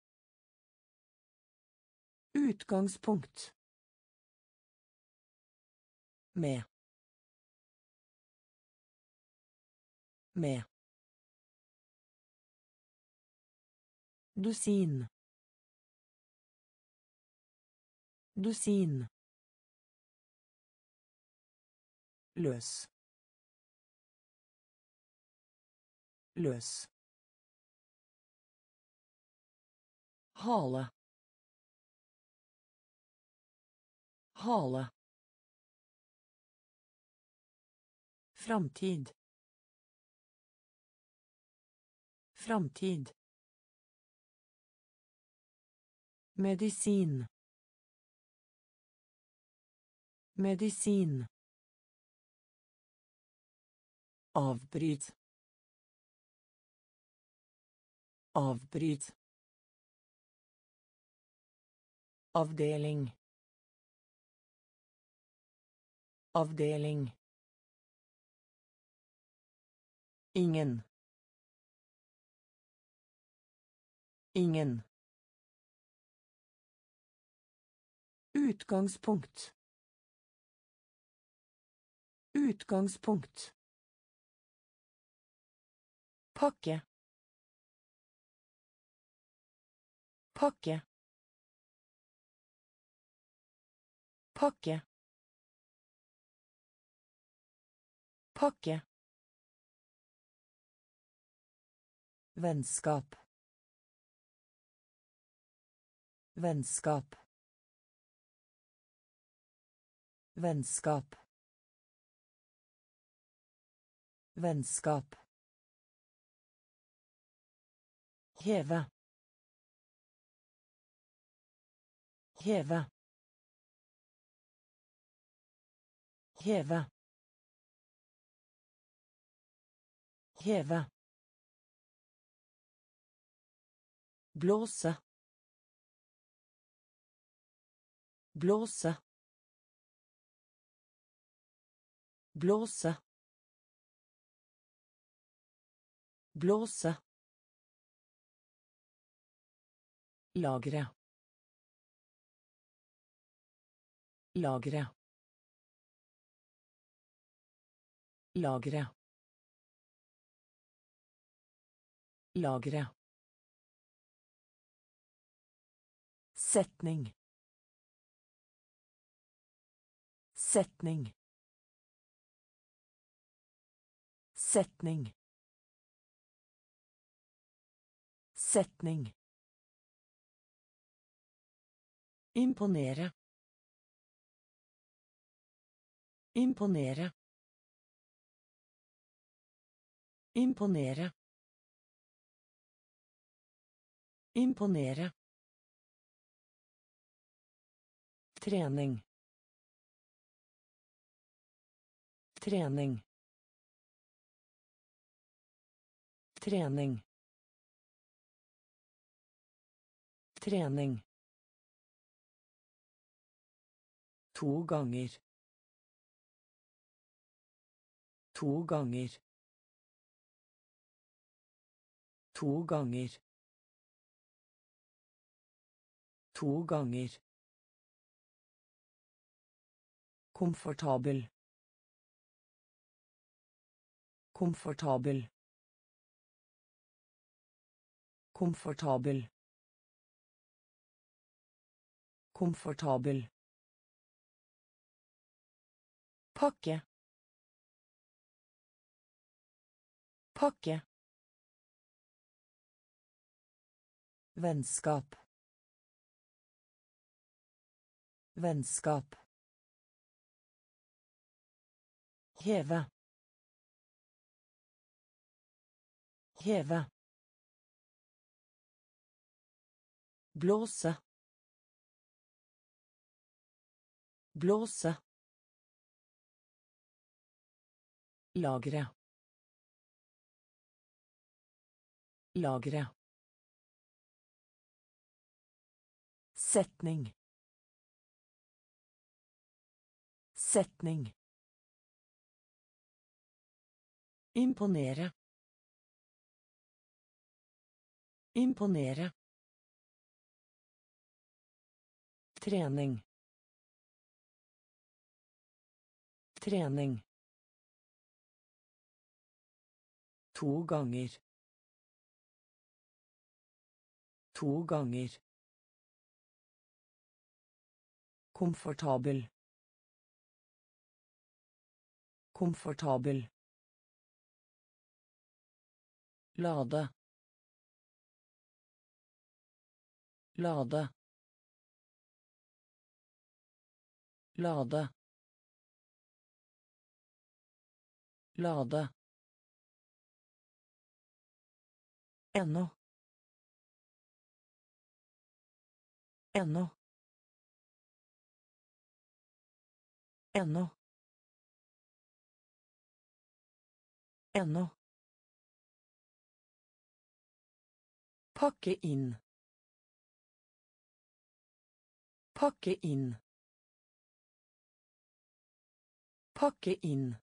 Utgangspunkt. Med. Med. Dusin. Dusin. Løs. Løs. Hale. Hale. Framtid. Framtid. Medisin. Medisin. Avbryt. Avbryt. Avdeling. Avdeling. Ingen. Ingen. Utgangspunkt. Utgangspunkt. Pakke. Pakke. Pakke. Pakke. Vennskap. Vennskap. Vennskap. Vennskap. Heve. Heve. Heve. Heve. Blåse. Blåse. Blåse. Blåse. Lagre. Lagre. Lagre. Lagre. Setning. Setning. Setning. Setning. Imponere. Imponere. Imponere. Imponere. Trening. Trening. Trening. Trening. 2 ganger. 2 ganger. 2 ganger. 2 ganger. Komfortabel. Komfortabel. Komfortabel. Komfortabel. Pakke. Pakke. Vennskap. Vennskap. Heve. Heve. Blåse. Blåse. Lagre. Lagre. Setning. Setning. Imponere. Imponere. Trening. Trening. 2 ganger. 2 ganger. Komfortabel. Komfortabel. Lade. Lade. Lade. Lade. Ennå. Ennå. Ennå. Ennå. Pakke inn. Pakke inn. Pakke inn.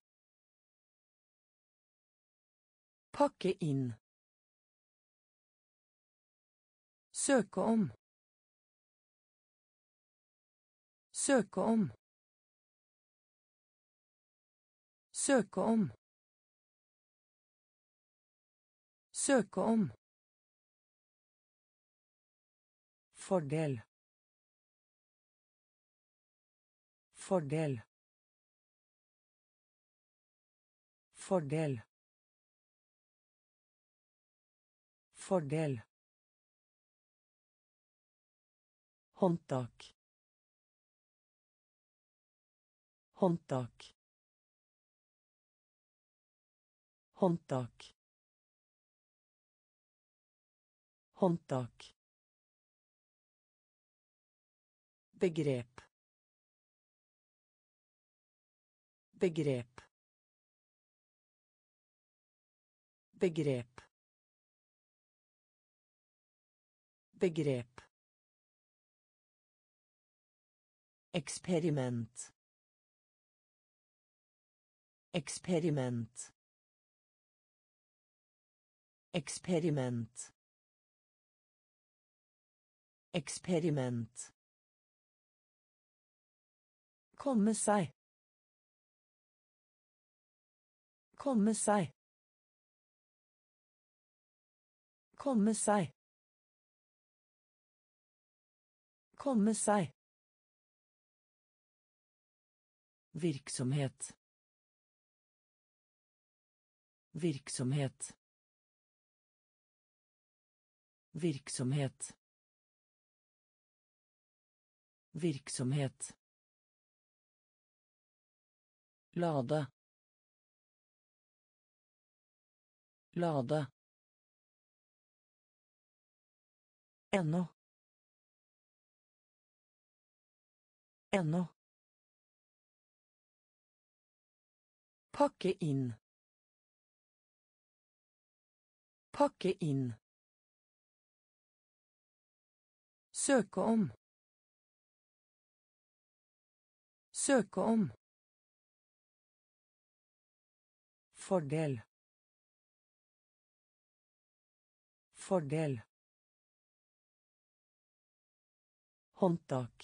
Pakke inn. Søke om. Søke om. Søke om. Søke om. Fordel. Fordel. Fordel. Fordel. Håndtak. Håndtak. Håndtak. Håndtak. Begrep. Begrep. Begrep. Begrep. Eksperiment. Eksperiment. Eksperiment. Eksperiment. Komme seg. Komme seg. Komme seg. Komme seg. Virksomhet. Virksomhet. Virksomhet. Virksomhet. Lade. Lade. Ennå. Ennå. Pakke inn. Pakke inn. Søke om. Søke om. Fordel. Fordel. Håndtak.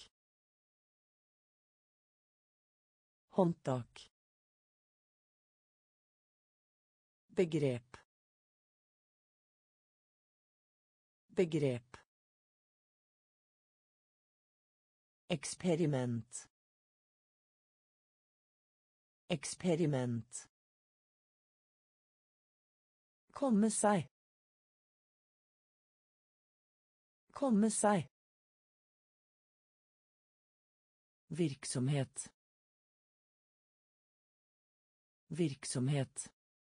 Håndtak. Begrep. Begrep. Eksperiment. Eksperiment. Komme seg. Komme seg. Virksomhet. Virksomhet.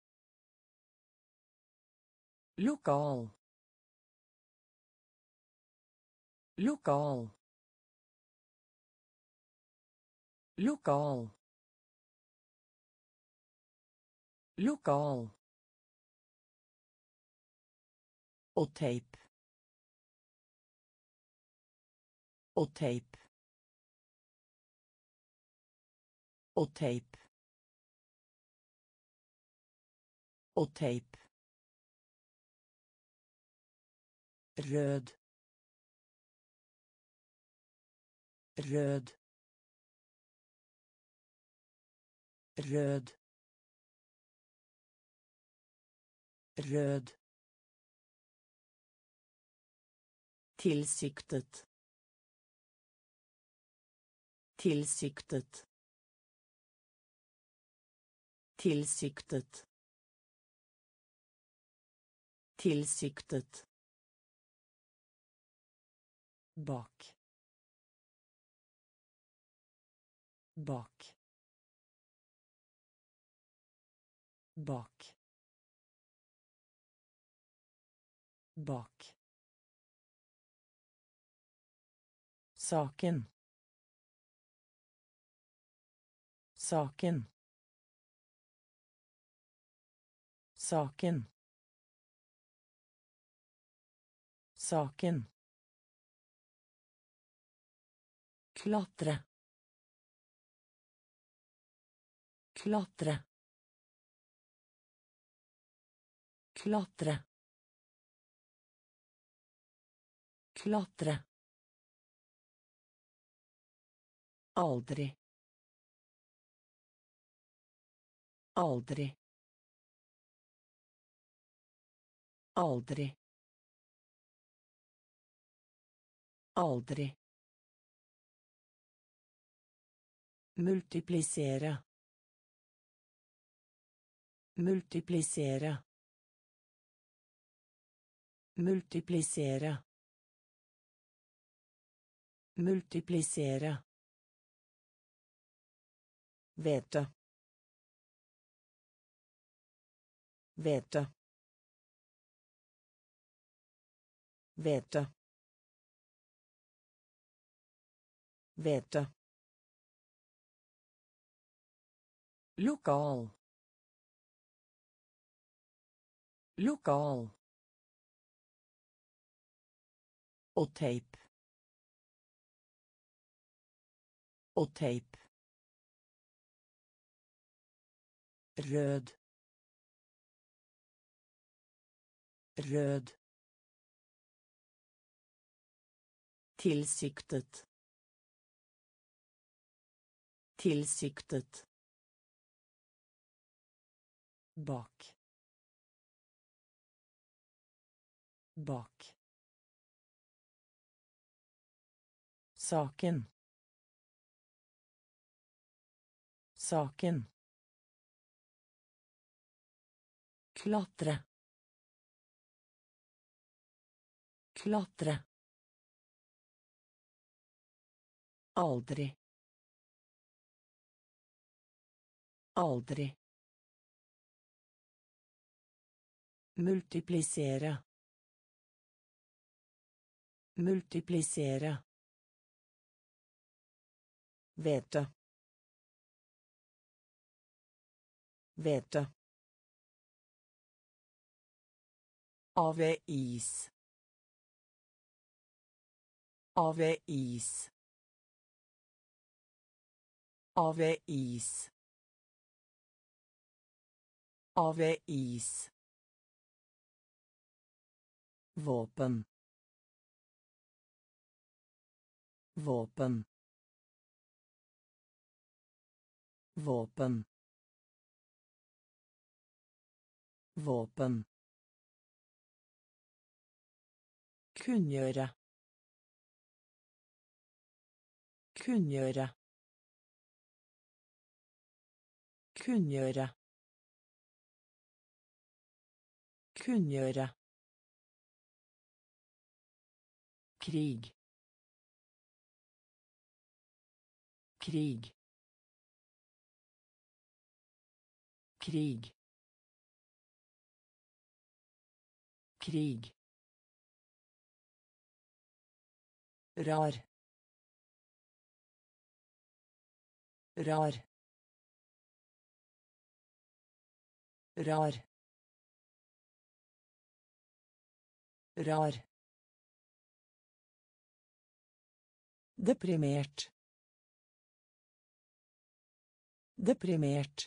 Lokal. Lokal. Lokal. Lokal. Og teip. Og teip. Og teip. Og teip. Rød. Rød. Rød. Rød. Tilsiktet. Tilsiktet. Tilsiktet. Tilsiktet. Bak. Bak. Bak. Bak. Saken. Saken. Saken. Saken. Klatre. Klatre. Klatre. Klatre. Aldri. Aldri. Aldri. Aldri. Multiplisere. Multiplisere. Multiplisere. Multiplisere. Vete. Vete. Vete. Vete. Lokal. Lokal. Og teip. Og teip. Rød. Rød. Tilsiktet. Tilsiktet. Bak. Bak. Saken. Saken. Klatre. Klatre. Aldri. Aldri. Multiplisere. Multiplisere. Vete. Vete. Avis. Avis. Avis. Avis. Våpen. Våpen. Våpen. Våpen. Kunngjøre. Kunngjøre. Kunngjøre. Kunngjøre. Krig. Krig. Krig. Krig. Rar. Rar. Rar. Rar. Deprimert. Deprimert.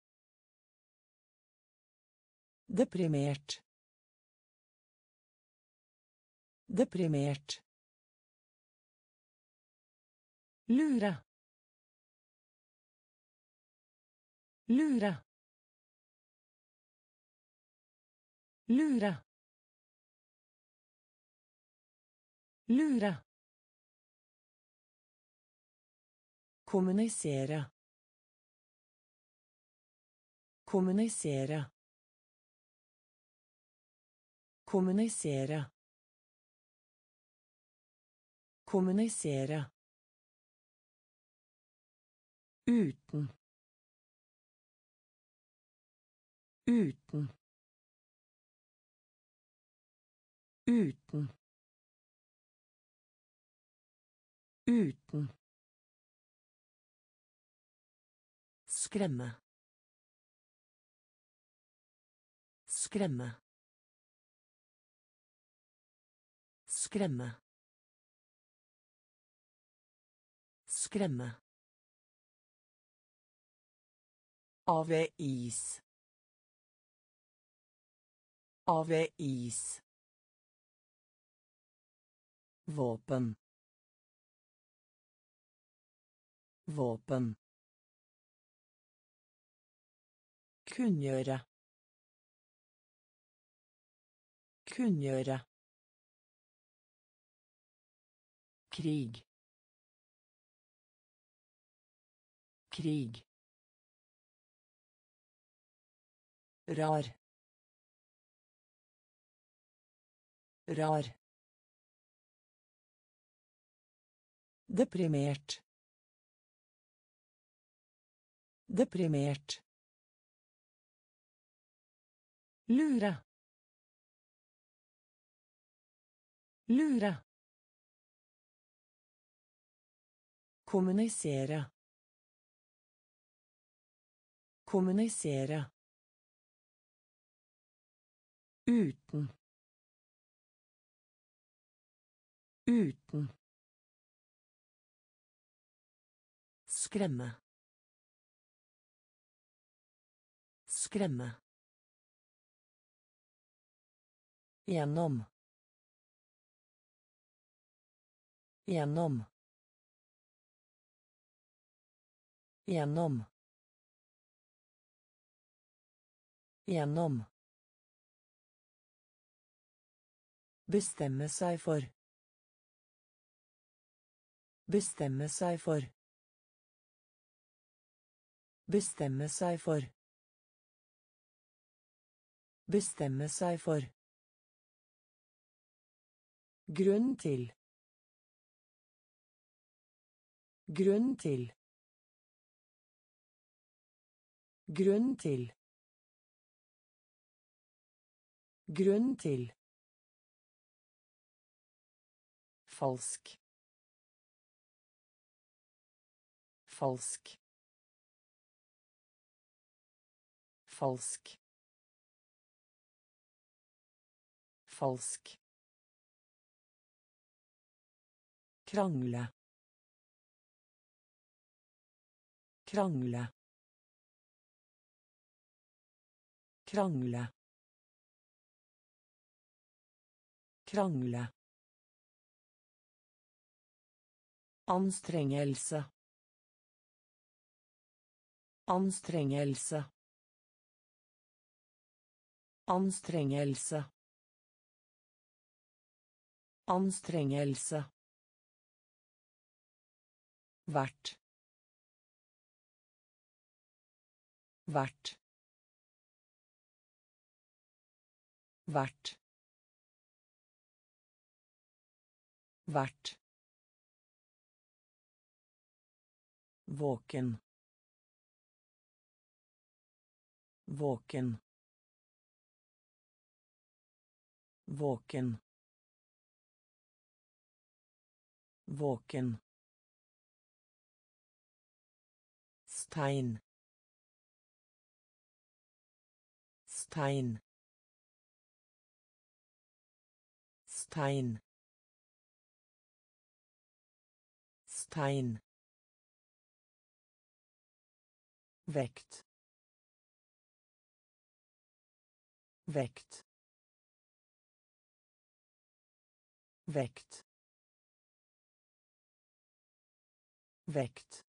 Deprimert. Deprimert. Lure. Lure. Lure. Lure. Kommunisere. Kommunisere. Kommunisere. Kommunisere. Uten. Uten. Uten. Uten. Skremme. Skremme. Skremme. Skremme. Avis. Avis. Våpen. Våpen. Kunngjøre. Kunngjøre. Krig. Krig. Rar. Rar. Deprimert. Deprimert. Lure. Lure. Kommunisere. Kommunisere. Uten. Uten. Skremme. Skremme. Gjennom. Gjennom. Gjennom. Gjennom. Bestemme seg for. Bestemme seg for. Bestemme seg for. Bestemme seg for. Grunn til. Grunn til. Grunn til. Grunn til. Falsk. Falsk. Falsk. Falsk. Krangle. Krangle. Krangle. Krangle. Anstrengelse. Anstrengelse. Anstrengelse. Anstrengelse. Hvert. Hvert. Hvert. Hvert. Våken. Våken. Våken. Våken. Stein. Stein. Stein. Stein. Vekt. Vekt. Vekt. Vekt.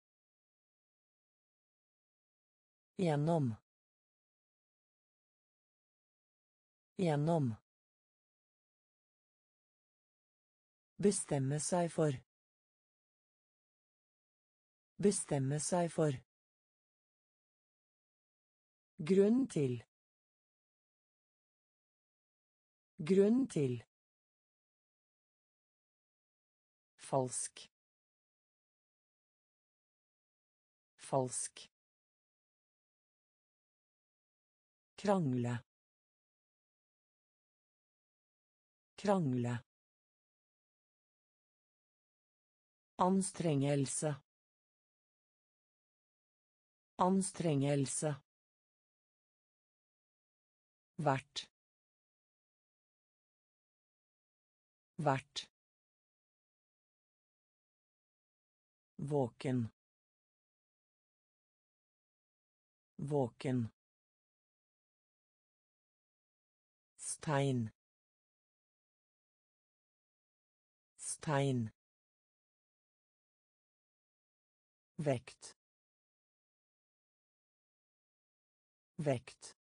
Gjennom. Gjennom. Bestemme seg for. Bestemme seg for. Grunn til. Grunn til. Falsk. Falsk. Krangle. Krangle. Anstrengelse. Anstrengelse. Hvert. Hvert. Våken. Våken. Stein. Stein. Vekt. Vekt.